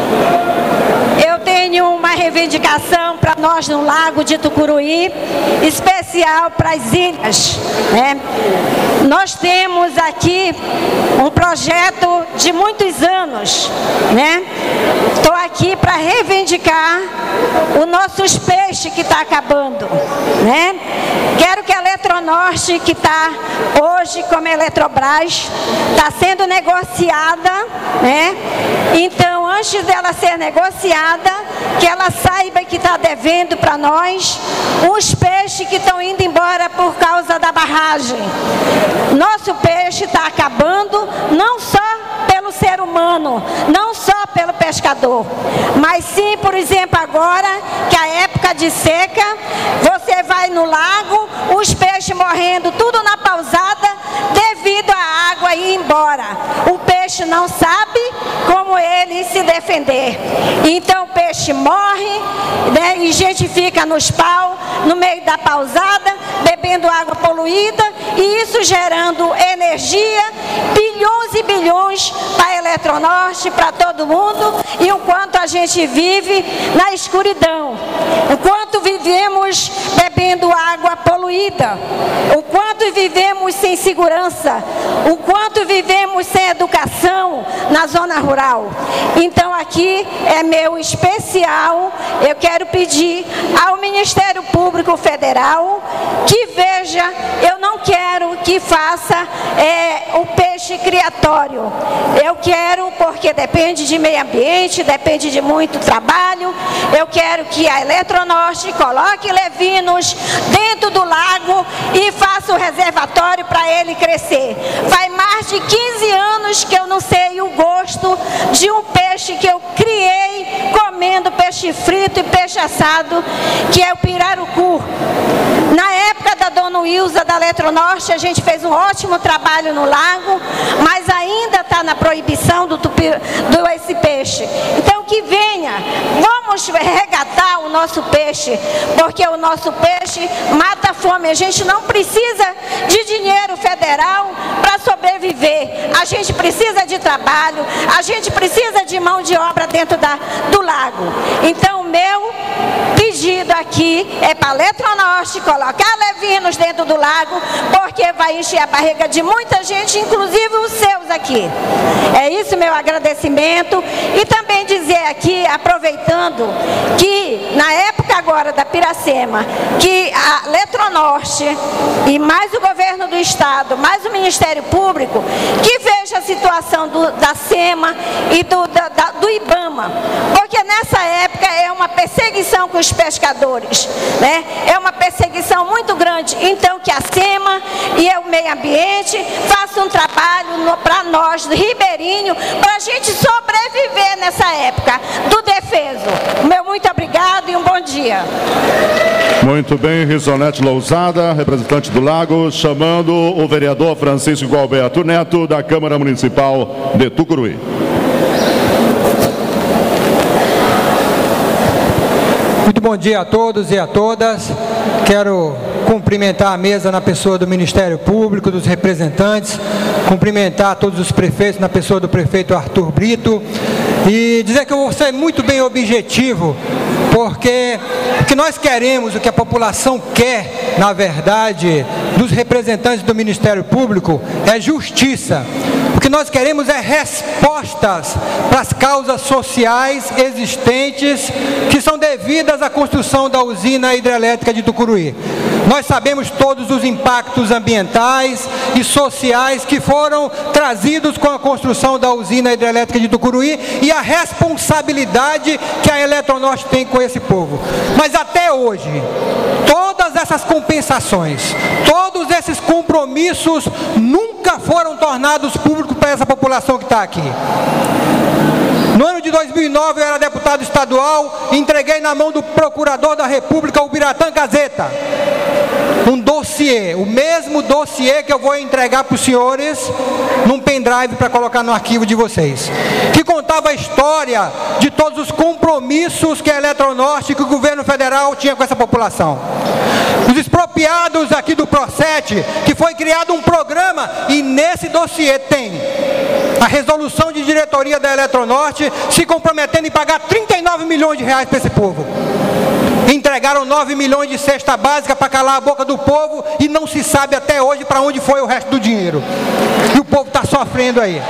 Eu tenho uma reivindicação para nós no Lago de Tucuruí, especial para as ilhas, né? Nós temos aqui um projeto de muitos anos, né? Estou aqui para reivindicar os nossos peixes que está acabando, né? Quero que a Eletronorte, que está hoje como a Eletrobras, está sendo negociada, né? Então, antes dela ser negociada, que ela saiba que está devendo para nós os peixes que estão indo embora por causa da barragem. Nosso peixe está acabando, não só pelo ser humano, não só pelo pescador, mas sim, por exemplo, agora que a época de seca, você vai no lago, os peixes morrendo tudo na pausada devido à água ir embora. O peixe não sabe como ele se defender. Então o peixe morre, né, e a gente fica nos pau, no meio da pausada, bebendo água poluída, e isso gerando energia, bilhões e bilhões para a Eletronorte, para todo mundo, e enquanto a gente vive na escuridão, enquanto vivemos bebendo água poluída, o quanto vivemos sem segurança, o quanto vivemos sem educação na zona rural. Então aqui é meu especial, eu quero pedir ao Ministério Público Federal que veja, eu não quero que faça é, o peixe criatório, eu quero, porque depende de meio ambiente, depende de muito trabalho, eu quero que a Eletronorte coloque levinos dentro do lago e faça o reservatório para ele crescer. Vai mais mais de quinze anos que eu não sei o gosto de um peixe que eu criei comendo peixe frito e peixe assado, que é o pirarucu. Na época da dona Wilza da Eletronorte, a gente fez um ótimo trabalho no lago, mas ainda está na proibição do, tupi, do esse peixe. Então que venha, vamos resgatar o nosso peixe, porque o nosso peixe mata a fome. A gente não precisa de dinheiro federal para sobreviver. A gente precisa de trabalho, a gente precisa de mão de obra dentro da, do lago. Então o meu pedido aqui é para a Eletronorte colocar levinos dentro do lago, porque vai encher a barriga de muita gente, inclusive os seus aqui. É isso meu agradecimento. E também dizer aqui, aproveitando, que na época agora da Piracema, que a Eletronorte e mais o governo do estado, mais o Ministério Público, que veja a situação do, da SEMA e do, da, da, do IBAMA, porque nessa época é uma perseguição com os pescadores, né? É uma perseguição muito grande. Então que a SEMA e o meio ambiente façam um trabalho para nós do ribeirinho, para a gente sobreviver nessa época do defeso. Meu muito obrigado e um bom dia. Muito bem, Risonete Lousada, representante do Lago, chamando o vereador Francisco Gualberto Neto, da Câmara Municipal de Tucuruí. Muito bom dia a todos e a todas. Quero cumprimentar a mesa na pessoa do Ministério Público, dos representantes, cumprimentar todos os prefeitos na pessoa do prefeito Arthur Brito e dizer que eu vou ser muito bem objetivo, porque o que nós queremos, o que a população quer, na verdade, dos representantes do Ministério Público, é justiça. O que nós queremos é respostas para as causas sociais existentes que são devidas à construção da usina hidrelétrica de Tucuruí. Nós sabemos todos os impactos ambientais e sociais que foram trazidos com a construção da usina hidrelétrica de Tucuruí e a responsabilidade que a Eletronorte tem com esse povo. Mas até hoje, todas essas compensações, todos esses compromissos nunca foram tornados públicos para essa população que está aqui. No ano de dois mil e nove eu era deputado estadual e entreguei na mão do procurador da República, o Biratã Gazeta, um dossiê, o mesmo dossiê que eu vou entregar para os senhores num pendrive para colocar no arquivo de vocês, que contava a história de todos os compromissos que a Eletronorte e que o governo federal tinha com essa população. Os expropriados aqui do PROCET, que foi criado um programa e nesse dossiê tem a resolução de diretoria da Eletronorte se comprometendo em pagar trinta e nove milhões de reais para esse povo. Entregaram nove milhões de cesta básica para calar a boca do povo e não se sabe até hoje para onde foi o resto do dinheiro. E o povo está sofrendo aí.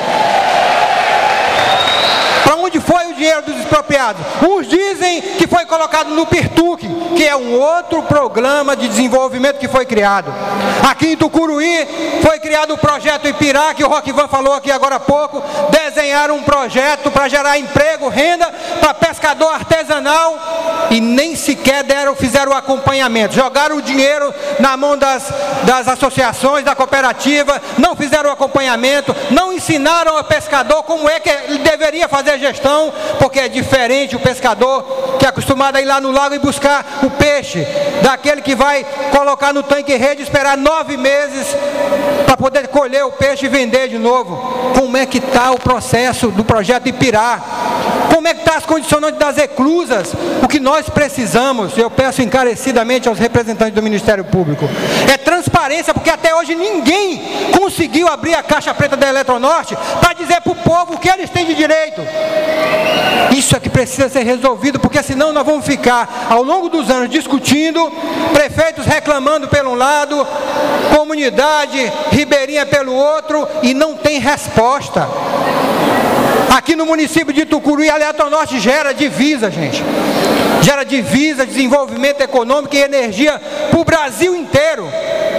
Para onde foi o dinheiro dos expropriados? Uns dizem que foi colocado no Pirtuc, que é um outro programa de desenvolvimento que foi criado. Aqui em Tucuruí foi criado o projeto Ipirá, que o Roquivan falou aqui agora há pouco. Desenharam um projeto para gerar emprego, renda para pescador artesanal e nem sequer deram, fizeram o acompanhamento. Jogaram o dinheiro na mão das, das associações, da cooperativa, não fizeram o acompanhamento, não ensinaram ao pescador como é que ele deveria fazer a gestão, porque é diferente o pescador que é acostumado a ir lá no lago e buscar o peixe, daquele que vai colocar no tanque rede e esperar nove meses para poder colher o peixe e vender de novo. Como é que está o processo do projeto Ipirá? Como é que está as condicionantes das eclusas? O que nós precisamos, eu peço encarecidamente aos representantes do Ministério Público, é transparência, porque até hoje ninguém conseguiu abrir a caixa preta da Eletronorte para dizer para o povo o que eles têm de direito. Isso é que precisa ser resolvido, porque senão nós vamos ficar ao longo dos anos discutindo, prefeitos reclamando pelo um lado, comunidade ribeirinha pelo outro, e não tem resposta. Aqui no município de Tucuruí, a Eletronorte gera divisa, gente. Gera divisa, desenvolvimento econômico e energia para o Brasil inteiro.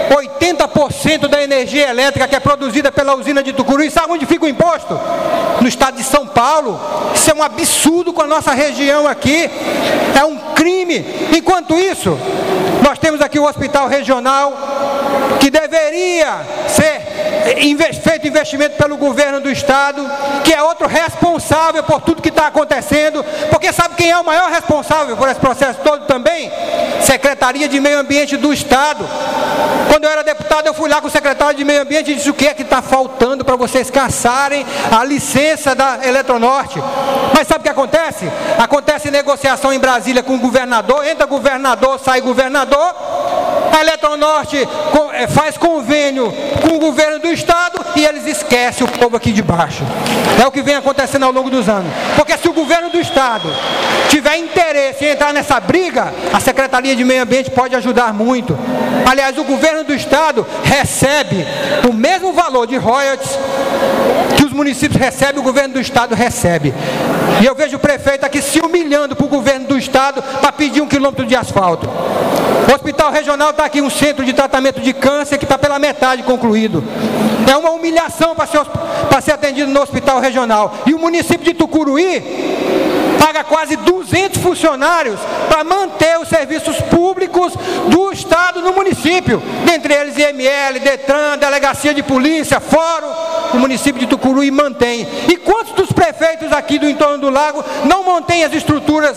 oitenta por cento da energia elétrica que é produzida pela usina de Tucuruí, sabe onde fica o imposto? No estado de São Paulo. Isso é um absurdo com a nossa região aqui, é um crime. Enquanto isso, nós temos aqui o hospital regional, que deveria ser feito investimento pelo governo do estado, que é outro responsável por tudo que está acontecendo, porque sabe quem é o maior responsável por esse processo todo também? Secretaria de Meio Ambiente do estado. Quando eu era deputado, eu fui lá com o secretário de Meio Ambiente e disse: o que é que está faltando para vocês caçarem a licença da Eletronorte? Mas sabe o que acontece? Acontece negociação em Brasília com o governador, entra governador, sai governador, a Eletronorte faz convênio com o governo do estado e eles esquecem o povo aqui de baixo. É o que vem acontecendo ao longo dos anos. Porque se o governo do estado tiver interesse em entrar nessa briga, a Secretaria de Meio Ambiente pode ajudar muito. Aliás, o governo do estado recebe o mesmo valor de royalties que os municípios recebem, o governo do estado recebe. E eu vejo o prefeito aqui se humilhando para o governo do estado para pedir um quilômetro de asfalto. O hospital regional está aqui, um centro de tratamento de câncer que está pela metade concluído. É uma humilhação para ser, para ser atendido no hospital regional. E o município de Tucuruí paga quase duzentos funcionários para manter os serviços públicos do estado no município. Dentre eles I M L, Detran, Delegacia de Polícia, Fórum. O município de Tucuruí mantém. E quantos dos prefeitos aqui do entorno do lago não mantêm as estruturas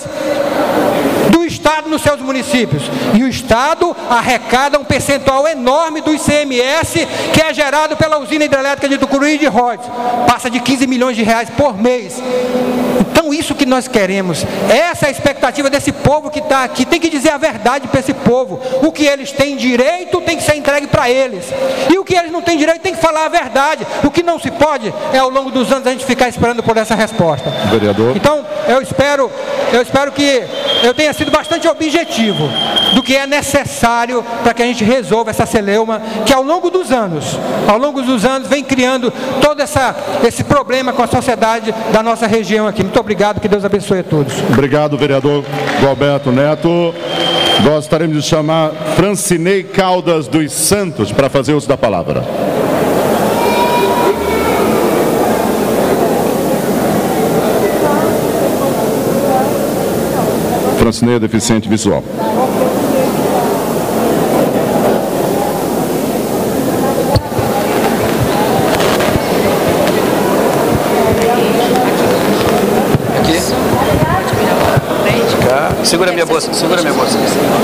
do estado nos seus municípios? E o estado arrecada um percentual enorme do I C M S que é gerado pela usina hidrelétrica de Tucuruí e de Rhodes. Passa de quinze milhões de reais por mês. Então isso que nós queremos, essa é a expectativa desse povo que está aqui. Tem que dizer a verdade para esse povo. O que eles têm direito tem que ser entregue para eles, e o que eles não têm direito tem que falar a verdade. O que não se pode é ao longo dos anos a gente ficar esperando por essa resposta. Vereador. Então eu espero, eu espero que eu tenha sido bastante objetivo do que é necessário para que a gente resolva essa celeuma que ao longo dos anos, ao longo dos anos vem criando todo essa, esse problema com a sociedade da nossa região aqui. Muito obrigado, que Deus abençoe a todos. Obrigado, vereador Gualberto Neto. Gostaríamos de chamar Francinei Caldas dos Santos para fazer uso da palavra. Francinei é deficiente visual. Segura minha bolsa, segura minha bolsa.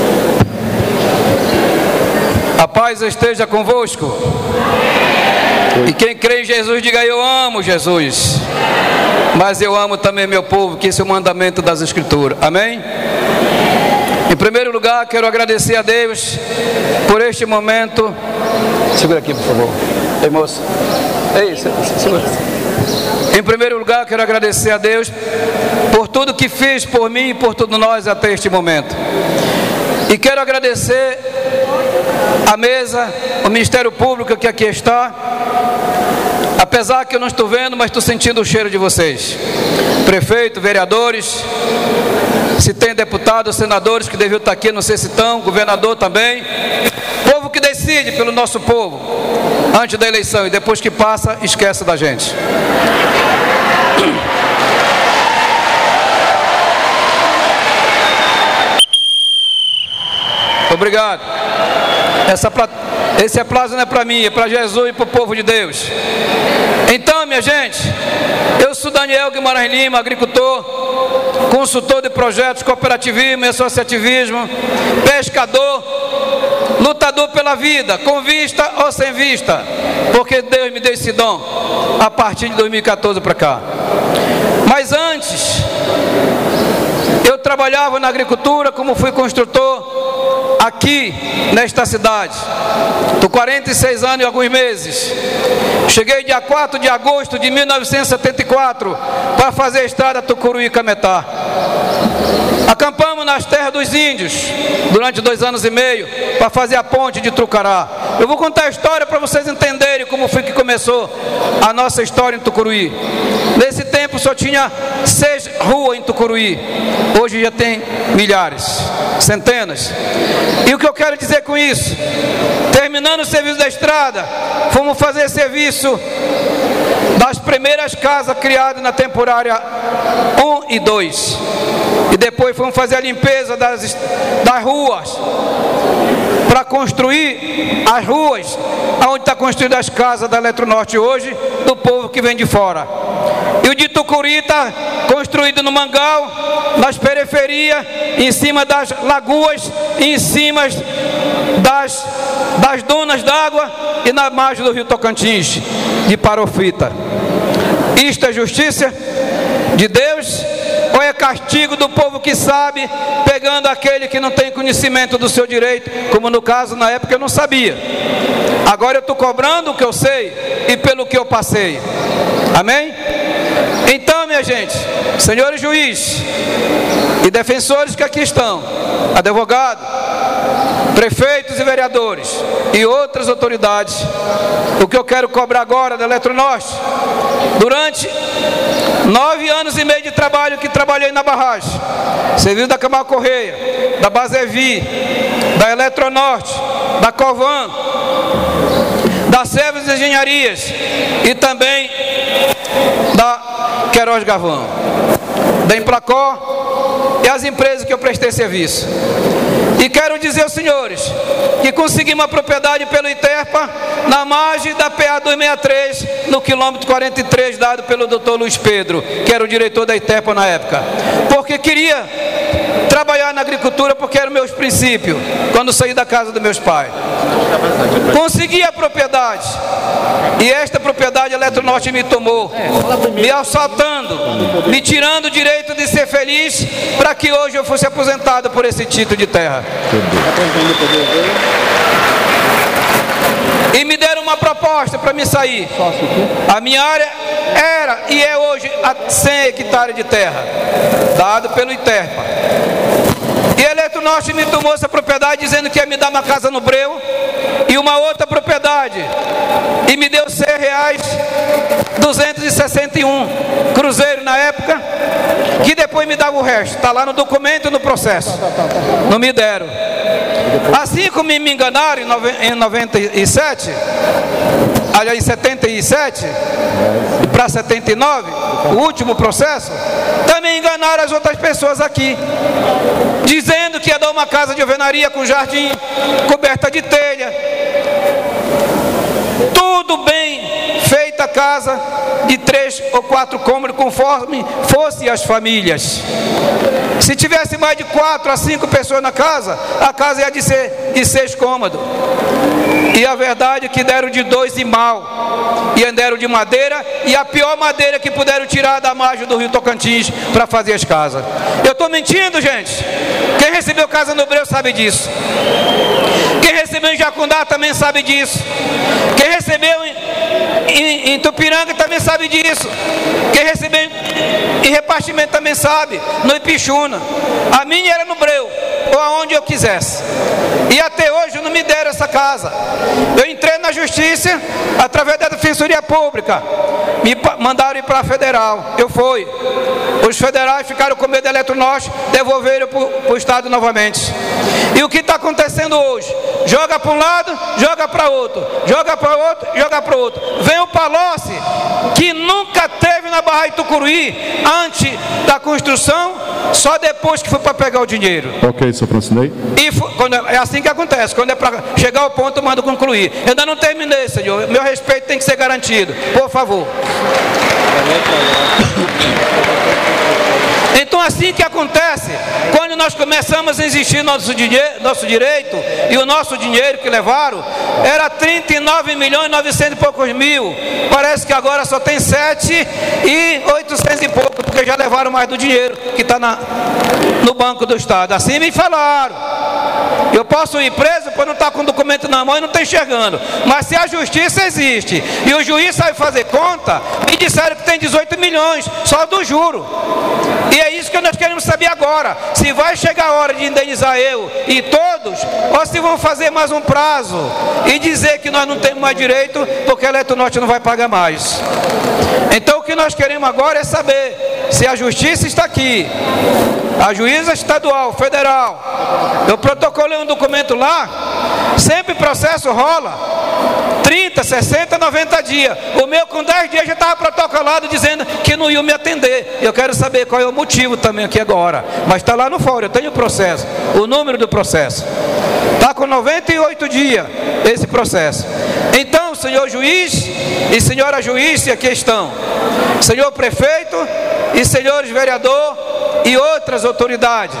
A paz esteja convosco. E quem crê em Jesus, diga: eu amo Jesus. Mas eu amo também meu povo, que esse é o mandamento das Escrituras. Amém? Em primeiro lugar, quero agradecer a Deus por este momento. Segura aqui, por favor. Ei, moço. Ei, segura. Em primeiro lugar, quero agradecer a Deus por tudo que fez por mim e por todos nós até este momento. E quero agradecer a mesa, o Ministério Público que aqui está. Apesar que eu não estou vendo, mas estou sentindo o cheiro de vocês. Prefeito, vereadores, se tem deputados, senadores que deviam estar aqui, não sei se estão, governador também. Povo que decide pelo nosso povo, antes da eleição, e depois que passa, esquece da gente. Obrigado. Essa, esse aplauso não é para mim, é para Jesus e para o povo de Deus. Então, minha gente, eu sou Daniel Guimarães Lima, agricultor, consultor de projetos, cooperativismo e associativismo, pescador, lutador pela vida, com vista ou sem vista, porque Deus me deu esse dom a partir de dois mil e quatorze para cá. Mas antes, eu trabalhava na agricultura, como fui construtor aqui nesta cidade. Estou quarenta e seis anos e alguns meses. Cheguei dia quatro de agosto de mil novecentos e setenta e quatro para fazer a estrada Tucuruí-Cametá. Acampamos nas terras dos índios durante dois anos e meio para fazer a ponte de Trucará. Eu vou contar a história para vocês entenderem como foi que começou a nossa história em Tucuruí. Nesse tempo só tinha seis, ruas em Tucuruí. Hoje já tem milhares, centenas. E o que eu quero dizer com isso? Terminando o serviço da estrada, fomos fazer serviço das primeiras casas criadas na temporária um e dois. E depois fomos fazer a limpeza das, das ruas, para construir as ruas onde está construída as casas da Eletronorte hoje, do povo que vem de fora. E o de Tucuruí está construído no Mangal, nas periferias, em cima das lagoas, em cima das, das dunas d'água e na margem do rio Tocantins, de Parofita. Isto é justiça de Deus ou é castigo do povo que sabe, pegando aquele que não tem conhecimento do seu direito, como no caso, na época eu não sabia. Agora eu estou cobrando o que eu sei e pelo que eu passei. Amém? Então, minha gente, senhores juízes e defensores que aqui estão, advogados, prefeitos e vereadores e outras autoridades, o que eu quero cobrar agora da Eletronorte, durante nove anos e meio de trabalho que trabalhei na barragem, serviço da Camargo Correia, da Basevi, da Eletronorte, da Covan, da Servos e Engenharias e também da Queiroz Gavão, da Emplacó e as empresas que eu prestei serviço. E quero dizer aos senhores que consegui uma propriedade pelo Iterpa na margem da P A duzentos e sessenta e três, no quilômetro quarenta e três, dado pelo doutor Luiz Pedro, que era o diretor da Iterpa na época. Porque queria trabalhar na agricultura, porque eram meus princípios, quando saí da casa dos meus pais. Consegui a propriedade. E esta propriedade a Eletronorte me tomou, me assaltando, me tirando o direito de ser feliz, para que hoje eu fosse aposentado por esse título de terra. E me deram uma proposta para me sair. A minha área era e é hoje a cem hectares de terra, dado pelo Iterpa. E a Eletronorte me tomou essa propriedade dizendo que ia me dar uma casa no Breu e uma outra propriedade, e me deu cem reais, duzentos e sessenta e um cruzeiro na época, que depois me dava o resto. Está lá no documento e no processo. Não me deram. Assim como me enganaram em noventa e sete, aliás, em setenta e sete para setenta e nove, o último processo, também enganaram as outras pessoas aqui, dizendo que ia dar uma casa de alvenaria com jardim, coberta de telha, tudo bem feita, casa de três ou quatro cômodos, conforme fossem as famílias. Se tivesse mais de quatro a cinco pessoas na casa, a casa ia de, ser, de seis cômodos. E a verdade é que deram de dois e mal, e deram de madeira, e a pior madeira que puderam tirar da margem do rio Tocantins para fazer as casas. Eu estou mentindo, gente? Quem recebeu casa no Breu sabe disso. Quem recebeu em Jacundá também sabe disso. Quem recebeu em, em, em Tupiranga também sabe disso. Quem recebeu em, em repartimento também sabe. No Ipixuna. A minha era no Breu, ou aonde eu quisesse. E até hoje não me deram essa casa. Eu entrei na justiça através da Defensoria Pública. Me mandaram ir para a Federal. Eu fui. Os federais ficaram com medo da Eletronorte, devolveram para o Estado novamente. E o que está acontecendo hoje? Joga para um lado, joga para outro. Joga para outro, joga para outro. Vem o Palocci, que nunca teve na Barra de Tucuruí antes da construção, só depois que foi para pegar o dinheiro. Ok, senhor Francinei. E foi, quando é, é assim que acontece. Quando é para chegar ao ponto, eu mando concluir. Eu ainda não terminei, senhor. Meu respeito tem que ser garantido. Por favor. Então, assim que acontece, quando nós começamos a exigir nosso, dinheiro, nosso direito, e o nosso dinheiro que levaram, era trinta e nove milhões e novecentos e poucos mil. Parece que agora só tem sete e oitocentos e pouco, porque já levaram mais do dinheiro que está no Banco do Estado. Assim me falaram. Eu posso ir preso por não estar com o documento na mão e não estar enxergando. Mas se a justiça existe e o juiz sabe fazer conta, me disseram que tem dezoito milhões só do juro. E é isso que eu que nós queremos saber agora, se vai chegar a hora de indenizar eu e todos, ou se vão fazer mais um prazo e dizer que nós não temos mais direito, porque a Eletronorte não vai pagar mais. Então o que nós queremos agora é saber se a justiça está aqui, a juíza estadual, federal. Eu protocolei um documento lá, sempre processo rola trinta, sessenta, noventa dias. O meu com dez dias já estava protocolado dizendo que não ia me atender. Eu quero saber qual é o motivo também aqui agora. Mas está lá no fórum, eu tenho o processo, o número do processo. Está com noventa e oito dias esse processo. Então, senhor juiz e senhora juiz, aqui estão, senhor prefeito e senhores vereador e outras autoridades.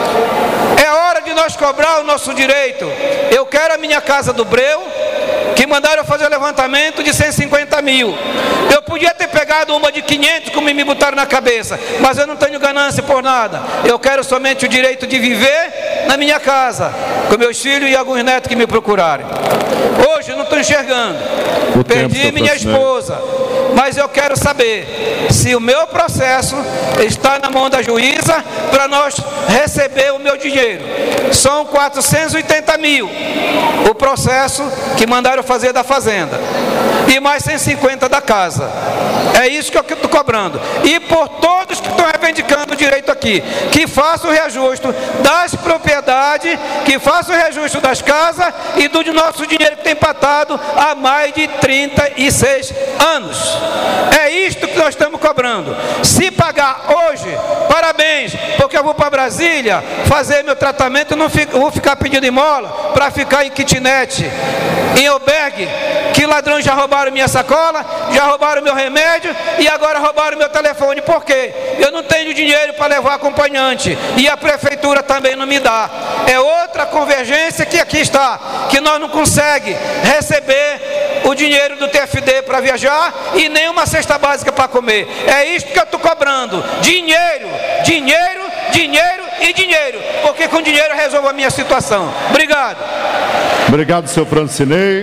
É hora de nós cobrar o nosso direito. Eu quero a minha casa do Breu, que mandaram fazer o levantamento de cento e cinquenta mil. Eu podia ter pegado uma de quinhentos, como me botaram na cabeça, mas eu não tenho ganância por nada. Eu quero somente o direito de viver na minha casa, com meus filhos e alguns netos que me procurarem. Hoje eu não estou enxergando, o perdi tempo, minha esposa, mas eu quero saber se o meu processo está na mão da juíza para nós receber o meu dinheiro. São quatrocentos e oitenta mil o processo que mandaram fazer da fazenda e mais cento e cinquenta da casa. É isso que eu estou cobrando. E por todos que estão reivindicando o direito aqui, que façam o reajuste das propriedades, que façam o reajuste das casas e do nosso dinheiro que tem empatado há mais de trinta e seis anos. É isto que nós estamos cobrando. Se pagar hoje, parabéns, porque eu vou para Brasília fazer meu tratamento, não fico, vou ficar pedindo esmola para ficar em kitnet, em albergue, que ladrões já roubaram minha sacola, já roubaram meu remédio e agora roubaram meu telefone. Por quê? Eu não tenho dinheiro para levar acompanhante e a prefeitura também não me dá. É outra convergência que aqui está, que nós não conseguimos receber o dinheiro do T F D para viajar e nem uma cesta básica para comer. É isso que eu estou cobrando. Dinheiro, dinheiro, dinheiro e dinheiro, porque com dinheiro eu resolvo a minha situação. Obrigado. Obrigado, senhor Francinei.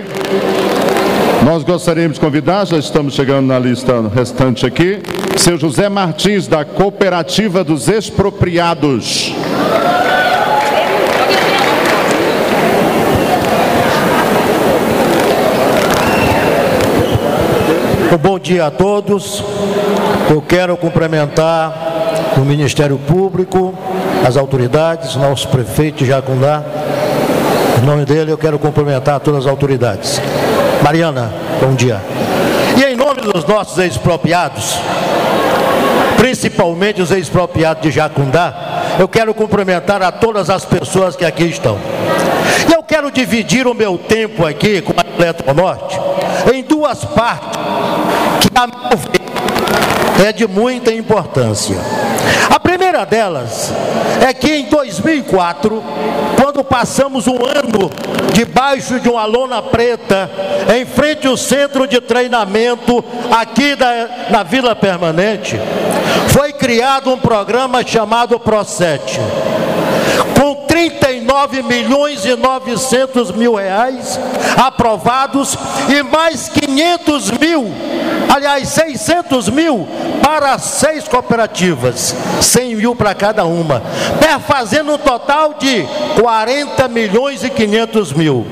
Nós gostaríamos de convidar, já estamos chegando na lista restante aqui, seu José Martins, da Cooperativa dos Expropriados. Bom dia a todos. Eu quero cumprimentar o Ministério Público, as autoridades, nosso prefeito de Jacundá. Em nome dele eu quero cumprimentar todas as autoridades. Mariana, bom dia. E em nome dos nossos expropriados, principalmente os expropriados de Jacundá, eu quero cumprimentar a todas as pessoas que aqui estão. E eu quero dividir o meu tempo aqui com a Eletronorte em duas partes, que a meu ver é de muita importância. A primeira delas é que em dois mil e quatro, quando passamos um ano debaixo de uma lona preta, em frente ao centro de treinamento aqui da, na Vila Permanente, foi criado um programa chamado PROCET, com trinta e nove milhões e novecentos mil reais aprovados e mais quinhentos mil, aliás seiscentos mil para seis cooperativas, cem mil para cada uma, fazendo um total de quarenta milhões e quinhentos mil.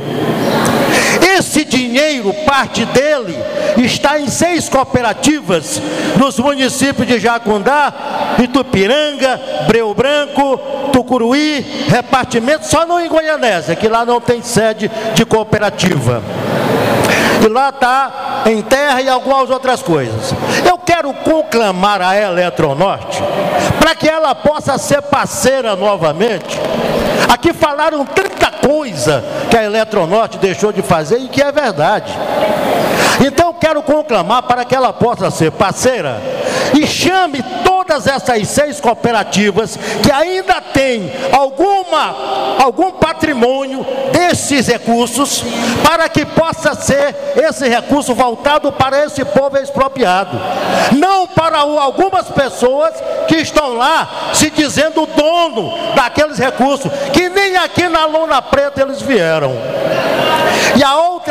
Esse dinheiro, parte dele, está em seis cooperativas nos municípios de Jacundá, Itupiranga, Breu Branco, Tucuruí, repartimento, só não em Goianésia, que lá não tem sede de cooperativa. E lá está em terra e algumas outras coisas. Eu quero conclamar a Eletronorte para que ela possa ser parceira novamente. Aqui falaram tanta coisa que a Eletronorte deixou de fazer e que é verdade. Então eu quero conclamar para que ela possa ser parceira e chame todas essas seis cooperativas que ainda têm alguma, algum patrimônio desses recursos, para que possa ser esse recurso voltado para esse povo expropriado, não para algumas pessoas que estão lá se dizendo dono daqueles recursos, que nem aqui na lona preta eles vieram. E a outra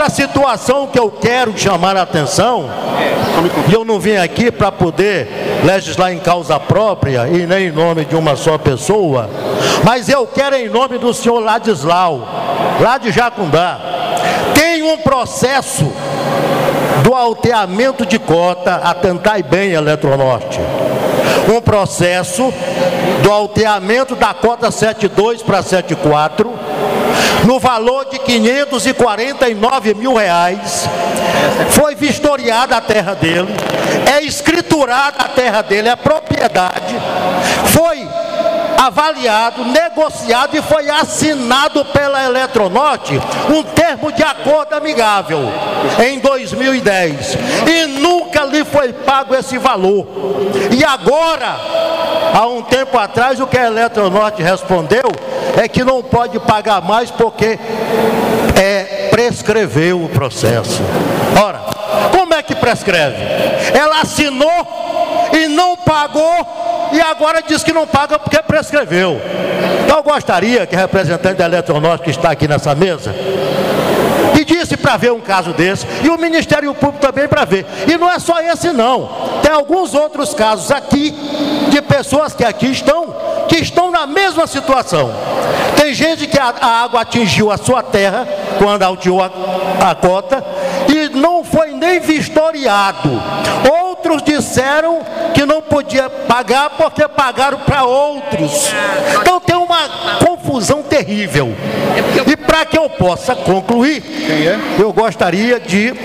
outra situação que eu quero chamar a atenção, e eu não vim aqui para poder legislar em causa própria e nem em nome de uma só pessoa, mas eu quero em nome do senhor Ladislau, lá de Jacundá. Tem um processo do alteamento de cota, atentai bem, Eletronorte, um processo do alteamento da cota setenta e dois para setenta e quatro, no valor de quinhentos e quarenta e nove mil reais. Foi vistoriada a terra dele, é escriturada a terra dele, é propriedade, foi avaliado, negociado e foi assinado pela Eletronorte um termo de acordo amigável em dois mil e dez, e nunca lhe foi pago esse valor. E agora, há um tempo atrás, o que a Eletronorte respondeu é que não pode pagar mais porque é, prescreveu o processo. Ora, como é que prescreve? Ela assinou e não pagou, e agora diz que não paga porque prescreveu. Então eu gostaria que o representante da Eletronorte que está aqui nessa mesa pedisse para ver um caso desse, e o Ministério Público também para ver. E não é só esse não, tem alguns outros casos aqui de pessoas que aqui estão, que estão na mesma situação. Tem gente que a, a água atingiu a sua terra quando alteou a, a cota e não foi nem vistoriado. Outros disseram que não podia pagar porque pagaram para outros. Então tem uma confusão terrível. E para que eu possa concluir, eu gostaria de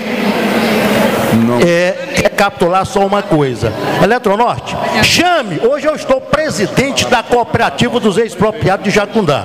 é, recapitular só uma coisa. Eletronorte, chame, hoje eu estou presidente da cooperativa dos expropriados de Jacundá.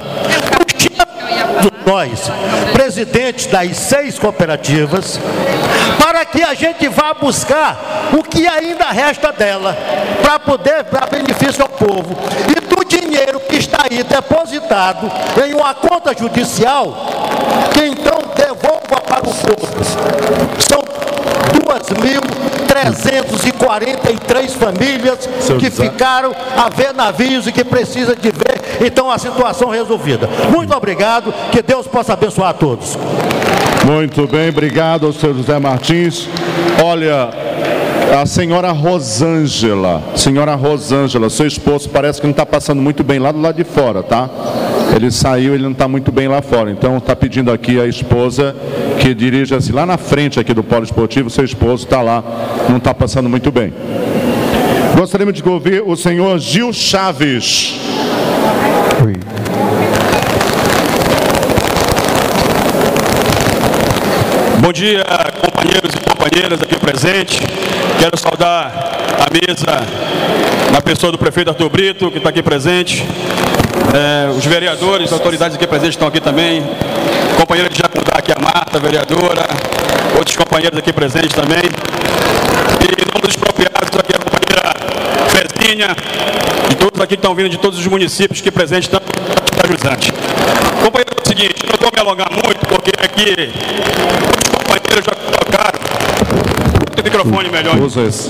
Nós, presidentes das seis cooperativas, para que a gente vá buscar o que ainda resta dela, para poder dar benefício ao povo. E do dinheiro que está aí depositado em uma conta judicial, que então devolva para o povo. São duas mil trezentas e quarenta e três famílias que ficaram a ver navios e que precisam de ver, então, a situação resolvida. Muito obrigado, que Deus possa abençoar a todos. Muito bem, obrigado ao senhor José Martins. Olha, a senhora Rosângela, senhora Rosângela, seu esposo parece que não está passando muito bem lá do lado de fora, tá? Ele saiu, ele não está muito bem lá fora, então está pedindo aqui a esposa que dirija-se lá na frente aqui do Polo Esportivo, seu esposo está lá, não está passando muito bem. Gostaríamos de ouvir o senhor Gil Chaves. Oi. Bom dia, companheiros e companheiras aqui presentes. Quero saudar a mesa na pessoa do prefeito Arthur Brito, que está aqui presente. É, os vereadores, autoridades aqui presentes estão aqui também. Companheira de Jacundá aqui, a Marta, vereadora. Outros companheiros aqui presentes também. E em nome dos expropriados, aqui a companheira Fezinha, de todos aqui que estão vindo de todos os municípios aqui presentes, tanto da Jusante. Companheiro, é o seguinte, eu não vou me alongar muito, porque aqui os companheiros já colocaram. O microfone melhor. Usa esse.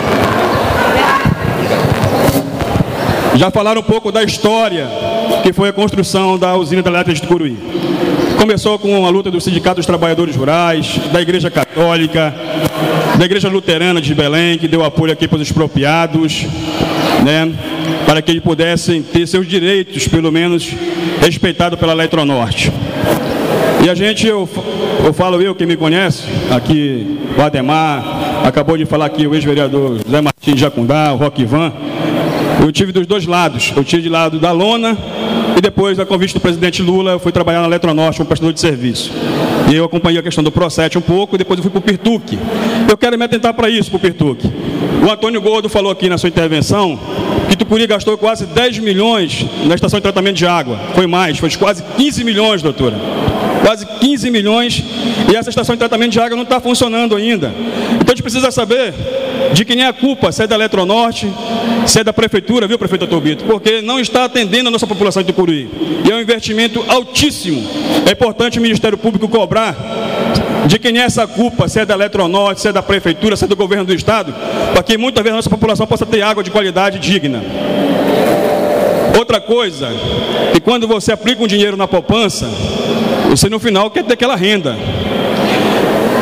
Já falaram um pouco da história que foi a construção da usina hidrelétrica de Tucuruí. Começou com a luta do Sindicato dos Trabalhadores Rurais, da Igreja Católica, da Igreja Luterana de Belém, que deu apoio aqui para os expropriados, né, para que eles pudessem ter seus direitos, pelo menos, respeitados pela Eletronorte. E a gente, eu, eu falo eu, quem me conhece, aqui o Ademar, acabou de falar aqui o ex-vereador José Martins de Jacundá, o Roquivan. Eu tive dos dois lados, eu tive de lado da lona e depois, a convite do presidente Lula, eu fui trabalhar na Eletronorte como prestador de serviço. E eu acompanhei a questão do Procete um pouco, depois eu fui para o Pirtuc. Eu quero me atentar para isso, para o Pirtuc. O Antônio Gordo falou aqui na sua intervenção que Tucuruí gastou quase dez milhões na estação de tratamento de água. Foi mais, foi quase quinze milhões, doutora. Quase quinze milhões, e essa estação de tratamento de água não está funcionando ainda. Então a gente precisa saber de quem é a culpa, se é da Eletronorte, se é da Prefeitura, viu, prefeito Arthur Brito? Porque não está atendendo a nossa população de Tucuruí. E é um investimento altíssimo. É importante o Ministério Público cobrar de quem é essa culpa, se é da Eletronorte, se é da Prefeitura, se é do Governo do Estado, para que muitas vezes a nossa população possa ter água de qualidade digna. Outra coisa, que quando você aplica um dinheiro na poupança, você no final quer ter aquela renda.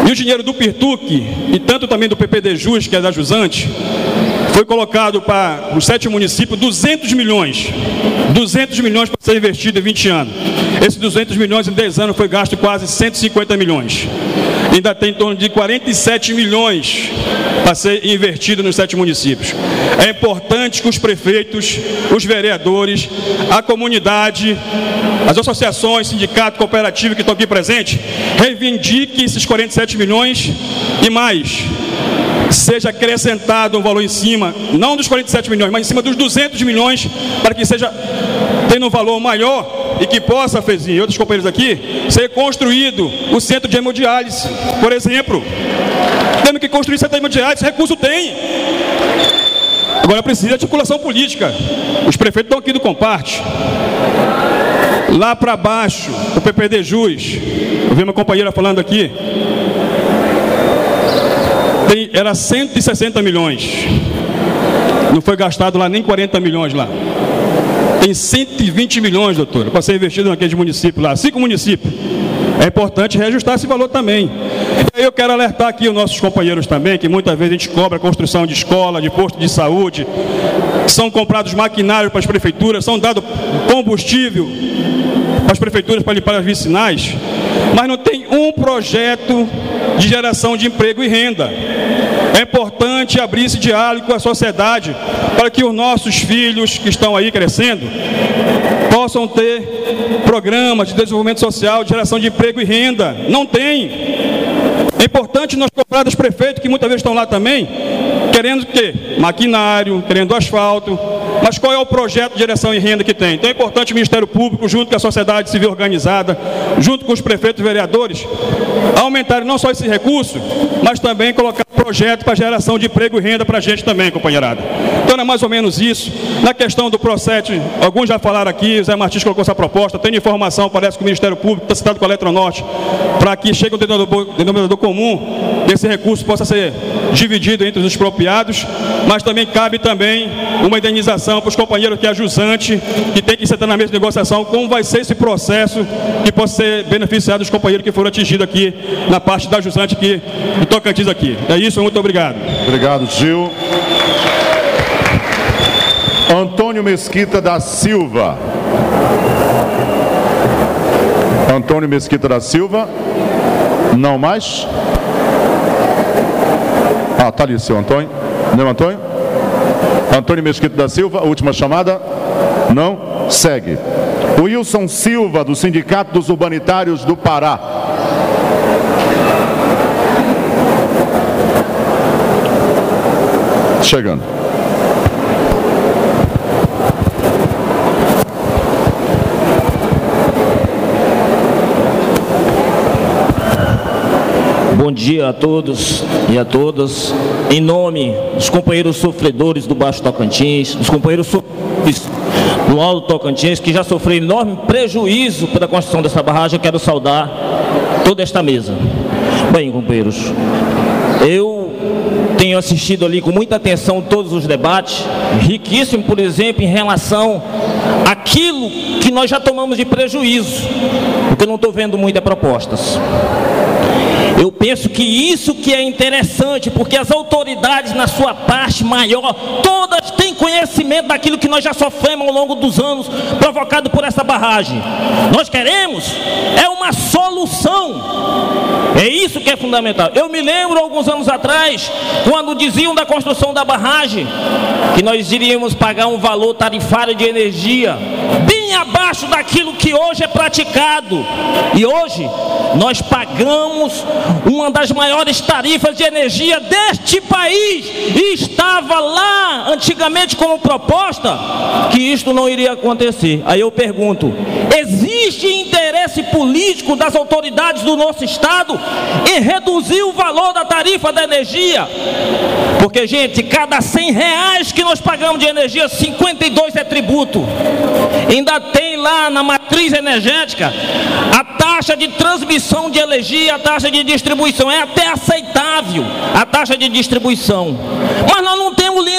E o dinheiro do Pirtuc, e tanto também do P P D Jus, que é da Jusante, foi colocado para os sete municípios duzentos milhões. duzentos milhões para ser investido em vinte anos. Esses duzentos milhões em dez anos foi gasto quase cento e cinquenta milhões. Ainda tem em torno de quarenta e sete milhões para ser investido nos sete municípios. É importante que os prefeitos, os vereadores, a comunidade, as associações, sindicatos, cooperativas que estão aqui presentes, reivindiquem esses quarenta e sete milhões e mais. Seja acrescentado um valor em cima, não dos quarenta e sete milhões, mas em cima dos duzentos milhões, para que seja tendo um valor maior e que possa, Fezinho e outros companheiros aqui, ser construído o centro de hemodiálise, por exemplo. Temos que construir centro de hemodiálise, recurso tem. Agora precisa de articulação política. Os prefeitos estão aqui do Comparte. Lá para baixo, o P P D Jus, eu vi uma companheira falando aqui, tem, era cento e sessenta milhões. Não foi gastado lá nem quarenta milhões lá. Tem cento e vinte milhões, doutora, para ser investido naqueles municípios lá, cinco municípios. É importante reajustar esse valor também. E aí eu quero alertar aqui os nossos companheiros também, que muitas vezes a gente cobra a construção de escola, de posto de saúde, são comprados maquinários para as prefeituras, são dados combustível para as prefeituras para limpar as vicinais, mas não tem um projeto de geração de emprego e renda. É importante abrir esse diálogo com a sociedade para que os nossos filhos que estão aí crescendo possam ter programas de desenvolvimento social, de geração de emprego e renda. Não tem. É importante nós cobrar dos prefeitos, que muitas vezes estão lá também, querendo o quê? Maquinário, querendo asfalto. Mas qual é o projeto de geração e renda que tem? Então é importante o Ministério Público, junto com a sociedade civil organizada, junto com os prefeitos e vereadores, aumentarem não só esse recurso, mas também colocar projeto para geração de emprego e renda para a gente também, companheirada. Então é mais ou menos isso. Na questão do processo, alguns já falaram aqui, o Zé Martins colocou essa proposta, tem informação, parece que o Ministério Público está citado com a Eletronorte, para que chegue um denominador, denominador comum, esse recurso possa ser dividido entre os expropriados, mas também cabe também uma indenização para os companheiros que é a Jusante, que tem que sentar na mesa de negociação, como vai ser esse processo que possa ser beneficiado os companheiros que foram atingidos aqui na parte da Jusante aqui, em Tocantins aqui. É isso, muito obrigado. Obrigado, Gil. Antônio Mesquita da Silva. Antônio Mesquita da Silva. Não mais? Ah, está ali, seu Antônio. Não, Antônio? Antônio Mesquita da Silva, última chamada. Não? Segue. O Wilson Silva, do Sindicato dos Urbanitários do Pará. Chegando. Bom dia a todos e a todas. Em nome dos companheiros sofredores do Baixo Tocantins, dos companheiros sofredores do Alto Tocantins, que já sofreram enorme prejuízo pela construção dessa barragem, eu quero saudar toda esta mesa. Bem, companheiros, eu tenho assistido ali com muita atenção todos os debates, riquíssimo, por exemplo, em relação àquilo que nós já tomamos de prejuízo, porque eu não estou vendo muitas propostas. Eu penso que isso que é interessante, porque as autoridades, na sua parte maior, todas têm conhecimento daquilo que nós já sofremos ao longo dos anos, provocado por essa barragem. Nós queremos é uma solução. É isso que é fundamental. Eu me lembro, alguns anos atrás, quando diziam da construção da barragem, que nós iríamos pagar um valor tarifário de energia bem abaixo daquilo que hoje é praticado. E hoje nós pagamos uma das maiores tarifas de energia deste país, e estava lá antigamente como proposta que isto não iria acontecer. Aí eu pergunto, existe interesse político das autoridades do nosso estado em reduzir o valor da tarifa da energia? Porque, gente, cada cem reais que nós pagamos de energia, cinquenta e dois é tributo. Ainda tem lá na matriz energética a taxa de transmissão de energia, a taxa de distribuição. É até aceitável a taxa de distribuição, mas nós não temos linha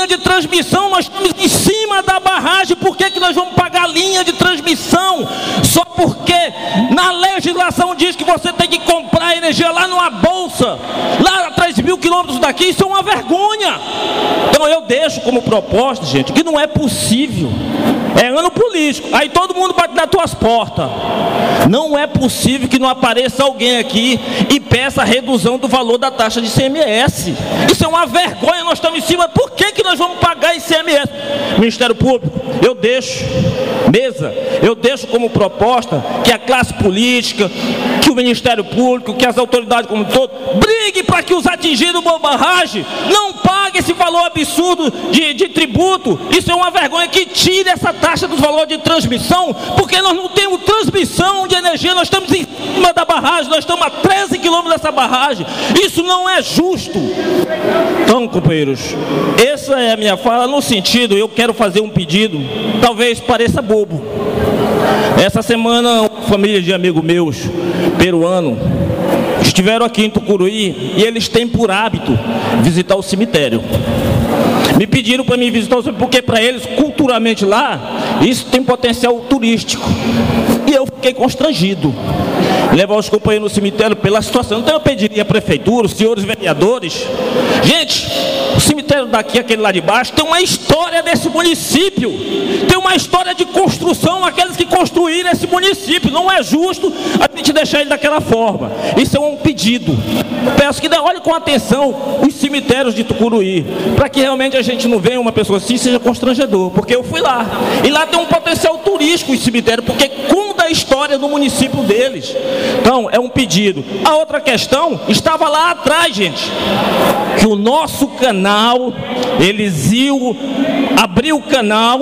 linha de transmissão, nós estamos em cima da barragem. Por que que nós vamos pagar linha de transmissão? Só porque na legislação diz que você tem que comprar energia lá numa bolsa, lá a três mil quilômetros daqui. Isso é uma vergonha. Então eu deixo como proposta, gente, que não é possível. É ano político, aí todo mundo bate nas tuas portas. Não é possível que não apareça alguém aqui e peça a redução do valor da taxa de I C M S. Isso é uma vergonha, nós estamos em cima. Por que que nós vamos pagar I C M S? Ministério Público, eu deixo, mesa, eu deixo como proposta que a classe política, que o Ministério Público, que as autoridades como um todo, brigue para que os atingidos por barragem não paguem esse valor absurdo de, de tributo. Isso é uma vergonha, que tire essa taxa dos valores de transmissão, porque nós não temos transmissão de energia, nós estamos em cima da barragem, nós estamos a treze quilômetros dessa barragem. Isso não é justo. Então, companheiros, essa é a minha fala no sentido, eu quero fazer um pedido, talvez pareça bobo. Essa semana, uma família de amigos meus, peruano, estiveram aqui em Tucuruí e eles têm por hábito visitar o cemitério. Me pediram para mim visitar o cemitério, porque para eles, culturalmente lá, isso tem potencial turístico. E eu fiquei constrangido levar os companheiros no cemitério pela situação. Então eu pediria à prefeitura, os senhores vereadores, gente, o cemitério daqui, aquele lá de baixo, tem uma história desse município, tem uma história de construção, aqueles que construíram esse município. Não é justo a gente deixar ele daquela forma. Isso é um pedido. Peço que olhe com atenção os cemitérios de Tucuruí, para que realmente a gente não venha uma pessoa assim, seja constrangedor, porque eu fui lá, e lá tem um potencial turístico esse cemitério, porque conta a história do município deles. Então, é um pedido. A outra questão estava lá atrás, gente, que o nosso canal, eles iam abrir o canal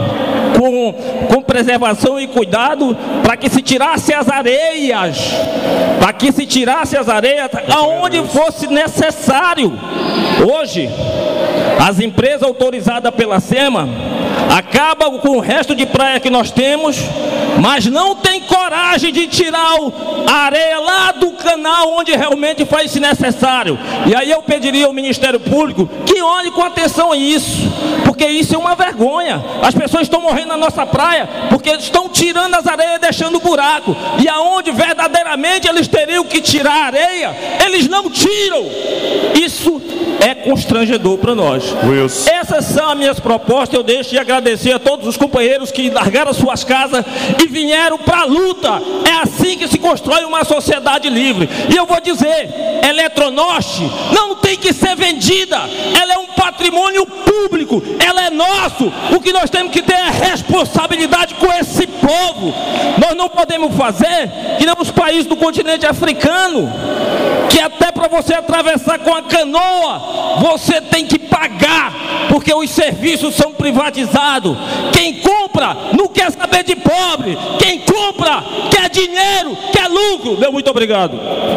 com, com preservação e cuidado, para que se tirasse as areias, para que se tirasse as areias aonde fosse necessário. Hoje, as empresas autorizadas pela SEMA acabam com o resto de praia que nós temos, mas não tem coragem de tirar a areia lá do canal onde realmente faz-se necessário. E aí eu pediria ao Ministério Público que olhe com atenção a isso, porque isso é uma vergonha. As pessoas estão morrendo na nossa praia porque estão tirando as areias e deixando buraco, e aonde verdadeiramente eles teriam que tirar a areia, eles não tiram. Isso é constrangedor para nós. Wilson. Essas são as minhas propostas. Eu deixo de agradecer a todos os companheiros que largaram suas casas e vieram para a luta. É assim que se constrói uma sociedade livre. E eu vou dizer, Eletronorte não tem que ser vendida, ela é um patrimônio público, ela é nosso. O que nós temos que ter é responsabilidade com esse povo. Nós não podemos fazer que nem os países do continente africano, que até para você atravessar com a canoa você tem que pagar, porque os serviços são privatizados. Quem compra não quer saber de pobre, quem compra quer dinheiro, quer lucro. Meu muito obrigado.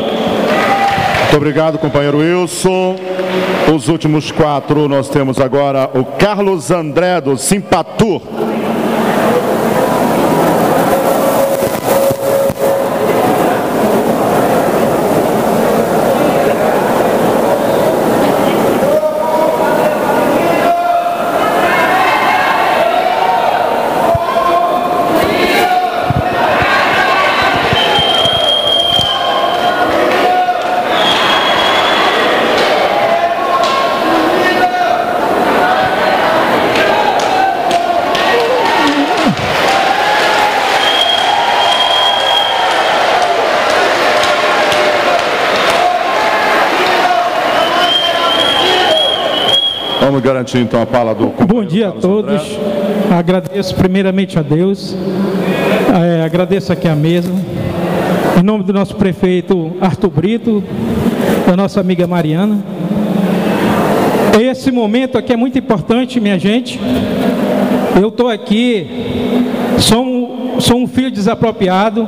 Muito obrigado, companheiro Wilson. Os últimos quatro, nós temos agora o Carlos André do Simpatur. Vamos garantir então a fala do... Bom dia a todos. Agradeço primeiramente a Deus, é, agradeço aqui a mesa, em nome do nosso prefeito Arthur Brito, da nossa amiga Mariana. Esse momento aqui é muito importante, minha gente. Eu estou aqui, sou um, sou um filho desapropriado,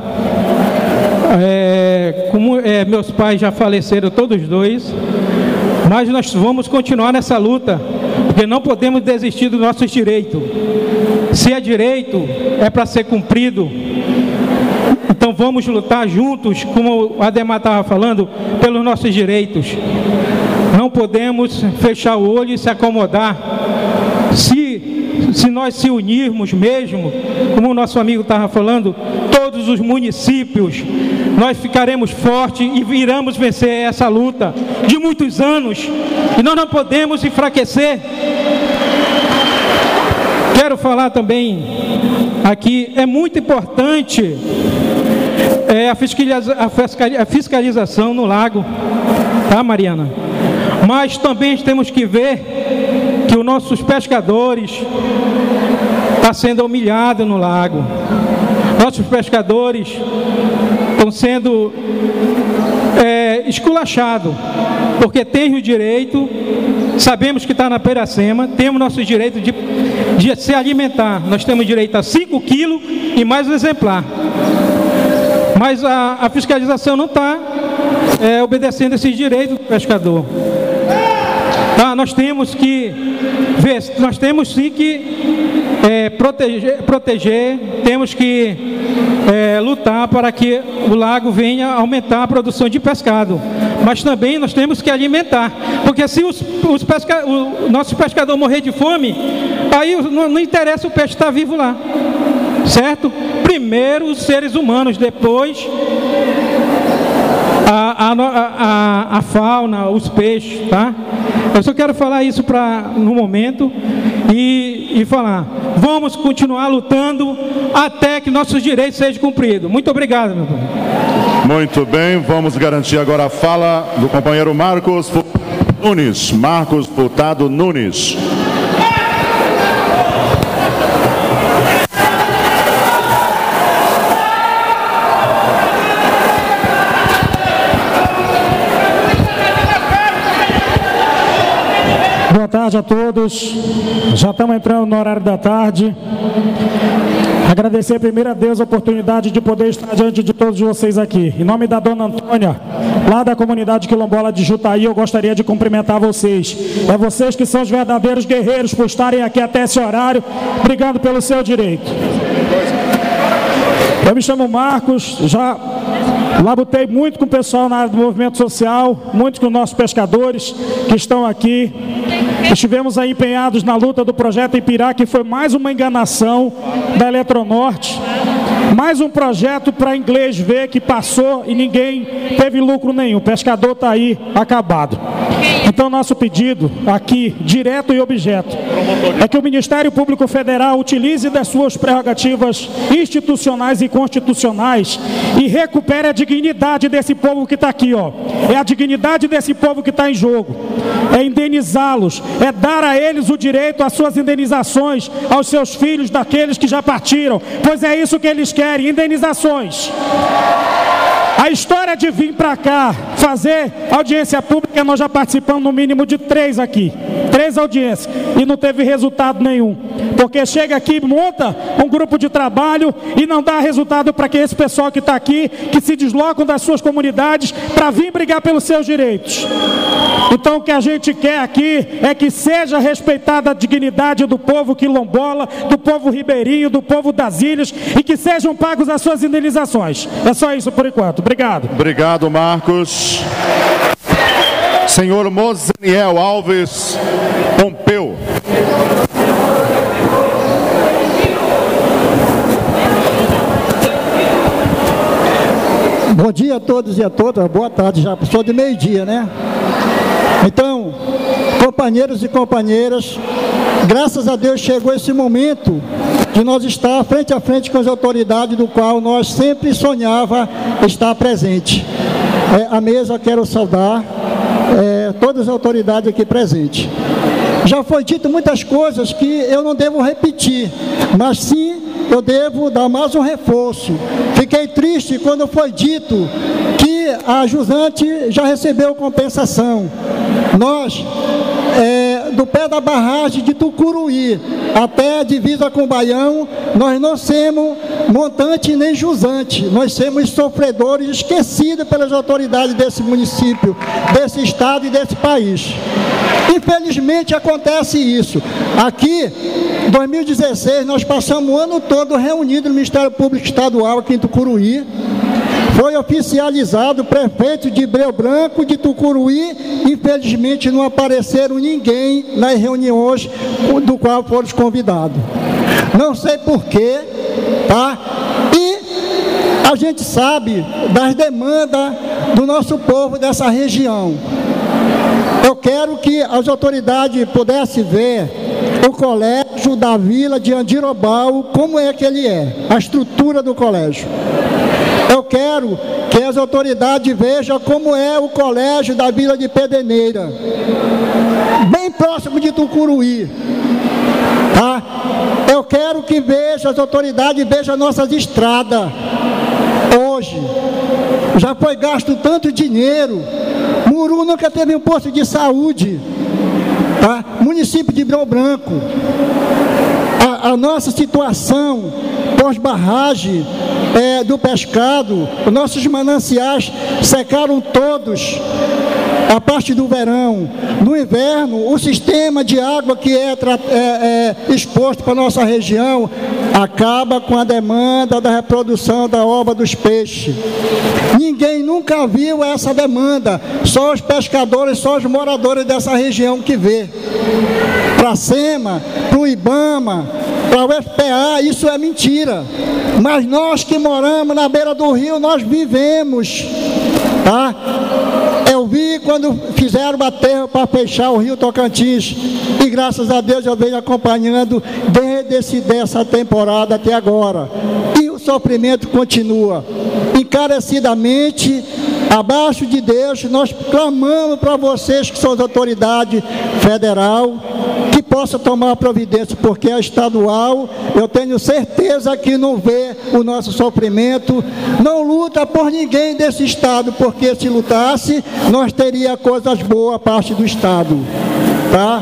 é, como é, meus pais já faleceram todos dois, mas nós vamos continuar nessa luta, porque não podemos desistir dos nossos direitos. Se é direito, é para ser cumprido. Então vamos lutar juntos, como o Ademar estava falando, pelos nossos direitos. não podemos fechar o olho e se acomodar. Se, se nós se unirmos mesmo, como o nosso amigo estava falando, todos os municípios, nós ficaremos fortes e viramos vencer essa luta de muitos anos, e nós não podemos enfraquecer. Quero falar também aqui, é muito importante é, a, fiscaliza, a fiscalização no lago, tá, Mariana? Mas também temos que ver que os nossos pescadores estão sendo humilhados no lago. Nossos pescadores estão sendo é, esculachados, porque tem o direito, sabemos que está na Peracema, temos nosso direito de, de se alimentar. Nós temos direito a cinco quilos e mais um exemplar. Mas a, a fiscalização não está é, obedecendo esses direitos do pescador. Tá, nós temos que ver, nós temos sim que é, proteger, proteger, temos que é, lutar para que o lago venha aumentar a produção de pescado. Mas também nós temos que alimentar, porque se os, os pesca, o nosso pescador morrer de fome, aí não, não interessa o peixe estar vivo lá, certo? Primeiro os seres humanos, depois a, a, a, a fauna, os peixes, tá? Eu só quero falar isso para no momento e, e falar, vamos continuar lutando até que nossos direitos sejam cumpridos. Muito obrigado, meu pai. Muito bem, vamos garantir agora a fala do companheiro Marcos Nunes. Marcos Furtado Nunes. Boa tarde a todos. Já estamos entrando no horário da tarde. Agradecer primeiro a Deus a oportunidade de poder estar diante de todos vocês aqui. Em nome da dona Antônia, lá da comunidade quilombola de Jutaí, eu gostaria de cumprimentar vocês. É vocês que são os verdadeiros guerreiros por estarem aqui até esse horário, brigando pelo seu direito. Eu me chamo Marcos, já labutei muito com o pessoal na área do movimento social, muito com os nossos pescadores que estão aqui. Estivemos aí empenhados na luta do projeto Ipirá, que foi mais uma enganação da Eletronorte, mais um projeto para inglês ver que passou e ninguém teve lucro nenhum. O pescador está aí acabado. Então nosso pedido aqui, direto e objeto, é que o Ministério Público Federal utilize das suas prerrogativas institucionais e constitucionais e recupere a dignidade desse povo que está aqui, ó. É a dignidade desse povo que está em jogo. É indenizá-los, é dar a eles o direito às suas indenizações, aos seus filhos daqueles que já partiram, pois é isso que eles querem, indenizações. A história de vir para cá fazer audiência pública, nós já participamos no mínimo de três aqui, três audiências, e não teve resultado nenhum, porque chega aqui, monta um grupo de trabalho e não dá resultado para que esse pessoal que está aqui, que se deslocam das suas comunidades para vir brigar pelos seus direitos. Então o que a gente quer aqui é que seja respeitada a dignidade do povo quilombola, do povo ribeirinho, do povo das ilhas, e que sejam pagos as suas indenizações. É só isso por enquanto. Obrigado. Obrigado, Marcos. Senhor Moseniel Alves Pompeu. Bom dia a todos e a todas. Boa tarde já, sou de meio-dia, né? Então, companheiros e companheiras, graças a Deus chegou esse momento de nós estar frente a frente com as autoridades do qual nós sempre sonhava estar presente. É, a mesa quero saudar é, todas as autoridades aqui presentes. Já foi dito muitas coisas que eu não devo repetir, mas sim eu devo dar mais um reforço. Fiquei triste quando foi dito que a jusante já recebeu compensação. Nós, é, do pé da barragem de Tucuruí até a divisa com o Baião, nós não somos montante nem jusante, nós somos sofredores esquecidos pelas autoridades desse município, desse estado e desse país. Infelizmente acontece isso. Aqui, em dois mil e dezesseis, nós passamos o ano todo reunidos no Ministério Público Estadual aqui em Tucuruí, foi oficializado o prefeito de Breu Branco de Tucuruí. Infelizmente não apareceram ninguém nas reuniões do qual foram convidados. Não sei porquê, tá? E a gente sabe das demandas do nosso povo dessa região. Eu quero que as autoridades pudessem ver o colégio da Vila de Andirobal, como é que ele é, a estrutura do colégio. Eu quero que as autoridades vejam como é o colégio da Vila de Pedreneira, bem próximo de Tucuruí. Tá? Eu quero que veja, as autoridades vejam nossas estradas. Hoje, já foi gasto tanto dinheiro. Muru nunca teve um posto de saúde. Tá? Município de Breu Branco. A, a nossa situação pós-barragem é, do pescado, os nossos mananciais secaram todos. A parte do verão, no inverno, o sistema de água que é, é, é exposto para a nossa região acaba com a demanda da reprodução da ova dos peixes. Ninguém nunca viu essa demanda, só os pescadores, só os moradores dessa região que vê. Para a SEMA, para o IBAMA, para o F P A, isso é mentira. Mas nós que moramos na beira do rio, nós vivemos, tá? Eu vi quando fizeram o aterro para fechar o rio Tocantins, e graças a Deus eu venho acompanhando desde esse, dessa temporada até agora, e o sofrimento continua. Encarecidamente, abaixo de Deus, nós clamamos para vocês que são as autoridades federal, que possa tomar providência, porque a estadual, eu tenho certeza que não vê o nosso sofrimento, não luta por ninguém desse estado, porque se lutasse, nós teríamos coisas boas a parte do estado, tá?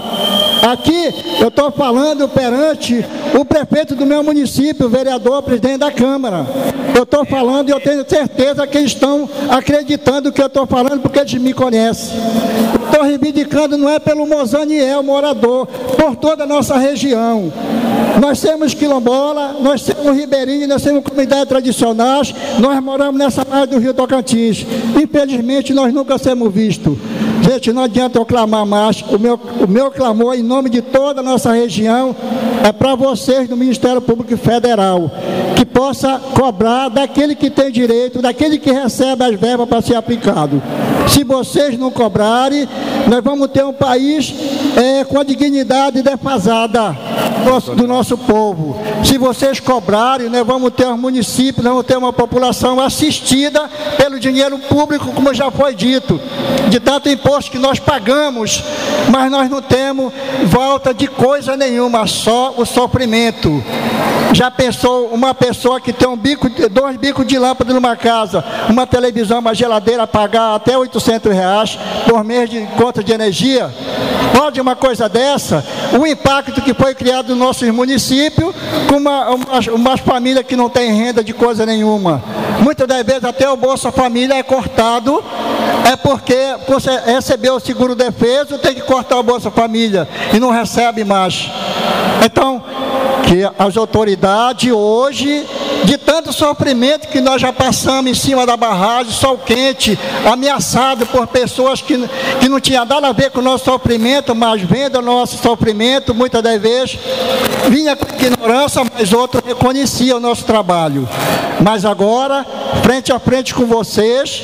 Aqui eu estou falando perante o prefeito do meu município, o vereador, o presidente da Câmara. Eu estou falando e eu tenho certeza que eles estão acreditando que eu estou falando, porque eles me conhecem. Estou reivindicando, não é pelo Mozaniel, morador, por toda a nossa região. Nós temos quilombola, nós temos ribeirinhos, nós temos comunidades tradicionais, nós moramos nessa área do Rio Tocantins. Infelizmente, nós nunca somos vistos. Gente, não adianta eu clamar mais. O meu, o meu clamor, em nome de toda a nossa região, é para vocês do Ministério Público Federal, que possa cobrar daquele que tem direito, daquele que recebe as verbas para ser aplicado. Se vocês não cobrarem, nós vamos ter um país é, com a dignidade defasada do, do nosso povo. Se vocês cobrarem, nós vamos ter um município, nós vamos ter uma população assistida pelo dinheiro público, como já foi dito, de tanto imposto que nós pagamos, mas nós não temos volta de coisa nenhuma, só o sofrimento. Já pensou uma pessoa que tem um bico, dois bicos de lâmpada numa casa, uma televisão, uma geladeira, pagar até oitocentos reais por mês de conta de energia? Pode uma coisa dessa? O impacto que foi criado no nosso município com uma, umas, umas famílias que não têm renda de coisa nenhuma. Muitas das vezes até o Bolsa Família é cortado, é porque você recebeu o seguro defeso, tem que cortar o Bolsa Família e não recebe mais. Então, que as autoridades hoje, de tanto sofrimento que nós já passamos em cima da barragem, sol quente, ameaçado por pessoas que, que não tinham nada a ver com o nosso sofrimento, mas vendo o nosso sofrimento, muitas das vezes, vinha com ignorância, mas outros reconheciam o nosso trabalho. Mas agora, frente a frente com vocês,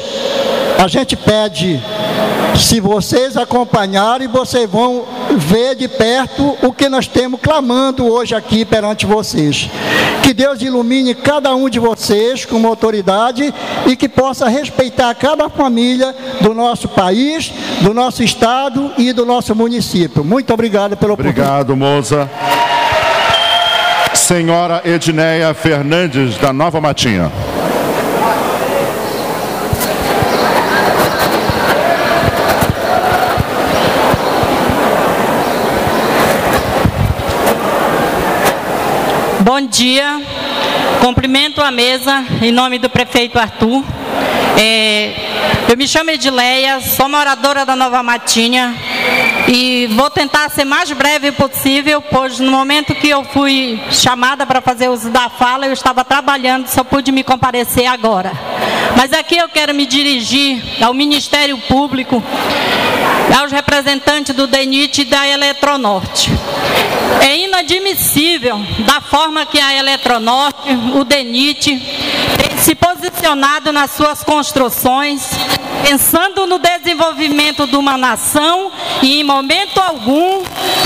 a gente pede, se vocês acompanharem, vocês vão ver de perto o que nós temos clamando hoje aqui perante vocês. Que Deus ilumine cada um de vocês como autoridade e que possa respeitar cada família do nosso país, do nosso estado e do nosso município. Muito obrigado pela oportunidade. Obrigado, moça. Senhora Edneia Fernandes, da Nova Matinha. Bom dia, cumprimento a mesa em nome do prefeito Arthur. É, eu me chamo Edileia, sou moradora da Nova Matinha e vou tentar ser mais breve possível, pois no momento que eu fui chamada para fazer uso da fala, eu estava trabalhando, só pude me comparecer agora. Mas aqui eu quero me dirigir ao Ministério Público, aos representantes do DENIT e da Eletronorte. É inadmissível da forma que a Eletronorte, o DENIT, tem se posicionado nas suas construções, pensando no desenvolvimento de uma nação e, em momento algum,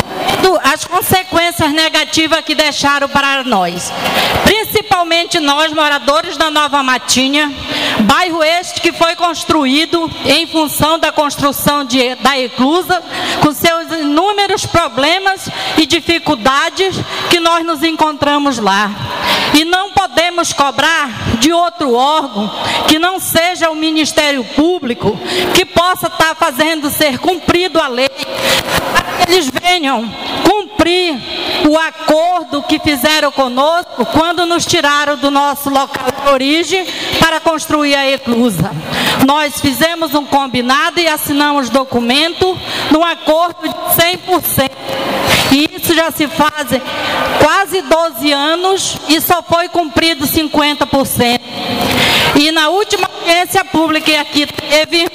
as consequências negativas que deixaram para nós, principalmente nós, moradores da Nova Matinha, bairro este que foi construído em função da construção de, da Eclusa, com seus inúmeros problemas e dificuldades que nós nos encontramos lá. E não podemos cobrar de outro órgão que não seja o Ministério Público, que possa estar fazendo ser cumprido a lei, para que eles venham cumprir o acordo que fizeram conosco quando nos tiraram do nosso local de origem para construir a Eclusa. Nós fizemos um combinado e assinamos documento num acordo de cem por cento. E isso já se faz quase doze anos e só foi cumprido cinquenta por cento. E na última audiência pública que aqui teve,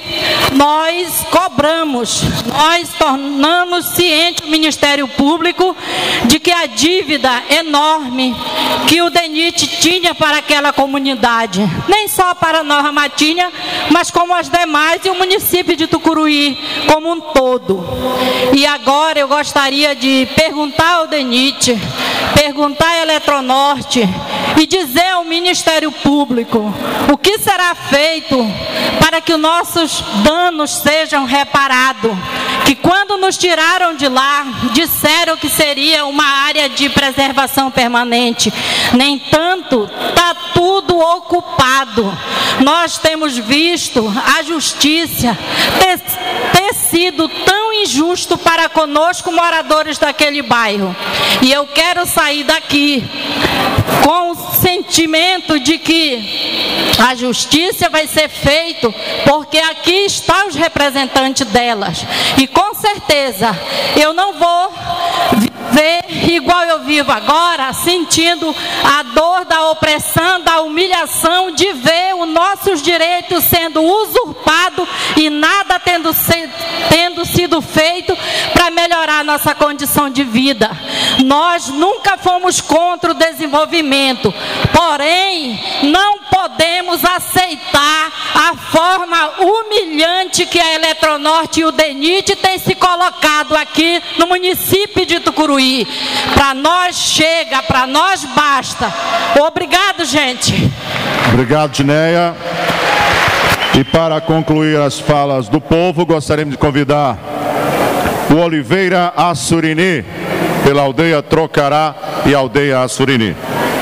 nós cobramos, nós tornamos ciente o Ministério Público de que a dívida enorme que o DENIT tinha para aquela comunidade, nem só para Nova Matinha, mas como as demais e o município de Tucuruí como um todo. E agora eu gostaria de perguntar ao DENIT, perguntar à Eletronorte e dizer ao Ministério Público o que será feito para que os nossos danos sejam reparados. Que quando nos tiraram de lá, disseram que seria uma área de preservação permanente. Nem tanto, está tudo ocupado. Nós temos visto a justiça ter, ter sido tão injusto para conosco, moradores daquele bairro. E eu quero sair daqui com o sentimento de que a justiça vai ser feita, porque aqui estão os representantes delas. E com certeza eu não vou viver igual eu vivo agora, sentindo a dor da opressão, da humilhação, de ver os nossos direitos sendo usurpados e nada tendo, se, tendo sido feito para melhorar nossa condição de vida. Nós nunca fomos contra o desenvolvimento, porém não podemos aceitar a forma humilhante que a Eletronorte e o DENIT têm se colocado aqui no município de Tucuruí. Para nós chega, para nós basta. Obrigado, gente. Obrigado, Dineia. E para concluir as falas do povo, gostaríamos de convidar o Oliveira Assurini, pela aldeia Trocará e aldeia Assurini.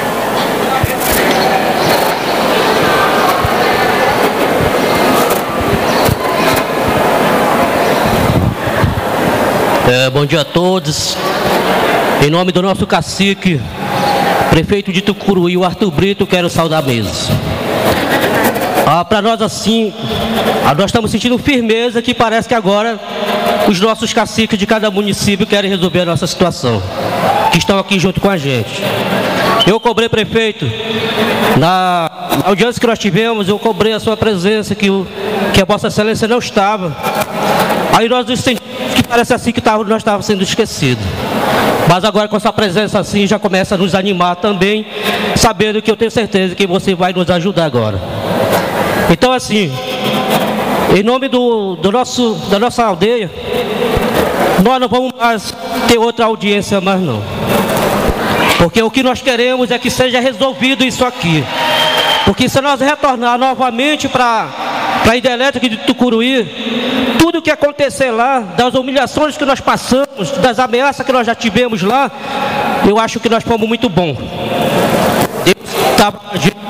É, bom dia a todos. Em nome do nosso cacique, prefeito de Tucuruí, o Arthur Brito, quero saudar a mesa. Ah, para nós assim, ah, nós estamos sentindo firmeza que parece que agora os nossos caciques de cada município querem resolver a nossa situação, que estão aqui junto com a gente. Eu cobrei, prefeito, na audiência que nós tivemos, eu cobrei a sua presença, que, o, que a Vossa Excelência não estava. Aí nós nos sentimos que parece assim que tava, nós estávamos sendo esquecidos. Mas agora com essa presença assim já começa a nos animar também, sabendo que eu tenho certeza que você vai nos ajudar agora. Então assim, em nome do, do nosso, da nossa aldeia, nós não vamos mais ter outra audiência mais não. Porque o que nós queremos é que seja resolvido isso aqui. Porque se nós retornar novamente para a hidrelétrica de Tucuruí, tudo que acontecer lá, das humilhações que nós passamos, das ameaças que nós já tivemos lá, eu acho que nós fomos muito bons. Deus estava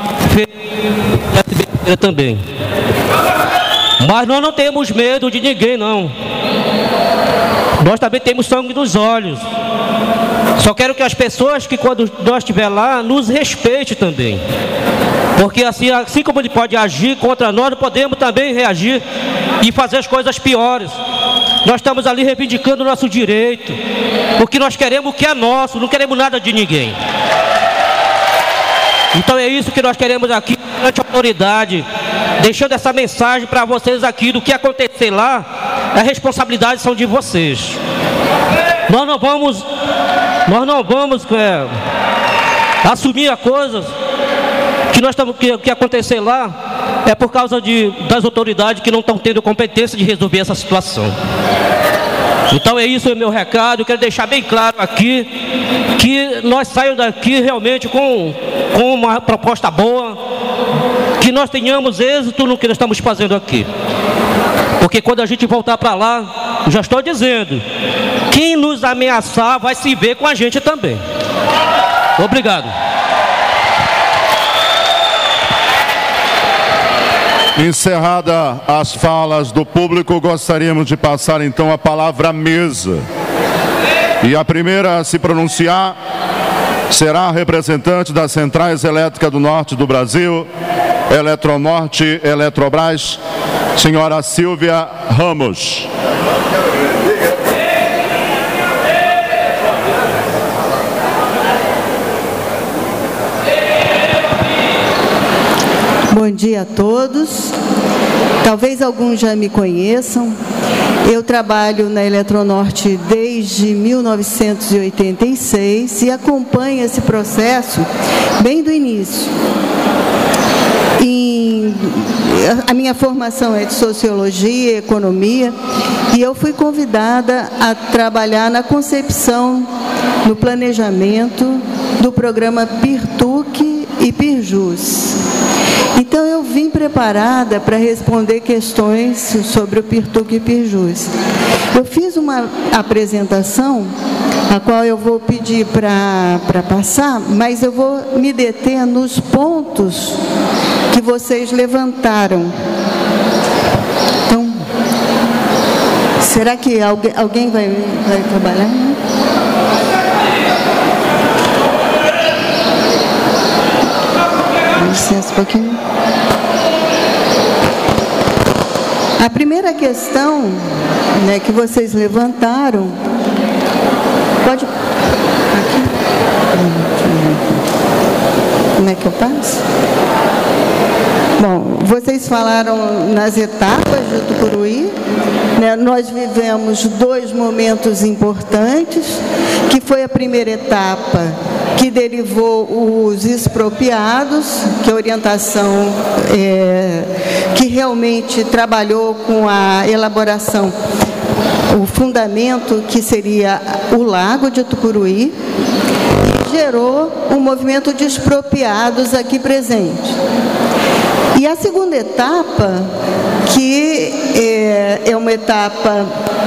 também. Mas nós não temos medo de ninguém, não. Nós também temos sangue nos olhos. Só quero que as pessoas que quando nós estiver lá, nos respeitem também. Porque assim, assim como ele pode agir contra nós, nós podemos também reagir e fazer as coisas piores. Nós estamos ali reivindicando o nosso direito, porque nós queremos o que é nosso, não queremos nada de ninguém. Então é isso que nós queremos aqui, perante a autoridade, deixando essa mensagem para vocês aqui do que acontecer lá, a responsabilidade são de vocês. Nós não vamos, nós não vamos é, assumir a coisa que nós estamos que, que acontecer lá é por causa de, das autoridades que não estão tendo competência de resolver essa situação. Então é isso, é meu recado. Eu quero deixar bem claro aqui que nós saímos daqui realmente com, com uma proposta boa, que nós tenhamos êxito no que nós estamos fazendo aqui. Porque quando a gente voltar para lá, eu já estou dizendo, quem nos ameaçar vai se ver com a gente também. Obrigado. Encerrada as falas do público, gostaríamos de passar então a palavra à mesa. E a primeira a se pronunciar será a representante das Centrais Elétricas do Norte do Brasil, Eletronorte, Eletrobras, senhora Silvia Ramos. Bom dia a todos. Talvez alguns já me conheçam. Eu trabalho na Eletronorte desde mil novecentos e oitenta e seis e acompanho esse processo bem do início. E a minha formação é de Sociologia e Economia e eu fui convidada a trabalhar na concepção, no planejamento do programa PIRTUC e PIRJUS. Então, eu vim preparada para responder questões sobre o PIRTUC e PIRJUS. Eu fiz uma apresentação, a qual eu vou pedir para para passar, mas eu vou me deter nos pontos que vocês levantaram. Então, será que alguém, alguém vai, vai trabalhar? Licença um pouquinho. A primeira questão, né, que vocês levantaram, pode... Aqui? Como é que eu passo? Bom, vocês falaram nas etapas de Tucuruí, né? Nós vivemos dois momentos importantes, que foi a primeira etapa, que derivou os expropriados, que a orientação é, que realmente trabalhou com a elaboração, o fundamento que seria o Lago de Tucuruí, e gerou um movimento de expropriados aqui presente. E a segunda etapa, que é, é uma etapa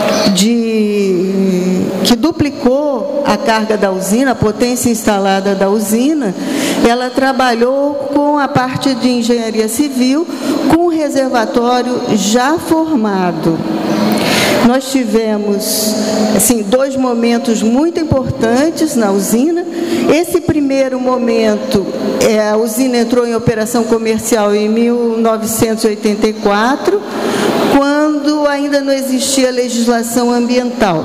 de, que duplicou a carga da usina, a potência instalada da usina, ela trabalhou com a parte de engenharia civil, com o reservatório já formado. Nós tivemos assim, dois momentos muito importantes na usina. Esse primeiro momento, é, a usina entrou em operação comercial em mil novecentos e oitenta e quatro, quando ainda não existia legislação ambiental.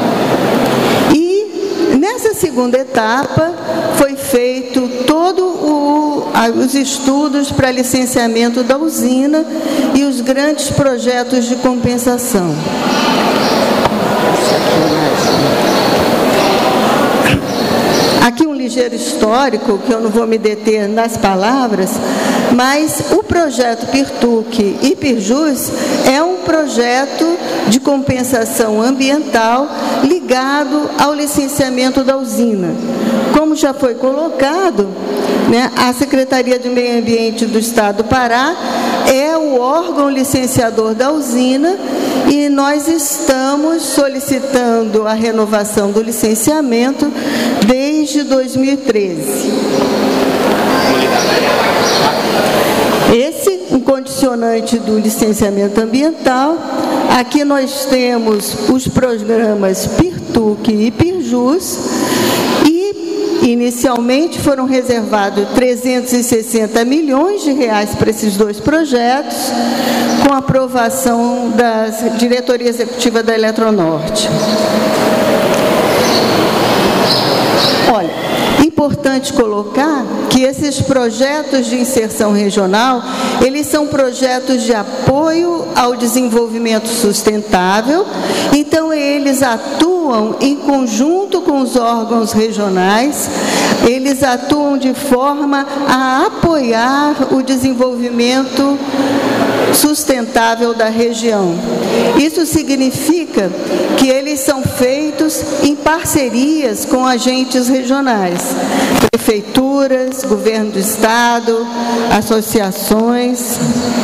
E nessa segunda etapa foi feito todo o, os estudos para licenciamento da usina e os grandes projetos de compensação. Aqui um ligeiro histórico, que eu não vou me deter nas palavras, mas o projeto PIRTUC e PIRJUS é um projeto de compensação ambiental ligado ao licenciamento da usina. Como já foi colocado, né, a Secretaria de Meio Ambiente do Estado do Pará é o órgão licenciador da usina e nós estamos solicitando a renovação do licenciamento desde dois mil e treze. Esse um condicionante do licenciamento ambiental. Aqui nós temos os programas PIRTUC e PIRJUS e inicialmente foram reservados trezentos e sessenta milhões de reais para esses dois projetos, com aprovação da diretoria executiva da Eletronorte. Olha, importante importante colocar que esses projetos de inserção regional, eles são projetos de apoio ao desenvolvimento sustentável, então eles atuam em conjunto com os órgãos regionais, eles atuam de forma a apoiar o desenvolvimento sustentável da região. Isso significa que eles são feitos em parcerias com agentes regionais, prefeituras, governo do estado, associações.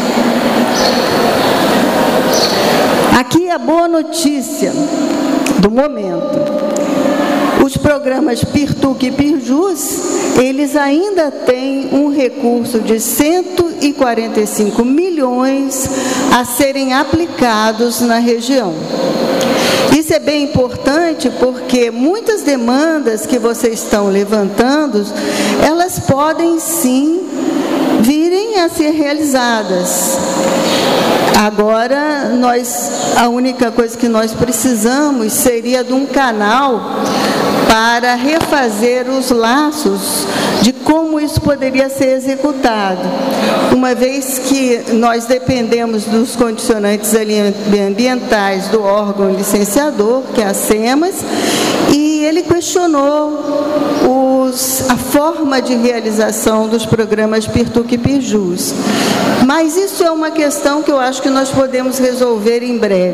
Aqui a boa notícia do momento. Os programas PIRTUC e PIRJUS, eles ainda têm um recurso de cento e quarenta e cinco milhões a serem aplicados na região. Isso é bem importante porque muitas demandas que vocês estão levantando, elas podem sim virem a ser realizadas. Agora, nós, a única coisa que nós precisamos seria de um canal para refazer os laços de como isso poderia ser executado, uma vez que nós dependemos dos condicionantes ambientais do órgão licenciador, que é a SEMAS, e ele questionou os, a forma de realização dos programas PIRTUC e PIRJUS. Mas isso é uma questão que eu acho que nós podemos resolver em breve,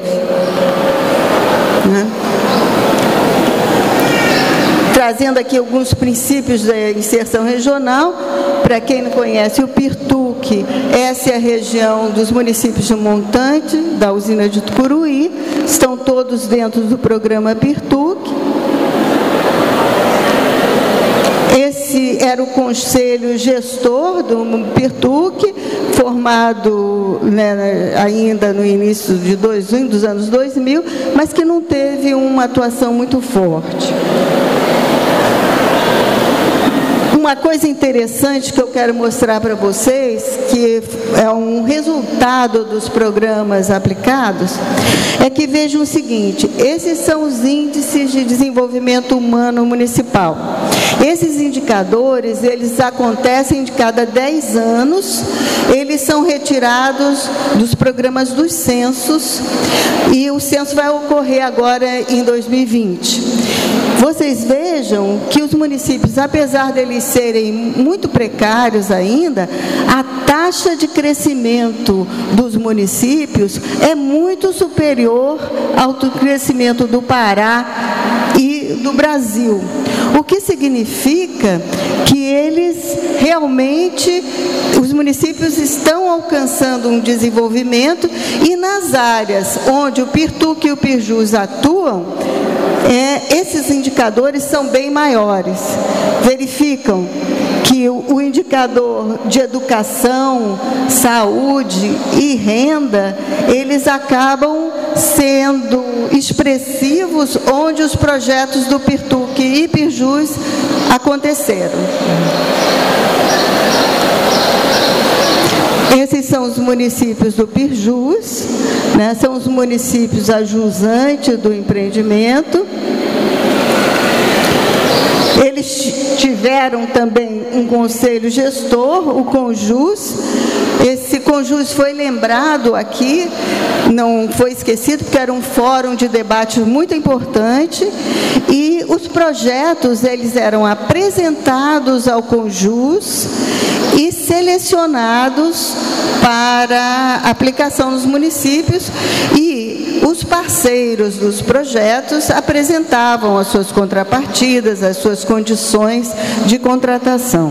né? Trazendo aqui alguns princípios da inserção regional. Para quem não conhece, o PIRTUC, essa é a região dos municípios de montante, da usina de Tucuruí, estão todos dentro do programa PIRTUC. Esse era o conselho gestor do PIRTUC, formado, né, ainda no início de dois, dos anos dois mil, mas que não teve uma atuação muito forte. Uma coisa interessante que eu quero mostrar para vocês, que é um resultado dos programas aplicados, é que vejam o seguinte: esses são os índices de desenvolvimento humano municipal. Esses indicadores, eles acontecem de cada dez anos, eles são retirados dos programas dos censos, e o censo vai ocorrer agora em dois mil e vinte. Vocês vejam que os municípios, apesar deles serem muito precários ainda, a taxa de crescimento dos municípios é muito superior ao crescimento do Pará e do Brasil. O que significa que eles realmente, os municípios estão alcançando um desenvolvimento, e nas áreas onde o PIRTUC e o PIRJUS atuam, É, esses indicadores são bem maiores. Verificam que o, o indicador de educação, saúde e renda, eles acabam sendo expressivos onde os projetos do PIRTUC e PIRJUS aconteceram. Esses são os municípios do PIRJUS, né? São os municípios ajusantes do empreendimento. Eles tiveram também um conselho gestor, o CONJUS. Esse CONJUS foi lembrado aqui, não foi esquecido, porque era um fórum de debate muito importante, e os projetos, eles eram apresentados ao CONJUS e selecionados para aplicação nos municípios, e os parceiros dos projetos apresentavam as suas contrapartidas, as suas condições de contratação.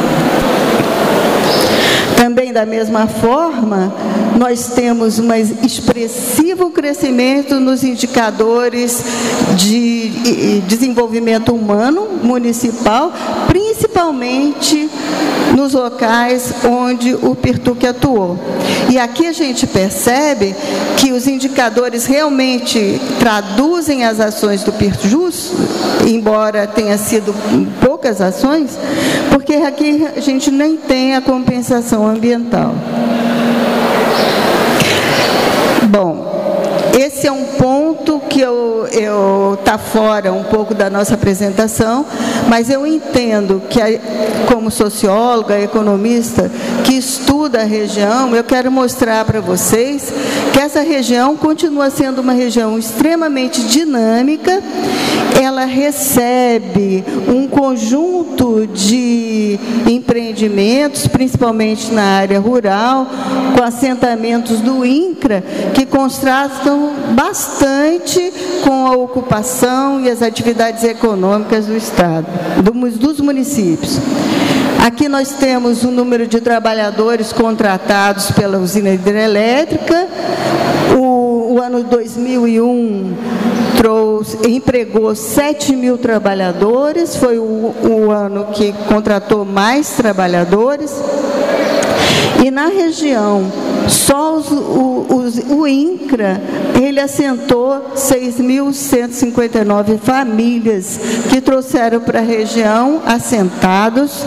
Também, da mesma forma, nós temos um expressivo crescimento nos indicadores de desenvolvimento humano municipal, principalmente nos locais onde o PIRTUC atuou. E aqui a gente percebe que os indicadores realmente traduzem as ações do PIRJUS, embora tenha sido poucas ações, porque aqui a gente nem tem a compensação ambiental. Bom, esse é um ponto que que eu eu tá fora um pouco da nossa apresentação, mas eu entendo que, como socióloga, economista, que estuda a região, eu quero mostrar para vocês que essa região continua sendo uma região extremamente dinâmica. Ela recebe um conjunto de empreendimentos, principalmente na área rural, com assentamentos do INCRA, que contrastam bastante com a ocupação e as atividades econômicas do Estado, dos municípios. Aqui nós temos o número de trabalhadores contratados pela usina hidrelétrica. O, o ano dois mil e um trouxe, empregou sete mil trabalhadores, foi o, o ano que contratou mais trabalhadores. E na região, só os, os, o INCRA, ele assentou seis mil cento e cinquenta e nove famílias que trouxeram para a região, assentados,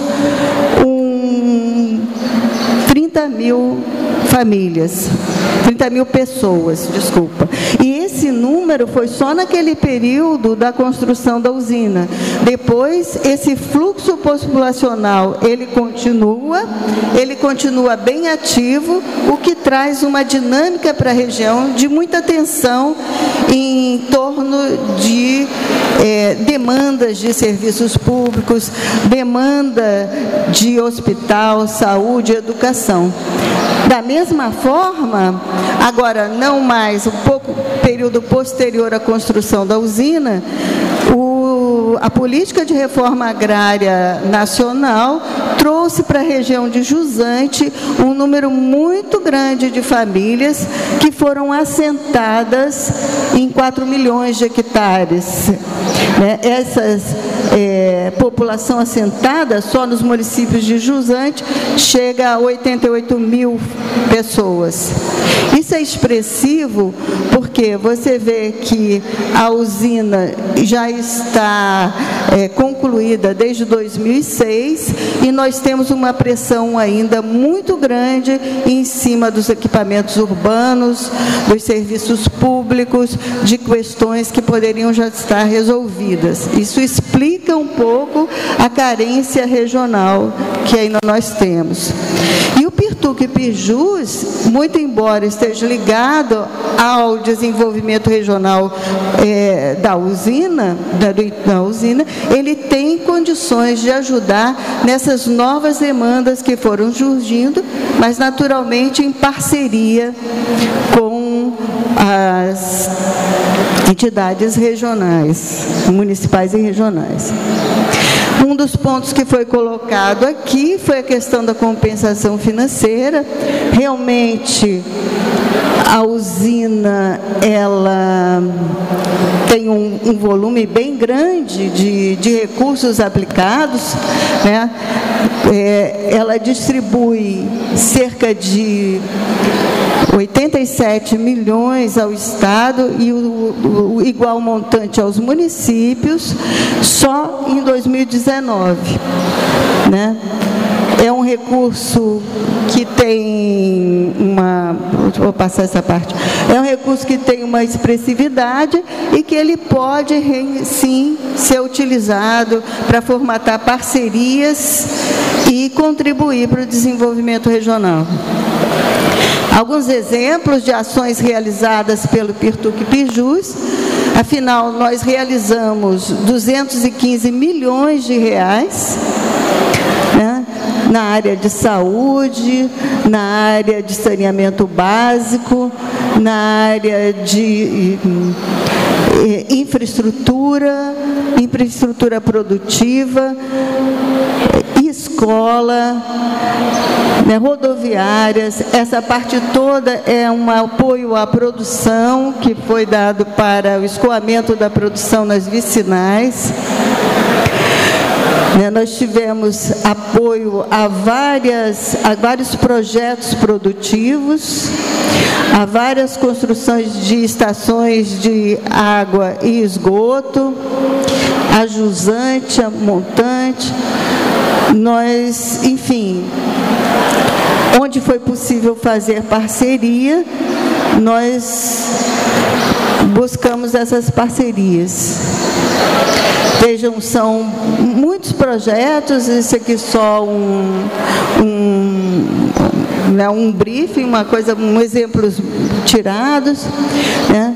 um, trinta mil famílias, trinta mil pessoas, desculpa. E esse número foi só naquele período da construção da usina. Depois, esse fluxo populacional, ele continua, ele continua bem ativo, o que traz uma dinâmica para a região de muita tensão em torno de é, demandas de serviços públicos, demanda de hospital, saúde, educação. Da mesma forma, agora não mais, um pouco período posterior à construção da usina, o, a política de reforma agrária nacional trouxe para a região de Jusante um número muito grande de famílias que foram assentadas em quatro milhões de hectares. Né? Essas é, população assentada só nos municípios de Jusante chega a oitenta e oito mil pessoas. Isso é expressivo porque você vê que a usina já está é, concluída desde dois mil e seis e nós temos uma pressão ainda muito grande em cima dos equipamentos urbanos, dos serviços públicos, de questões que poderiam já estar resolvidas. Isso explica um pouco a carência regional que ainda nós temos. E o Pirtuque Pijus, muito embora esteja ligado ao desenvolvimento regional é, da usina, da, da usina, ele tem condições de ajudar nessas novas demandas que foram surgindo, mas naturalmente em parceria com as entidades regionais, municipais e regionais. Um dos pontos que foi colocado aqui foi a questão da compensação financeira. Realmente, a usina, ela tem um, um volume bem grande de, de recursos aplicados, né? É, ela distribui cerca de oitenta e sete milhões ao Estado e o, o, o igual montante aos municípios, só em dois mil e dezenove. Né? É um recurso que tem uma... Vou passar essa parte. É um recurso que tem uma expressividade e que ele pode, sim, ser utilizado para formatar parcerias e contribuir para o desenvolvimento regional. Alguns exemplos de ações realizadas pelo Pirtuque Pijus. Afinal, nós realizamos duzentos e quinze milhões de reais, né, na área de saúde, na área de saneamento básico, na área de eh, infraestrutura, infraestrutura produtiva, escola, né, rodoviárias. Essa parte toda é um apoio à produção que foi dado para o escoamento da produção nas vicinais. Né, nós tivemos apoio a, várias, a vários projetos produtivos, a várias construções de estações de água e esgoto, a jusante, a montante. Nós, enfim, onde foi possível fazer parceria, nós buscamos essas parcerias. Vejam, são muitos projetos, isso aqui só um, um, né, um briefing, uma coisa, um exemplos tirados, né?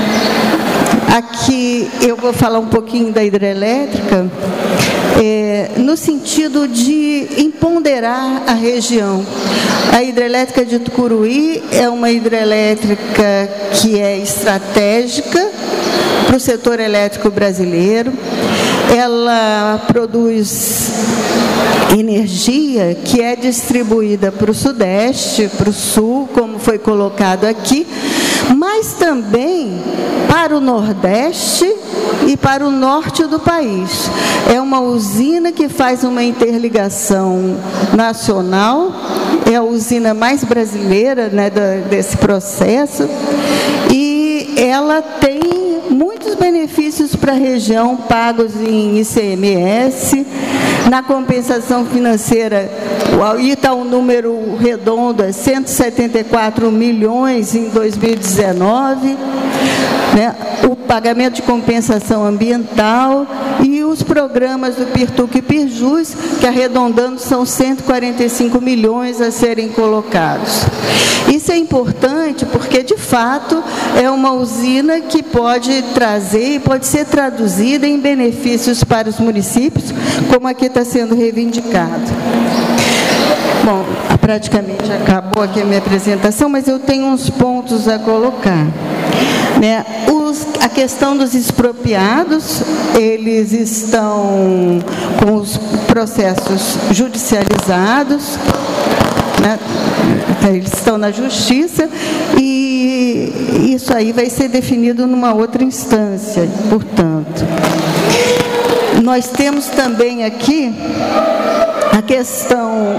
Aqui eu vou falar um pouquinho da hidrelétrica, é, no sentido de empoderar a região. A hidrelétrica de Tucuruí é uma hidrelétrica que é estratégica para o setor elétrico brasileiro. Ela produz energia que é distribuída para o Sudeste, para o Sul, como foi colocado aqui, mas também para o Nordeste e para o Norte do país. É uma usina que faz uma interligação nacional, é a usina mais brasileira, né, desse processo, e ela tem muitos benefícios para a região, pagos em I C M S, na compensação financeira, aí está um número redondo, é cento e setenta e quatro milhões em dois mil e dezenove, né? O pagamento de compensação ambiental e os programas do PIRTUC e PIRJUS, que arredondando são cento e quarenta e cinco milhões a serem colocados. Isso é importante porque, de fato, é uma usina que pode trazer e pode ser traduzida em benefícios para os municípios, como aqui está sendo reivindicado. Bom, praticamente acabou aqui a minha apresentação, mas eu tenho uns pontos a colocar. Né? Os, a questão dos expropriados, eles estão com os processos judicializados, né? Eles estão na justiça e isso aí vai ser definido numa outra instância, portanto. Nós temos também aqui a questão...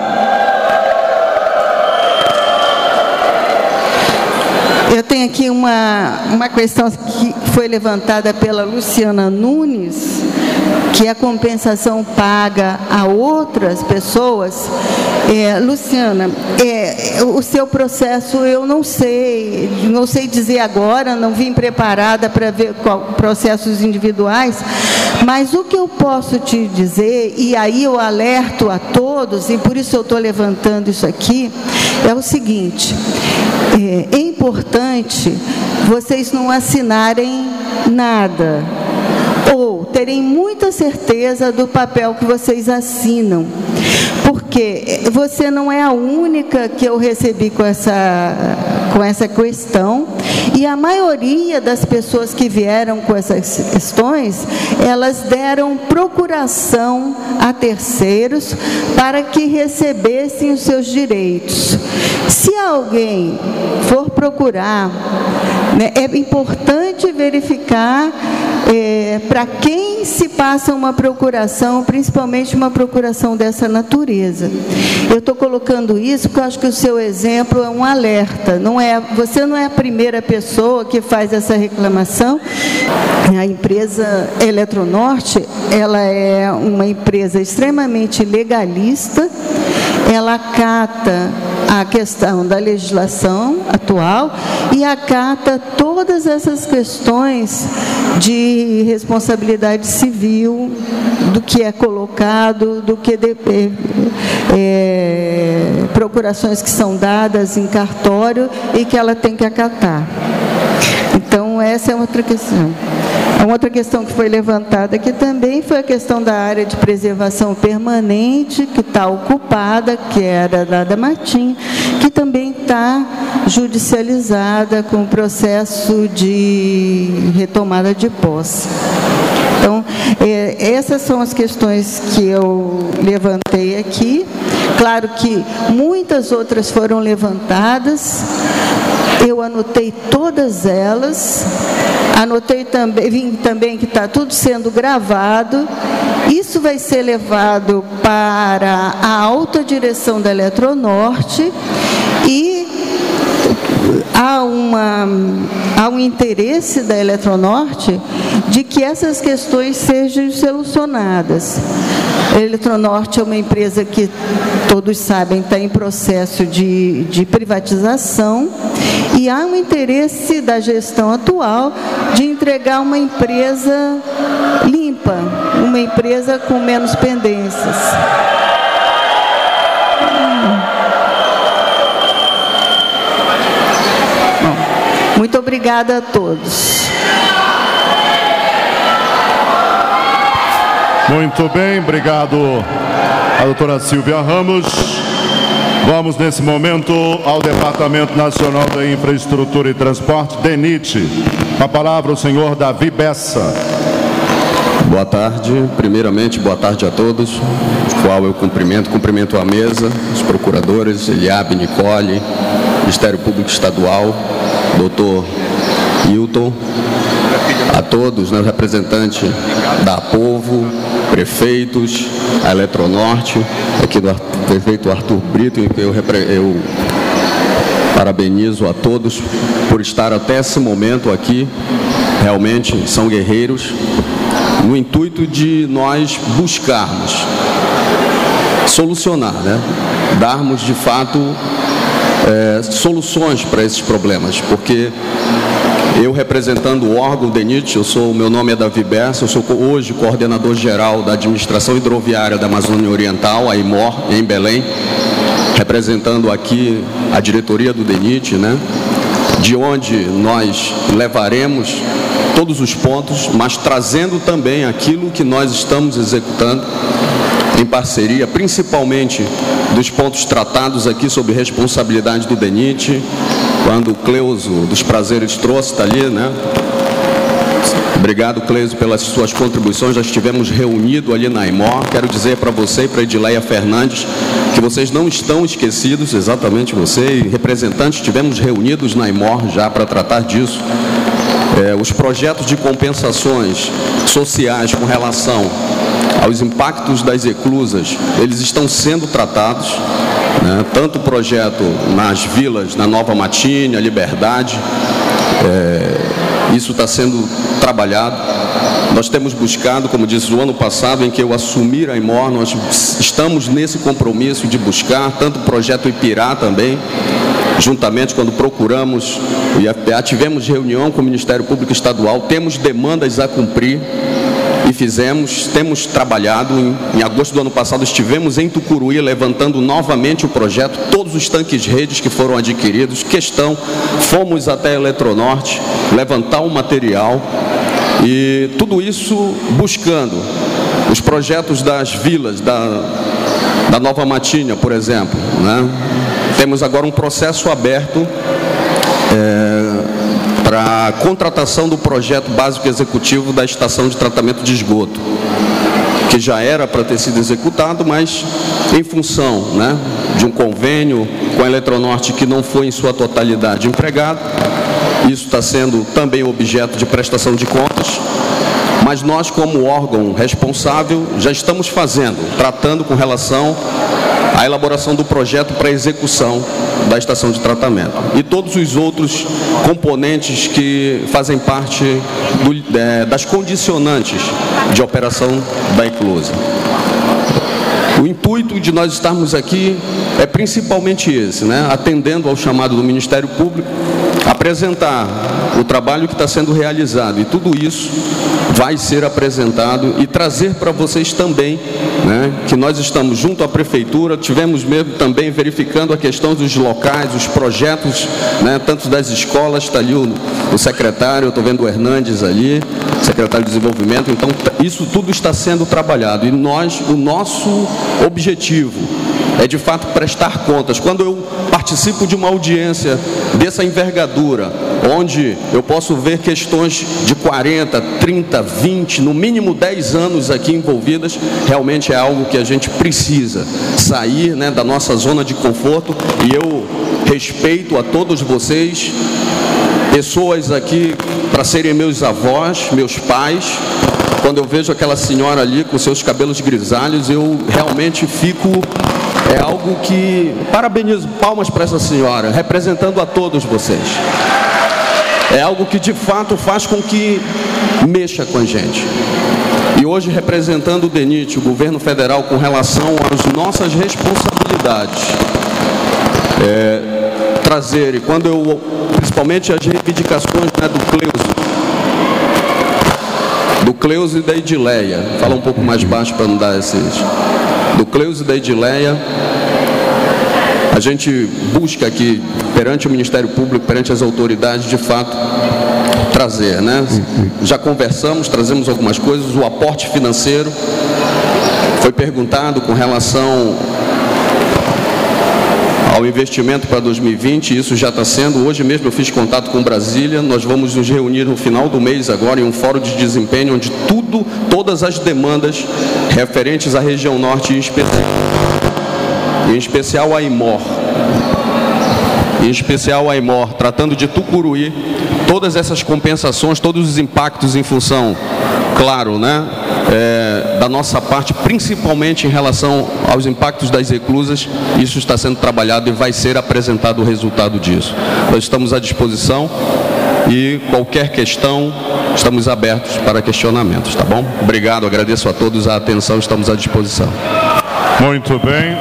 Eu tenho aqui uma, uma questão que foi levantada pela Luciana Nunes, que a compensação paga a outras pessoas. É, Luciana, é, o seu processo eu não sei, não sei dizer agora, não vim preparada para ver qual, processos individuais, mas o que eu posso te dizer, e aí eu alerto a todos, e por isso eu estou levantando isso aqui, é o seguinte: é, é importante vocês não assinarem nada, ou terem muita certeza do papel que vocês assinam, porque você não é a única que eu recebi com essa, com essa questão, e a maioria das pessoas que vieram com essas questões, elas deram procuração a terceiros para que recebessem os seus direitos. Se alguém for procurar, né, é importante verificar é, para quem se passa uma procuração, principalmente uma procuração dessa natureza. Eu estou colocando isso porque eu acho que o seu exemplo é um alerta. Não é, você não é a primeira pessoa que faz essa reclamação. A empresa Eletronorte, ela é uma empresa extremamente legalista, ela acata a questão da legislação atual e acata todas essas questões de responsabilidade civil, do que é colocado, do que de, é, procurações que são dadas em cartório e que ela tem que acatar. Então, essa é outra questão. A outra questão que foi levantada aqui também foi a questão da área de preservação permanente, que está ocupada, que era da da Martim, que também está judicializada com o processo de retomada de posse. Então, é, essas são as questões que eu levantei aqui. Claro que muitas outras foram levantadas, eu anotei todas elas, anotei também, vi também que está tudo sendo gravado. Isso vai ser levado para a alta direção da Eletronorte e há, uma, há um interesse da Eletronorte de que essas questões sejam solucionadas. A Eletronorte é uma empresa que, todos sabem, está em processo de, de privatização, e há um interesse da gestão atual de entregar uma empresa limpa, uma empresa com menos pendências. Bom, muito obrigada a todos. Muito bem, obrigado a doutora Silvia Ramos. Vamos, nesse momento, ao Departamento Nacional da Infraestrutura e Transporte, DENIT. Com a palavra, o senhor Davi Bessa. Boa tarde. Primeiramente, boa tarde a todos, o qual eu cumprimento, cumprimento a mesa, os procuradores, Eliabe, Nicole, Ministério Público Estadual, doutor Hilton, a todos, né, representantes da Povo, prefeitos, a Eletronorte, aqui do prefeito Arthur Brito, em que eu, eu parabenizo a todos por estar até esse momento aqui. Realmente são guerreiros, no intuito de nós buscarmos solucionar, né? Darmos de fato é, soluções para esses problemas, porque eu, representando o órgão DENIT, eu sou, meu nome é Davi Bessa, eu sou hoje coordenador geral da Administração Hidroviária da Amazônia Oriental, a IMOR, em Belém, representando aqui a diretoria do DENIT, né? De onde nós levaremos todos os pontos, mas trazendo também aquilo que nós estamos executando em parceria, principalmente dos pontos tratados aqui sob responsabilidade do DENIT, quando o Cleuso dos Prazeres trouxe, está ali, né? Obrigado, Cleuso, pelas suas contribuições. Já estivemos reunidos ali na IMOR. Quero dizer para você e para a Edileia Fernandes que vocês não estão esquecidos, exatamente você e representantes, estivemos reunidos na IMOR já para tratar disso. É, os projetos de compensações sociais com relação aos impactos das eclusas, eles estão sendo tratados, né? Tanto o projeto nas vilas, na Nova Matinha, Liberdade, é, isso está sendo trabalhado. Nós temos buscado, como disse no ano passado, em que eu assumi a IMOR, nós estamos nesse compromisso de buscar, tanto o projeto Ipirá também, juntamente quando procuramos o I F P A, tivemos reunião com o Ministério Público Estadual, temos demandas a cumprir e fizemos, temos trabalhado. Em, em agosto do ano passado estivemos em Tucuruí levantando novamente o projeto, todos os tanques redes que foram adquiridos, questão, fomos até a Eletronorte levantar o material e tudo isso buscando os projetos das vilas, da, da Nova Matinha, por exemplo, né? Temos agora um processo aberto é, para a contratação do projeto básico executivo da estação de tratamento de esgoto, que já era para ter sido executado, mas em função, né, de um convênio com a Eletronorte que não foi em sua totalidade empregado, isso está sendo também objeto de prestação de contas, mas nós, como órgão responsável, já estamos fazendo, tratando com relação à elaboração do projeto para execução da estação de tratamento e todos os outros componentes que fazem parte do, é, das condicionantes de operação da eclusa. O intuito de nós estarmos aqui é principalmente esse, né? Atendendo ao chamado do Ministério Público, apresentar o trabalho que está sendo realizado, e tudo isso vai ser apresentado e trazer para vocês também, né, que nós estamos junto à Prefeitura, tivemos mesmo também verificando a questão dos locais, os projetos, né, tanto das escolas, está ali o, o secretário, eu estou vendo o Hernandes ali, secretário de Desenvolvimento, então isso tudo está sendo trabalhado, e nós, o nosso objetivo é de fato prestar contas. Quando eu participo de uma audiência dessa envergadura, onde eu posso ver questões de quarenta, trinta, vinte, no mínimo dez anos aqui envolvidas, realmente é algo que a gente precisa sair, né, da nossa zona de conforto, e eu respeito a todos vocês, pessoas aqui para serem meus avós, meus pais. Quando eu vejo aquela senhora ali com seus cabelos grisalhos, eu realmente fico é algo que, parabenizo, palmas para essa senhora, representando a todos vocês. É algo que de fato faz com que mexa com a gente. E hoje, representando o DENIT, o governo federal, com relação às nossas responsabilidades, é, trazer, e quando eu, principalmente as reivindicações, né, do Cleuso, do Cleuso e da Edileia, falar um pouco mais baixo para não dar esses, do Cleuso e da Edileia, a gente busca aqui, perante o Ministério Público, perante as autoridades, de fato, trazer, né? Já conversamos, trazemos algumas coisas, o aporte financeiro, foi perguntado com relação ao investimento para dois mil e vinte, isso já está sendo, hoje mesmo eu fiz contato com Brasília, nós vamos nos reunir no final do mês agora em um fórum de desempenho, onde tudo, todas as demandas referentes à região norte, em especial, em especial a Aimor, em especial a Aimor, tratando de Tucuruí, todas essas compensações, todos os impactos em função, claro, né, é, da nossa parte, principalmente em relação aos impactos das reclusas, isso está sendo trabalhado e vai ser apresentado o resultado disso. Nós estamos à disposição e qualquer questão, estamos abertos para questionamentos, tá bom? Obrigado, agradeço a todos a atenção, estamos à disposição. Muito bem.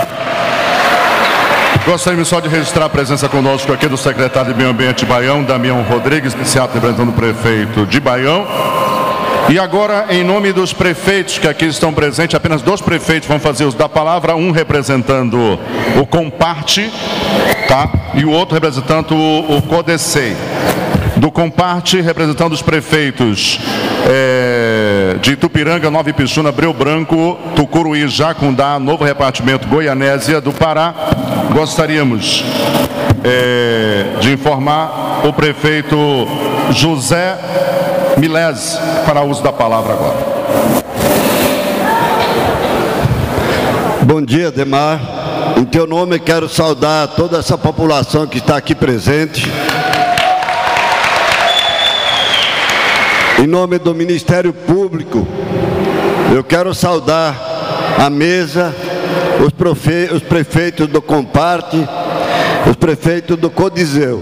Gostaríamos só de registrar a presença conosco aqui do secretário de Meio Ambiente de Baião, Damião Rodrigues, iniciado representando o prefeito de Baião. E agora, em nome dos prefeitos que aqui estão presentes, apenas dois prefeitos vão fazer uso da palavra, um representando o Comparte, tá? E o outro representando o, o Codecei. Do Comparte, representando os prefeitos é, de Itupiranga, Nova Ipixuna, Breu Branco, Tucuruí, Jacundá, Novo Repartimento, Goianésia do Pará. Gostaríamos é, de informar o prefeito José Milese para o uso da palavra agora. Bom dia, Demar. Em teu nome quero saudar toda essa população que está aqui presente. Em nome do Ministério Público, eu quero saudar a mesa, os, profe... os prefeitos do Comparte, os prefeitos do Codizeu.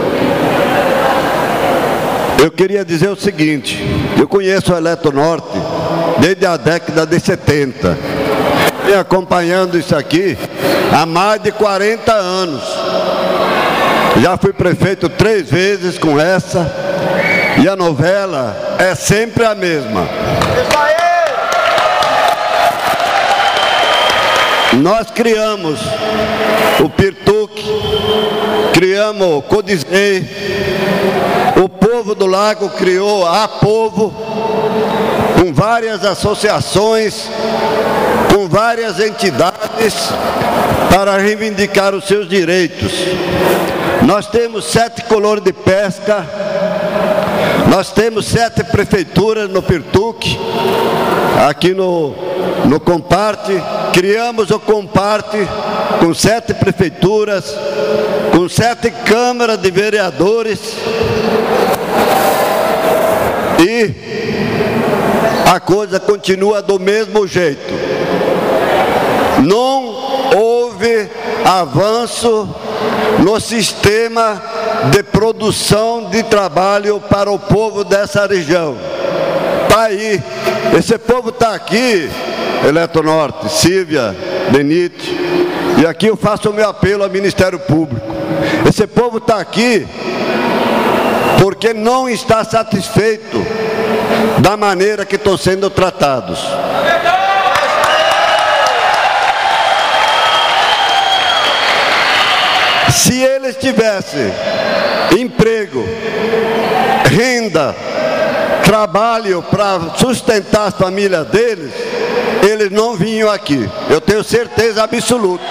Eu queria dizer o seguinte, eu conheço o Eletronorte desde a década de setenta. Venho acompanhando isso aqui há mais de quarenta anos. Já fui prefeito três vezes com essa. E a novela é sempre a mesma. Nós criamos o Pirtuc, criamos o Codizei, o povo do Lago criou a Povo, com várias associações, com várias entidades, para reivindicar os seus direitos. Nós temos sete colônias de pesca, nós temos sete prefeituras no Pirtuc, aqui no, no Comparte, criamos o Comparte com sete prefeituras, com sete câmaras de vereadores, e a coisa continua do mesmo jeito. Não houve avanço no sistema de produção de trabalho para o povo dessa região. Está aí, esse povo está aqui, Eletronorte, Silvia, Denite, e aqui eu faço o meu apelo ao Ministério Público. Esse povo está aqui porque não está satisfeito da maneira que estão sendo tratados. Se eles tivessem emprego, renda, trabalho para sustentar as famílias deles, eles não vinham aqui. Eu tenho certeza absoluta.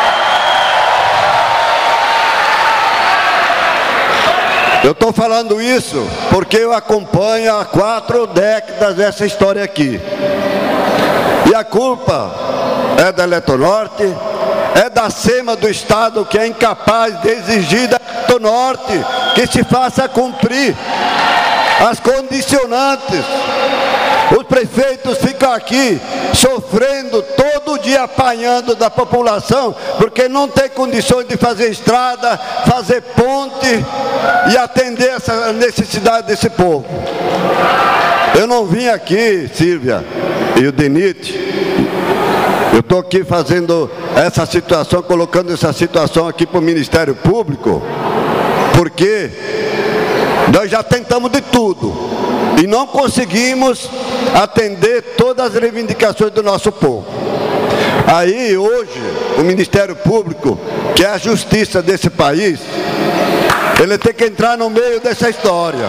Eu estou falando isso porque eu acompanho há quatro décadas essa história aqui. E a culpa é da Eletronorte, é da SEMA do Estado, que é incapaz de exigir da Eletronorte que se faça cumprir as condicionantes Os prefeitos ficam aqui sofrendo todo dia, apanhando da população, porque não tem condições de fazer estrada, fazer ponte e atender essa necessidade desse povo. Eu não vim aqui, Silvia e o Denite, eu estou aqui fazendo essa situação, colocando essa situação aqui para o Ministério Público, porque nós já tentamos de tudo e não conseguimos atender todas as reivindicações do nosso povo. Aí hoje o Ministério Público, que é a justiça desse país, ele tem que entrar no meio dessa história.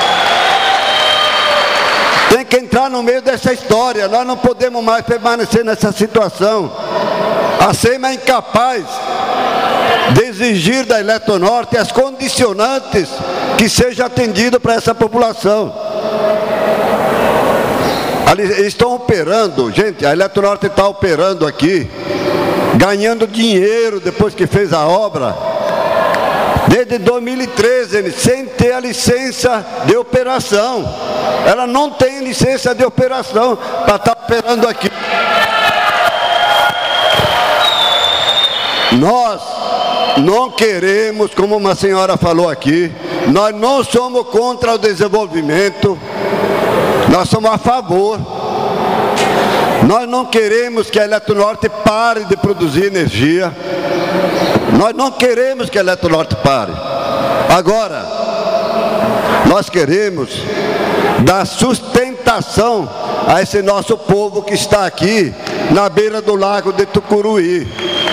Tem que entrar no meio dessa história. Nós não podemos mais permanecer nessa situação. A SEMA é incapaz de exigir da Eletronorte as condicionantes que seja atendido para essa população. Eles estão operando, gente, a Eletronorte está operando aqui, ganhando dinheiro depois que fez a obra, desde dois mil e treze, sem ter a licença de operação. Ela não tem licença de operação para estar operando aqui. Nós não queremos, como uma senhora falou aqui, nós não somos contra o desenvolvimento, nós somos a favor. Nós não queremos que a Eletronorte pare de produzir energia. Nós não queremos que a Eletronorte pare. Agora, nós queremos dar sustentação a esse nosso povo que está aqui na beira do lago de Tucuruí.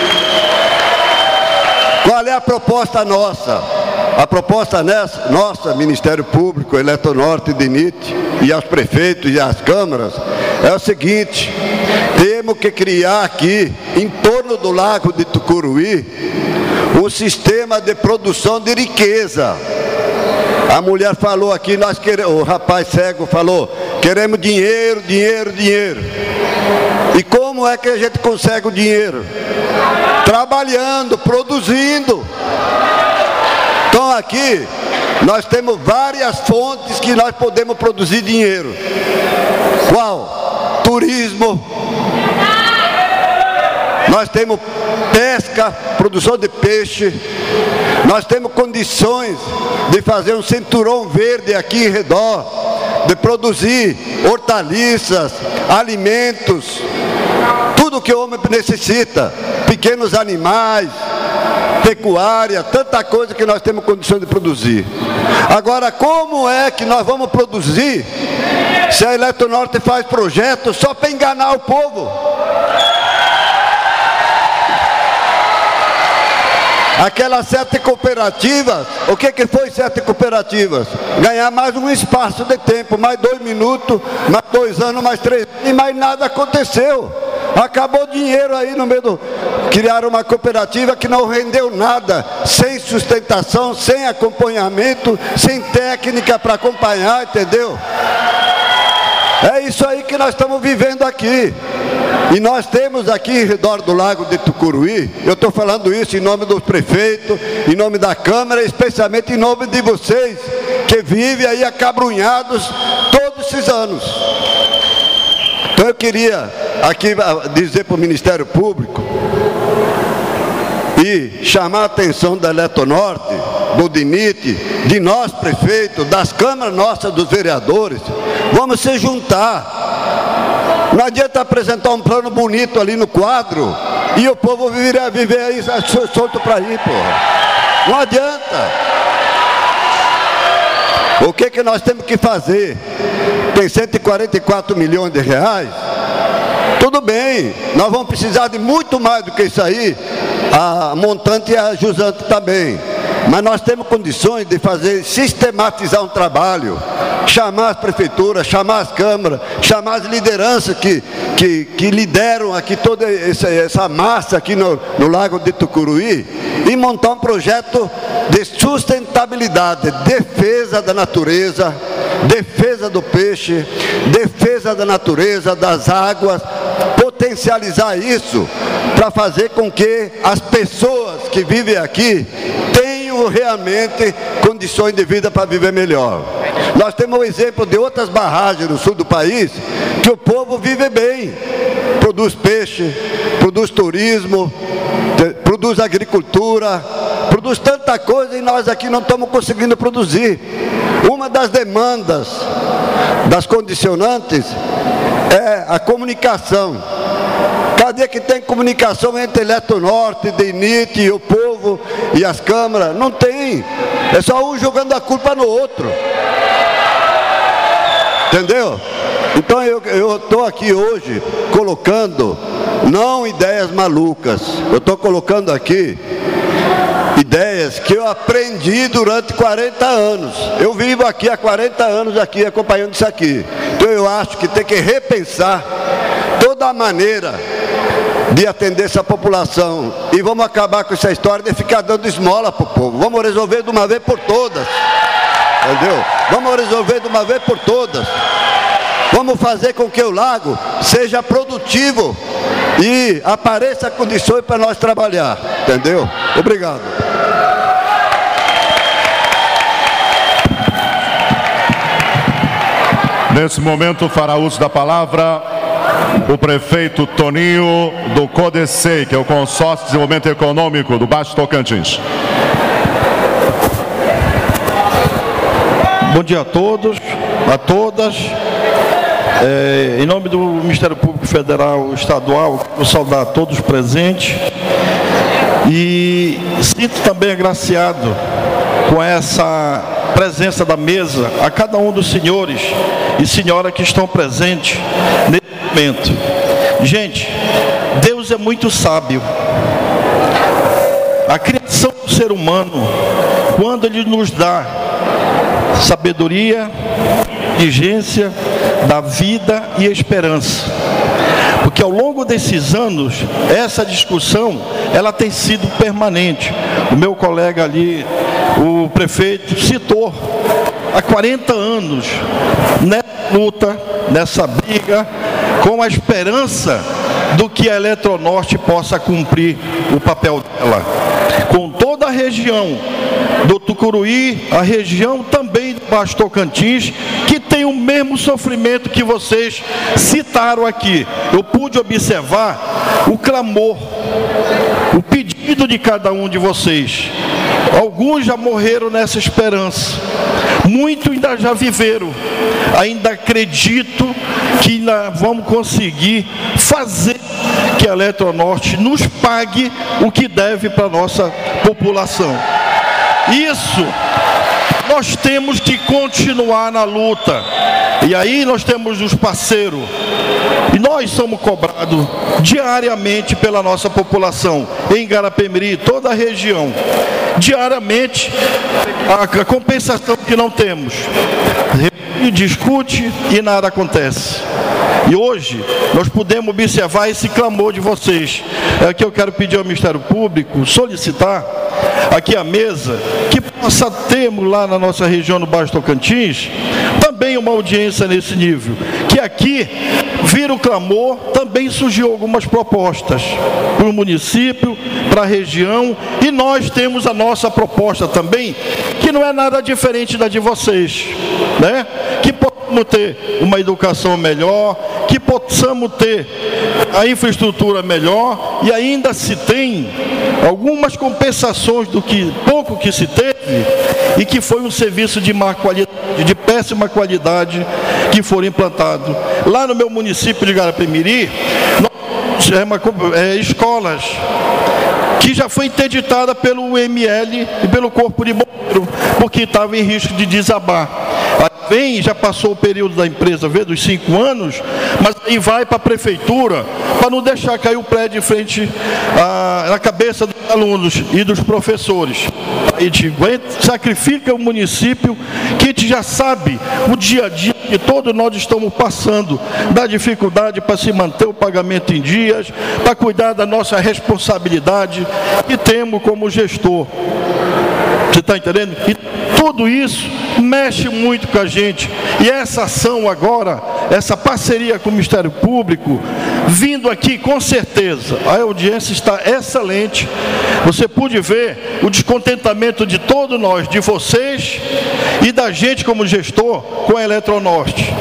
Qual é a proposta nossa? A proposta nessa, nossa, Ministério Público, Eletronorte, Denite e aos prefeitos e às câmaras, é o seguinte: temos que criar aqui, em torno do lago de Tucuruí, um sistema de produção de riqueza. A mulher falou aqui, nós queremos, o rapaz cego falou, queremos dinheiro, dinheiro, dinheiro. E como é que a gente consegue o dinheiro? Trabalhando, produzindo. Então aqui, nós temos várias fontes que nós podemos produzir dinheiro. Qual? Turismo. Nós temos pesca, produção de peixe. Nós temos condições de fazer um cinturão verde aqui em redor, de produzir hortaliças, alimentos, tudo que o homem necessita, pequenos animais, pecuária, tanta coisa que nós temos condições de produzir. Agora, como é que nós vamos produzir se a Eletronorte faz projetos só para enganar o povo? Aquelas sete cooperativas, o que, que foi sete cooperativas? Ganhar mais um espaço de tempo, mais dois minutos, mais dois anos, mais três, e mais nada aconteceu. Acabou o dinheiro aí no meio do... Criaram uma cooperativa que não rendeu nada, sem sustentação, sem acompanhamento, sem técnica para acompanhar, entendeu? É isso aí que nós estamos vivendo aqui. E nós temos aqui em redor do lago de Tucuruí, eu estou falando isso em nome dos prefeitos, em nome da Câmara, especialmente em nome de vocês, que vivem aí acabrunhados todos esses anos. Então eu queria aqui dizer para o Ministério Público e chamar a atenção da Eletronorte, do Denite, de nós prefeitos, das câmaras nossas, dos vereadores, vamos se juntar. Não adianta apresentar um plano bonito ali no quadro e o povo viver, viver aí solto para ir, porra. Não adianta. O que que nós temos que fazer? Tem cento e quarenta e quatro milhões de reais? Tudo bem, nós vamos precisar de muito mais do que isso aí, a montante e a jusante também. Mas nós temos condições de fazer, sistematizar um trabalho, chamar as prefeituras, chamar as câmaras, chamar as lideranças que, que, que lideram aqui toda essa, essa massa aqui no, no Lago de Tucuruí e montar um projeto de sustentabilidade, defesa da natureza, defesa do peixe, defesa da natureza, das águas, potencializar isso para fazer com que as pessoas que vivem aqui tenham realmente condições de vida para viver melhor. Nós temos um exemplo de outras barragens no sul do país, que o povo vive bem, produz peixe, produz turismo, produz agricultura, produz tanta coisa, e nós aqui não estamos conseguindo produzir. Uma das demandas, das condicionantes, é a comunicação. Cadê que tem comunicação entre Eletronorte, D E N I T, o povo e as câmaras? Não tem. É só um jogando a culpa no outro. Entendeu? Então eu estou aqui hoje colocando, não ideias malucas, eu estou colocando aqui ideias que eu aprendi durante quarenta anos. Eu vivo aqui há quarenta anos aqui acompanhando isso aqui. Então eu acho que tem que repensar toda a maneira de atender essa população. E vamos acabar com essa história de ficar dando esmola para o povo. Vamos resolver de uma vez por todas. Entendeu? Vamos resolver de uma vez por todas. Vamos fazer com que o lago seja produtivo e apareça condições para nós trabalhar. Entendeu? Obrigado. Nesse momento fará uso da palavra o prefeito Toninho do CODECEI, que é o Consórcio de Desenvolvimento Econômico do Baixo Tocantins. Bom dia a todos, a todas. É, em nome do Ministério Público Federal e Estadual, vou saudar a todos presentes e sinto também agraciado com essa presença da mesa a cada um dos senhores e senhoras que estão presentes nesse momento. Gente, Deus é muito sábio. A criação do ser humano, quando Ele nos dá sabedoria, inteligência, da vida e esperança, porque ao longo desses anos essa discussão ela tem sido permanente. O meu colega ali, o prefeito, citou há quarenta anos nessa luta, nessa briga, com a esperança do que a Eletronorte possa cumprir o papel dela, com toda a região do Tucuruí, a região também do Baixo Tocantins, que tem o mesmo sofrimento que vocês citaram aqui. Eu pude observar o clamor, o pedido de cada um de vocês. Alguns já morreram nessa esperança, muitos ainda já viveram. Ainda acredito que ainda vamos conseguir fazer que a Eletronorte nos pague o que deve para a nossa população. Isso, nós temos que continuar na luta. E aí nós temos os parceiros. E nós somos cobrados diariamente pela nossa população, em Garapé-Miri, toda a região. Diariamente, a compensação que não temos. E discute e nada acontece. E hoje nós podemos observar esse clamor de vocês. É que eu quero pedir ao Ministério Público, solicitar aqui a mesa, que possa termos lá na nossa região do Baixo Tocantins, também uma audiência nesse nível. Que aqui vira o clamor, também surgiu algumas propostas para o município, para a região, e nós temos a nossa proposta também, que não é nada diferente da de vocês, né? Que possamos ter uma educação melhor, que possamos ter a infraestrutura melhor, e ainda se tem algumas compensações do que pouco que se teve, e que foi um serviço de má qualidade, de péssima qualidade, que foram implantados. Lá no meu município de Garapé-Miri, nós temos é, escolas que já foi interditada pelo U M L e pelo Corpo de Bombeiro, porque estava em risco de desabar. Aí vem, já passou o período da empresa, vê, dos cinco anos, mas aí vai para a prefeitura, para não deixar cair o prédio em frente à, na cabeça dos alunos e dos professores. A gente sacrifica o município, que a gente já sabe o dia a dia que todos nós estamos passando, da dificuldade para se manter o pagamento em dias, para cuidar da nossa responsabilidade que temos como gestor. Você está entendendo? E Tudo isso mexe muito com a gente. E essa ação agora, essa parceria com o Ministério Público, vindo aqui com certeza, a audiência está excelente. Você pôde ver o descontentamento de todos nós, de vocês e da gente como gestor com a Eletronorte.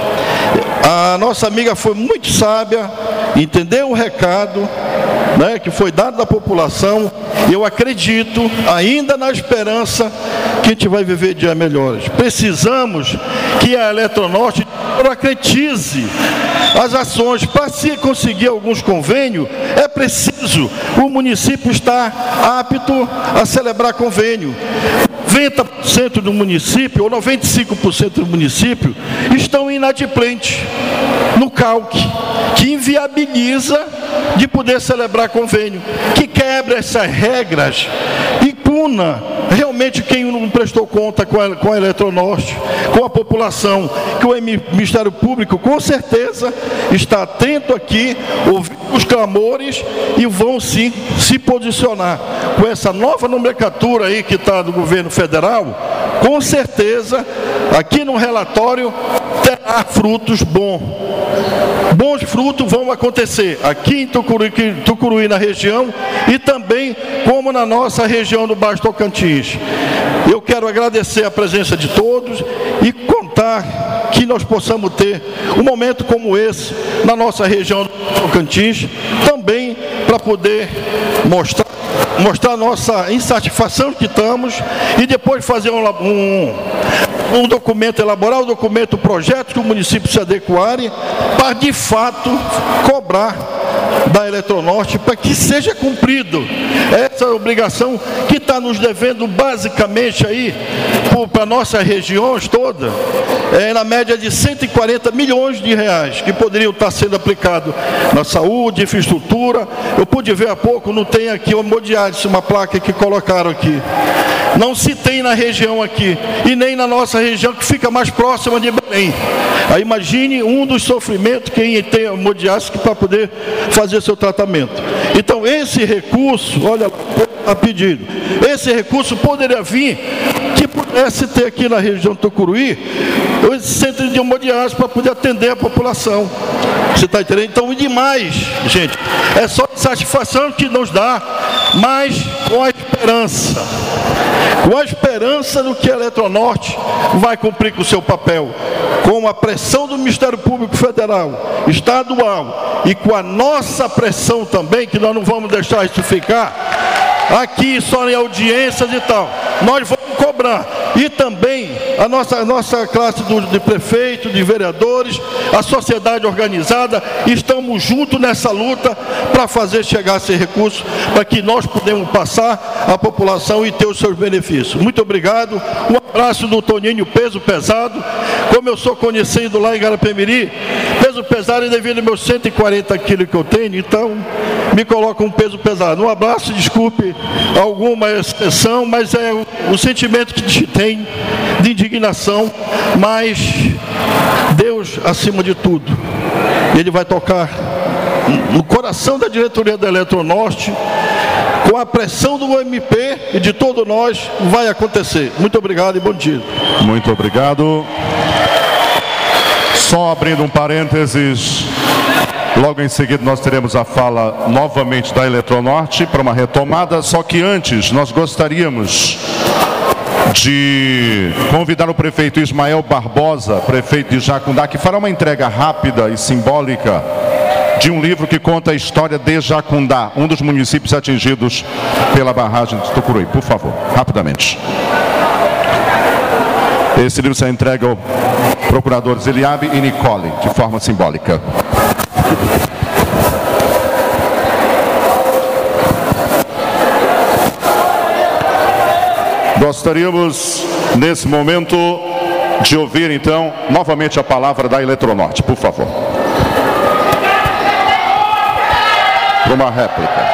A nossa amiga foi muito sábia, entendeu o recado, né, que foi dado da população. Eu acredito, ainda na esperança, que a gente vai viver dias melhores. Precisamos que a Eletronorte concretize as ações. Para se conseguir alguns convênios, é preciso o município estar apto a celebrar convênio. noventa por cento do município, ou noventa e cinco por cento do município, estão inadimplentes no calque, que inviabiliza de poder celebrar convênio, que quebra essas regras e puna realmente quem não prestou conta com a, com a Eletronorte, com a população, que o Ministério Público com certeza está atento aqui, ouvindo os clamores e vão sim se posicionar. Com essa nova nomenclatura aí que está do governo federal, com certeza aqui no relatório terá frutos bons. Bons frutos vão acontecer aqui em Tucuruí, Tucuruí, na região, e também como na nossa região do Baixo Tocantins. Eu quero agradecer a presença de todos e contar que nós possamos ter um momento como esse na nossa região do Tocantins, também para poder mostrar mostrar nossa insatisfação que estamos e depois fazer um, um, um documento, elaborar um documento, um projeto que o município se adequare para de fato cobrar da Eletronorte para que seja cumprido essa obrigação que está nos devendo basicamente aí para nossas regiões todas, é, na média de cento e quarenta milhões de reais que poderiam estar sendo aplicados na saúde, infraestrutura. Eu pude ver há pouco, não tem aqui o Modiades, uma placa que colocaram aqui. Não se tem na região aqui, e nem na nossa região que fica mais próxima de Belém. Aí imagine um dos sofrimentos quem tem o Modiades para poder fazer seu tratamento. Então esse recurso, olha lá, a pedido, esse recurso poderia vir, que pudesse ter aqui na região do Tucuruí, esse centro de hemodiálise para poder atender a população. Você está entendendo? Então, e demais, gente, é só satisfação que nos dá, mas com a esperança, com a esperança do que a Eletronorte vai cumprir com o seu papel, com a pressão do Ministério Público Federal, estadual, e com a nossa pressão também, que nós não vamos deixar isso ficar aqui só em audiências e tal. Nós vamos cobrar. E também a nossa, a nossa classe do, de prefeito, de vereadores, a sociedade organizada, estamos juntos nessa luta para fazer chegar esse recurso, para que nós podemos passar à população e ter os seus benefícios. Muito obrigado. Um abraço do Toninho Peso Pesado. Como eu sou conhecido lá em Garapé-Miri, peso pesado é devido aos meus cento e quarenta quilos que eu tenho, então me coloca um peso pesado. Um abraço, desculpe alguma expressão, mas é o, o sentimento que a gente tem de indignação, mas Deus acima de tudo. Ele vai tocar no coração da diretoria da Eletronorte, com a pressão do M P e de todos nós, vai acontecer. Muito obrigado e bom dia. Muito obrigado. Só abrindo um parênteses, logo em seguida nós teremos a fala novamente da Eletronorte para uma retomada, só que antes nós gostaríamos de convidar o prefeito Ismael Barbosa, prefeito de Jacundá, que fará uma entrega rápida e simbólica de um livro que conta a história de Jacundá, um dos municípios atingidos pela barragem de Tucuruí. Por favor, rapidamente. Esse livro será entregue ao procuradores Eliabe e Nicole, de forma simbólica. Gostaríamos, nesse momento, de ouvir, então, novamente a palavra da Eletronorte, por favor. Para uma réplica.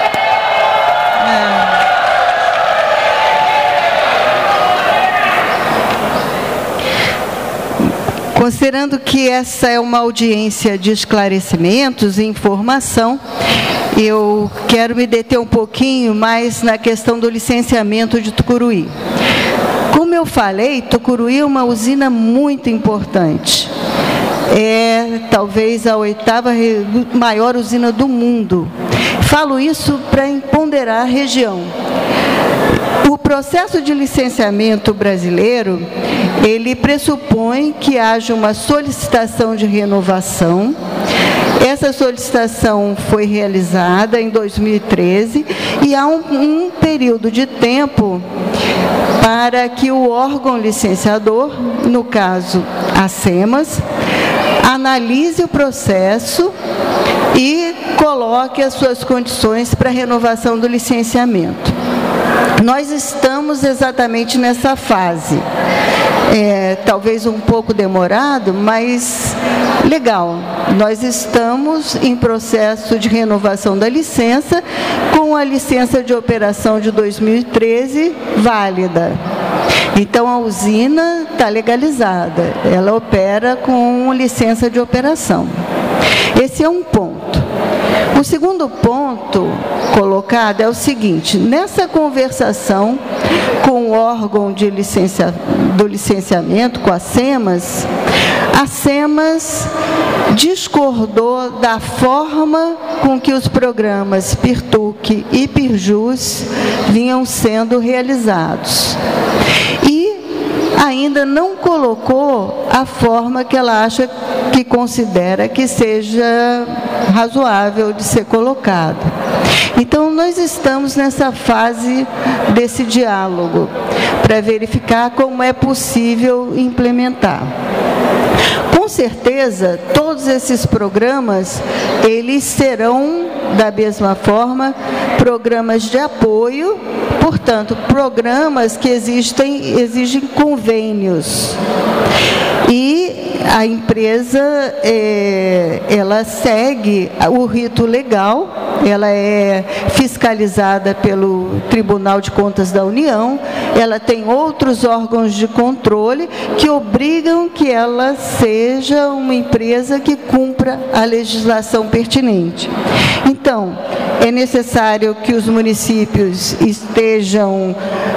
Considerando que essa é uma audiência de esclarecimentos e informação, eu quero me deter um pouquinho mais na questão do licenciamento de Tucuruí. Como eu falei, Tucuruí é uma usina muito importante. É talvez a oitava maior usina do mundo. Falo isso para empoderar a região. O processo de licenciamento brasileiro, ele pressupõe que haja uma solicitação de renovação. Essa solicitação foi realizada em dois mil e treze e há um, um período de tempo para que o órgão licenciador, no caso a SEMAS, analise o processo e coloque as suas condições para a renovação do licenciamento. Nós estamos exatamente nessa fase. É, talvez um pouco demorado, mas legal. Nós estamos em processo de renovação da licença, com a licença de operação de dois mil e treze válida. Então, a usina está legalizada, ela opera com licença de operação. Esse é um ponto. O segundo ponto colocado é o seguinte: nessa conversação com o órgão de licencia, do licenciamento, com a SEMAS, a SEMAS discordou da forma com que os programas PIRTUC e PIRJUS vinham sendo realizados. E ainda não colocou a forma que ela acha, que considera que seja razoável de ser colocado. Então, nós estamos nessa fase desse diálogo, para verificar como é possível implementar. Com certeza, todos esses programas, eles serão, da mesma forma, programas de apoio, portanto, programas que existem, exigem convênios. E a empresa, é, ela segue o rito legal, ela é fiscalizada pelo Tribunal de Contas da União, ela tem outros órgãos de controle que obrigam que ela seja uma empresa que cumpra a legislação pertinente. Então, é necessário que os municípios estejam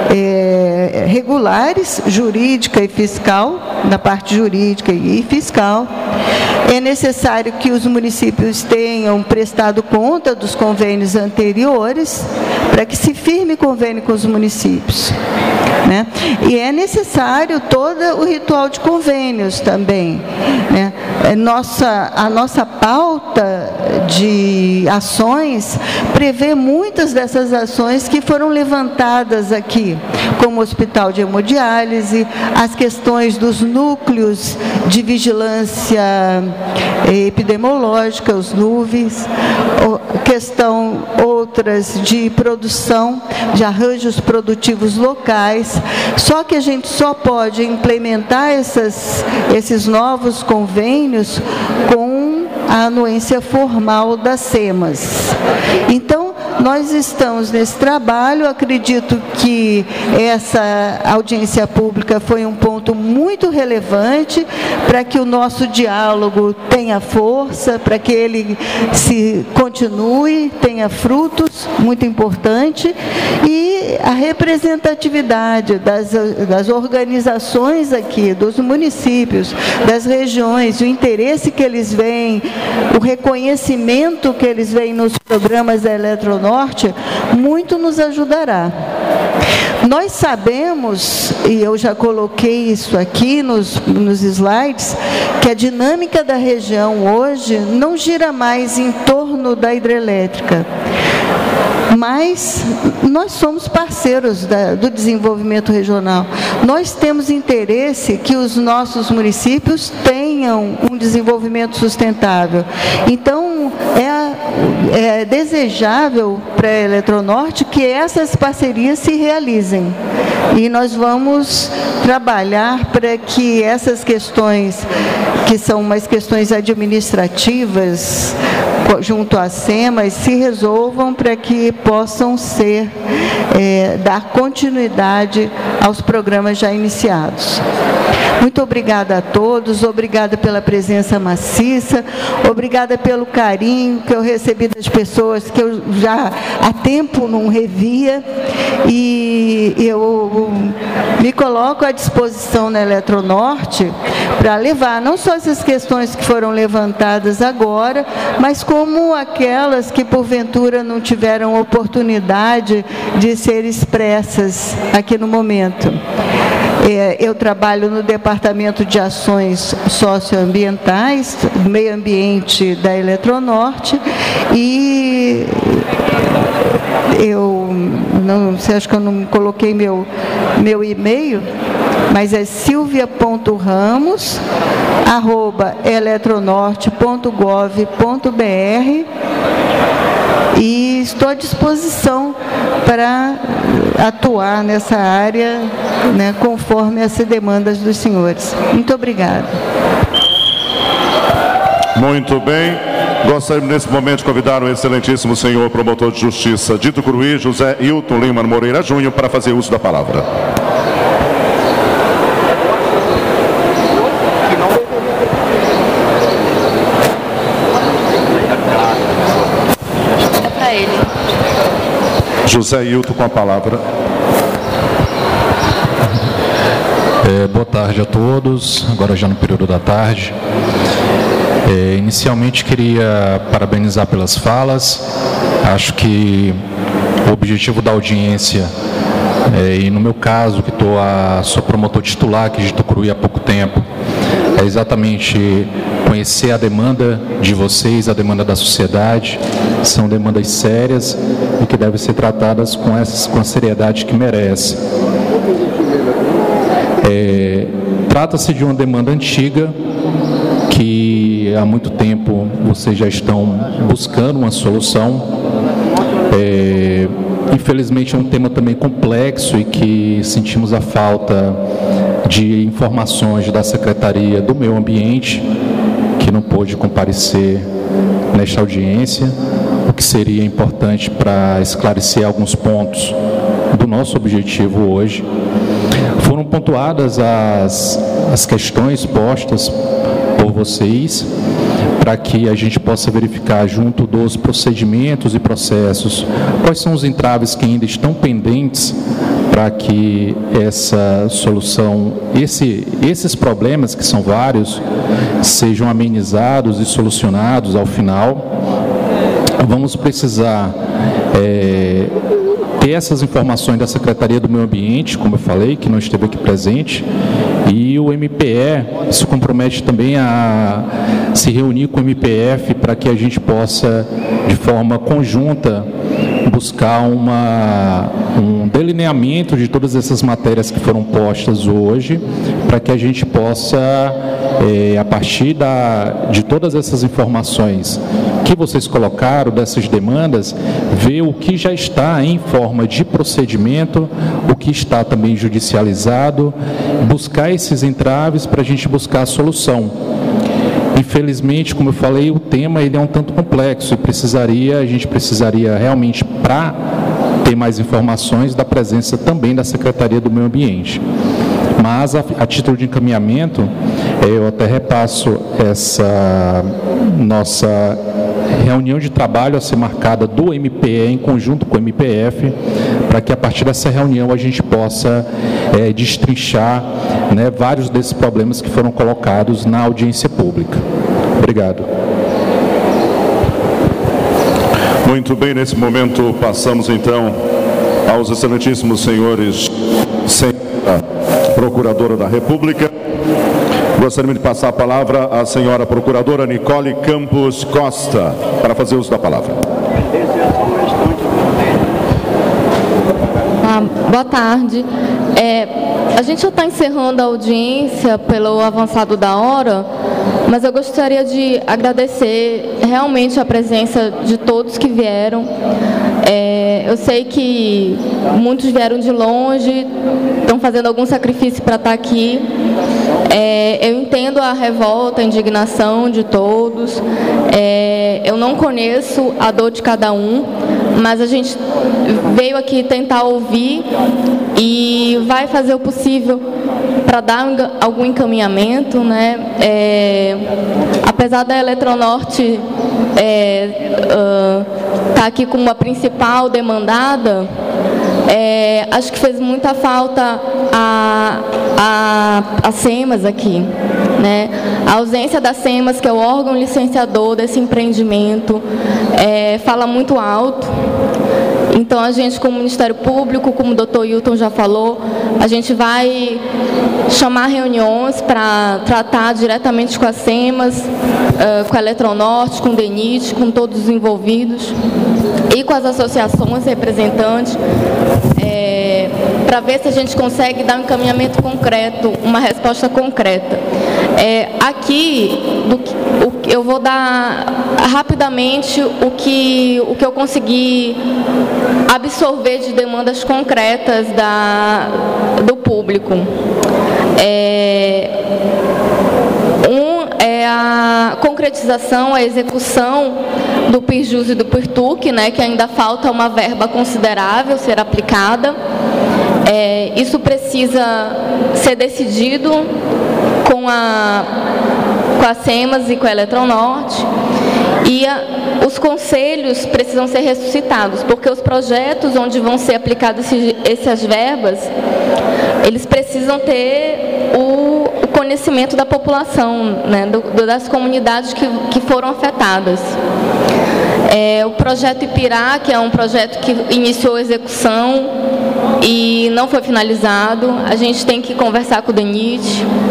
é, regulares, jurídica e fiscal, na parte jurídica e fiscal. É necessário que os municípios tenham prestado conta dos convênios anteriores, para que se firme convênio com os municípios, né? E é necessário todo o ritual de convênios também, né? Nossa, a nossa pauta de ações prevê muitas dessas ações que foram levantadas aqui, como o Hospital de Hemodiálise, as questões dos núcleos de vigilância epidemiológica, os N U Vs, questão outras de produção, de arranjos produtivos locais. Só que a gente só pode implementar essas, esses novos convênios com a anuência formal da SEMAS. Então, nós estamos nesse trabalho. Acredito que essa audiência pública foi um ponto muito relevante para que o nosso diálogo tenha força, para que ele se continue, tenha frutos, muito importante, e a representatividade das, das organizações aqui, dos municípios, das regiões, o interesse que eles veem, o reconhecimento que eles veem nos programas da Eletronorte, muito nos ajudará. Nós sabemos, e eu já coloquei isso aqui nos, nos slides, que a dinâmica da região hoje não gira mais em torno da hidrelétrica. Mas nós somos parceiros da, do desenvolvimento regional. Nós temos interesse que os nossos municípios tenham um desenvolvimento sustentável. Então, é, é desejável para a Eletronorte que essas parcerias se realizem. E nós vamos trabalhar para que essas questões, que são umas questões administrativas, junto à SEMAS, se resolvam para que possam ser, é, dar continuidade aos programas já iniciados. Muito obrigada a todos, obrigada pela presença maciça, obrigada pelo carinho que eu recebi das pessoas que eu já há tempo não revia, e eu me coloco à disposição na Eletronorte para levar não só essas questões que foram levantadas agora, mas como aquelas que porventura não tiveram oportunidade de ser expressas aqui no momento. Eu trabalho no Departamento de Ações Socioambientais, Meio Ambiente da Eletronorte, e eu não sei, acho que eu não coloquei meu, meu e-mail, mas é silvia ponto ramos arroba eletronorte ponto gov ponto br, e estou à disposição para atuar nessa área, né, conforme as demandas dos senhores. Muito obrigada. Muito bem. Gostaria nesse momento de convidar o excelentíssimo senhor promotor de justiça de Tucuruí, José Hilton Lima Moreira Júnior, para fazer uso da palavra. É para ele. José Hilton com a palavra. É, boa tarde a todos, agora já no período da tarde. É, inicialmente queria parabenizar pelas falas. Acho que o objetivo da audiência, é, e no meu caso, que estou a sou promotor titular aqui de Tucuruí há pouco tempo, é exatamente conhecer a demanda de vocês, a demanda da sociedade. São demandas sérias e que devem ser tratadas com, essa, com a seriedade que merece. É, trata-se de uma demanda antiga que há muito tempo vocês já estão buscando uma solução. É, infelizmente é um tema também complexo e que sentimos a falta de informações da Secretaria do Meio Ambiente, que não pôde comparecer nesta audiência, o que seria importante para esclarecer alguns pontos do nosso objetivo hoje. Foram pontuadas as, as questões postas por vocês, para que a gente possa verificar junto dos procedimentos e processos quais são os entraves que ainda estão pendentes para que essa solução, esse, esses problemas, que são vários, sejam amenizados e solucionados ao final. Vamos precisar é, ter essas informações da Secretaria do Meio Ambiente, como eu falei, que não esteve aqui presente, e o M P E se compromete também a se reunir com o M P F para que a gente possa, de forma conjunta, buscar uma, um delineamento de todas essas matérias que foram postas hoje, para que a gente possa, é, a partir da, de todas essas informações que vocês colocaram, dessas demandas, ver o que já está em forma de procedimento, o que está também judicializado, buscar esses entraves para a gente buscar a solução. Infelizmente, como eu falei, o tema ele é um tanto complexo e precisaria, a gente precisaria realmente, para ter mais informações, da presença também da Secretaria do Meio Ambiente. Mas, a, a título de encaminhamento, eu até repasso essa nossa reunião de trabalho a ser marcada do M P E em conjunto com o M P F, para que a partir dessa reunião a gente possa é, destrinchar, né, vários desses problemas que foram colocados na audiência pública. Obrigado. Muito bem, nesse momento passamos então aos excelentíssimos senhores, senhora Procuradora da República. Gostaria de passar a palavra à senhora Procuradora Nicole Campos Costa, para fazer uso da palavra. Ah, boa tarde. É, a gente já está encerrando a audiência pelo avançado da hora, mas eu gostaria de agradecer realmente a presença de todos que vieram. É, eu sei que muitos vieram de longe, estão fazendo algum sacrifício para estar aqui. É, eu entendo a revolta, a indignação de todos. É, eu não conheço a dor de cada um, mas a gente veio aqui tentar ouvir e vai fazer o possível para dar algum encaminhamento, né? É, apesar da Eletronorte é, uh, tá aqui como a principal demandada, é, acho que fez muita falta a, a, a SEMAS aqui, né? A ausência da SEMAS, que é o órgão licenciador desse empreendimento, é, fala muito alto. Então, a gente, como Ministério Público, como o doutor Hilton já falou, a gente vai chamar reuniões para tratar diretamente com a SEMAS, uh, com a Eletronorte, com o DENIT, com todos os envolvidos e com as associações representantes, é, para ver se a gente consegue dar um encaminhamento concreto, uma resposta concreta. É, aqui, do, o, eu vou dar rapidamente o que, o que eu consegui absorver de demandas concretas da, do público. É, um é a concretização, a execução do PIRJUS e do PIRTUC, né, que ainda falta uma verba considerável ser aplicada. É, isso precisa ser decidido com a, com a SEMAS e com a Eletronorte. E a, os conselhos precisam ser ressuscitados, porque os projetos onde vão ser aplicadas esses, essas verbas, eles precisam ter o, o conhecimento da população, né, do, das comunidades que, que foram afetadas. É, o projeto Ipirá, que é um projeto que iniciou a execução e não foi finalizado, a gente tem que conversar com o DENIT.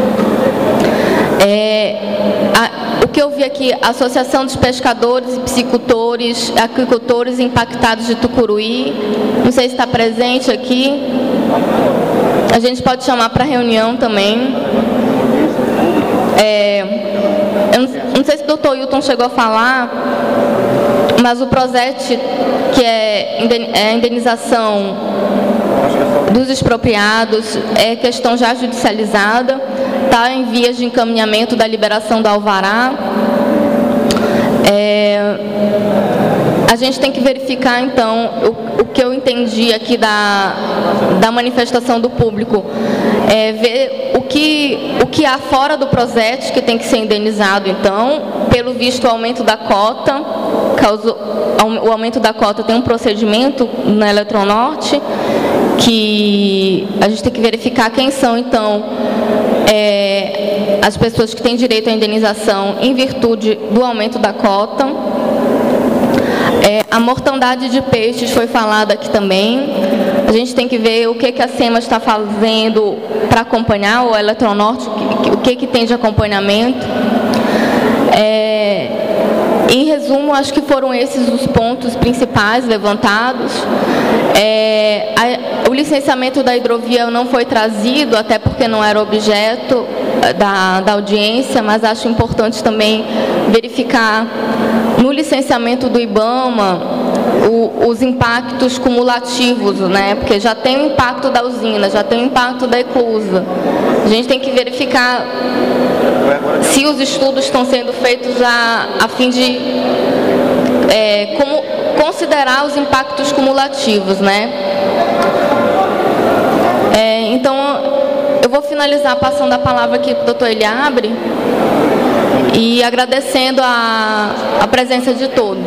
É, a, o que eu vi aqui, a Associação dos Pescadores e Piscicultores, Aquicultores Impactados de Tucuruí, não sei se está presente aqui, a gente pode chamar para reunião também. É, eu não, não sei se o doutor Hilton chegou a falar, mas o PROSET, que é a indenização dos expropriados, é questão já judicializada, está em vias de encaminhamento da liberação do alvará. É, a gente tem que verificar, então, o, o que eu entendi aqui da, da manifestação do público, é ver o que, o que há fora do PROSET que tem que ser indenizado, então, pelo visto, o aumento da cota, causou, o aumento da cota tem um procedimento na Eletronorte, que a gente tem que verificar quem são, então, é, as pessoas que têm direito à indenização em virtude do aumento da cota. É, a mortandade de peixes foi falada aqui também. A gente tem que ver o que, que a SEMAS está fazendo para acompanhar, o Eletronorte, o que, o que, que tem de acompanhamento. É, em resumo, acho que foram esses os pontos principais levantados. É, a, o licenciamento da hidrovia não foi trazido, até porque não era objeto da, da audiência, mas acho importante também verificar no licenciamento do IBAMA o, os impactos cumulativos, né? Porque já tem o impacto da usina, já tem o impacto da eclusa. A gente tem que verificar se os estudos estão sendo feitos a, a fim de é, como, considerar os impactos cumulativos, né? É, então, eu vou finalizar passando a palavra aqui para o doutor Eliabre e agradecendo a, a presença de todos.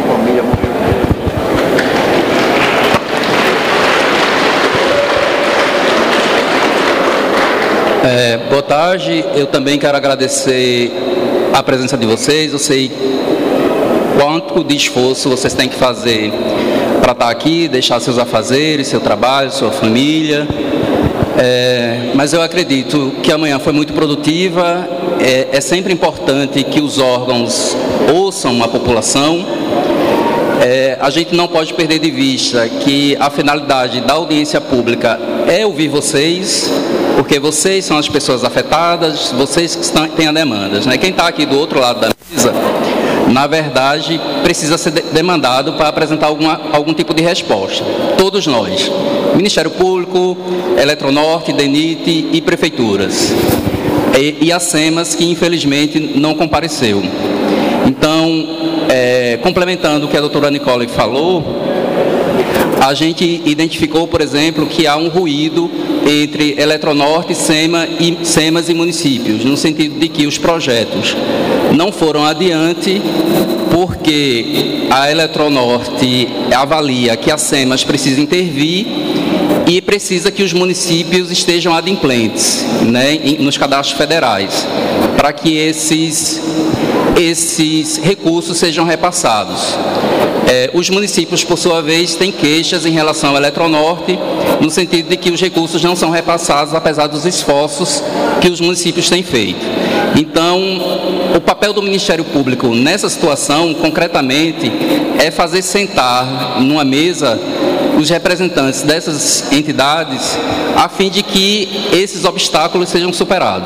É, boa tarde, eu também quero agradecer a presença de vocês. Eu sei quanto de esforço vocês têm que fazer para estar aqui, deixar seus afazeres, seu trabalho, sua família. É, mas eu acredito que amanhã foi muito produtiva. É, é sempre importante que os órgãos ouçam a população. É, a gente não pode perder de vista que a finalidade da audiência pública é ouvir vocês, porque vocês são as pessoas afetadas, vocês que estão, têm as demandas, né? Quem está aqui do outro lado da mesa, na verdade, precisa ser de demandado para apresentar alguma, algum tipo de resposta. Todos nós, Ministério Público, Eletronorte, DENIT e prefeituras. E, e a SEMAS, que infelizmente não compareceu. Então, é, complementando o que a doutora Nicole falou, A gente identificou, por exemplo, que há um ruído entre Eletronorte, SEMA e, SEMAS e municípios, no sentido de que os projetos não foram adiante porque a Eletronorte avalia que a SEMAS precisa intervir e precisa que os municípios estejam adimplentes, né, nos cadastros federais, para que esses, esses recursos sejam repassados. É, os municípios, por sua vez, têm queixas em relação à Eletronorte, no sentido de que os recursos não são repassados, apesar dos esforços que os municípios têm feito. Então, o papel do Ministério Público nessa situação, concretamente, é fazer sentar numa mesa os representantes dessas entidades, a fim de que esses obstáculos sejam superados.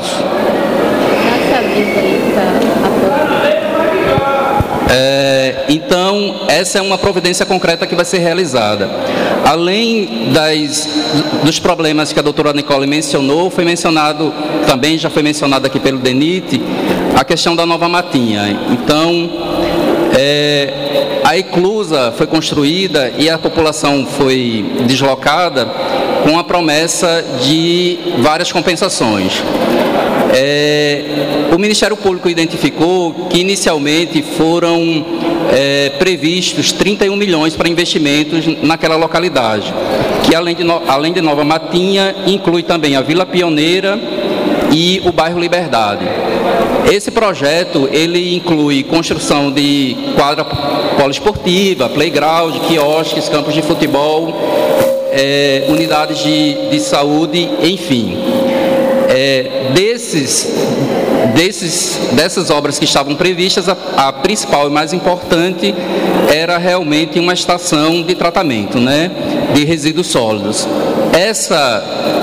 É, então, essa é uma providência concreta que vai ser realizada. Além das, dos problemas que a doutora Nicole mencionou, foi mencionado, também já foi mencionado aqui pelo DENIT, a questão da Nova Matinha. Então, é, a eclusa foi construída e a população foi deslocada com a promessa de várias compensações. É, o Ministério Público identificou que inicialmente foram é, previstos trinta e um milhões para investimentos naquela localidade, que além de, no, além de Nova Matinha, inclui também a Vila Pioneira e o bairro Liberdade. Esse projeto, ele inclui construção de quadra poliesportiva, playground, quiosques, campos de futebol, é, unidades de, de saúde, enfim. É, desses, desses, dessas obras que estavam previstas, a, a principal e mais importante era realmente uma estação de tratamento, né, de resíduos sólidos. Essa,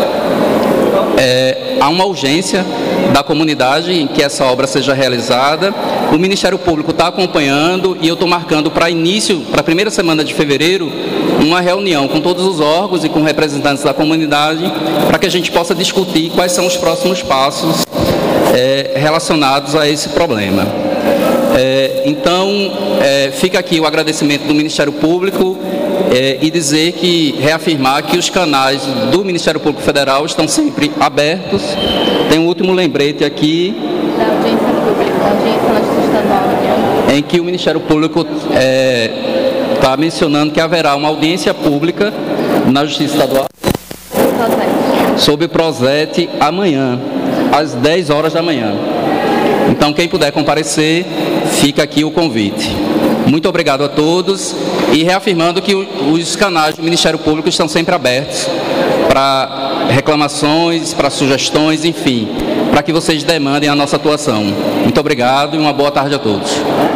é, há uma urgência da comunidade em que essa obra seja realizada. O Ministério Público está acompanhando e eu estou marcando para início, para a primeira semana de fevereiro, uma reunião com todos os órgãos e com representantes da comunidade para que a gente possa discutir quais são os próximos passos é, relacionados a esse problema. É, então, é, fica aqui o agradecimento do Ministério Público é, e dizer que, reafirmar que os canais do Ministério Público Federal estão sempre abertos. Tem um último lembrete aqui, da audiência pública, da audiência na Justiça Estadual, em que o Ministério Público está é, mencionando que haverá uma audiência pública na Justiça Estadual sobre o Proset amanhã, às dez horas da manhã. Então, quem puder comparecer, fica aqui o convite. Muito obrigado a todos e reafirmando que os canais do Ministério Público estão sempre abertos para reclamações, para sugestões, enfim, para que vocês demandem a nossa atuação. Muito obrigado e uma boa tarde a todos.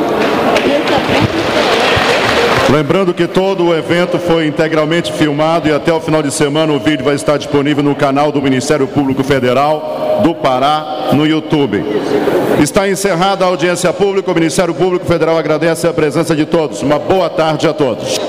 Lembrando que todo o evento foi integralmente filmado e até o final de semana o vídeo vai estar disponível no canal do Ministério Público Federal do Pará, no YouTube. Está encerrada a audiência pública. O Ministério Público Federal agradece a presença de todos. Uma boa tarde a todos.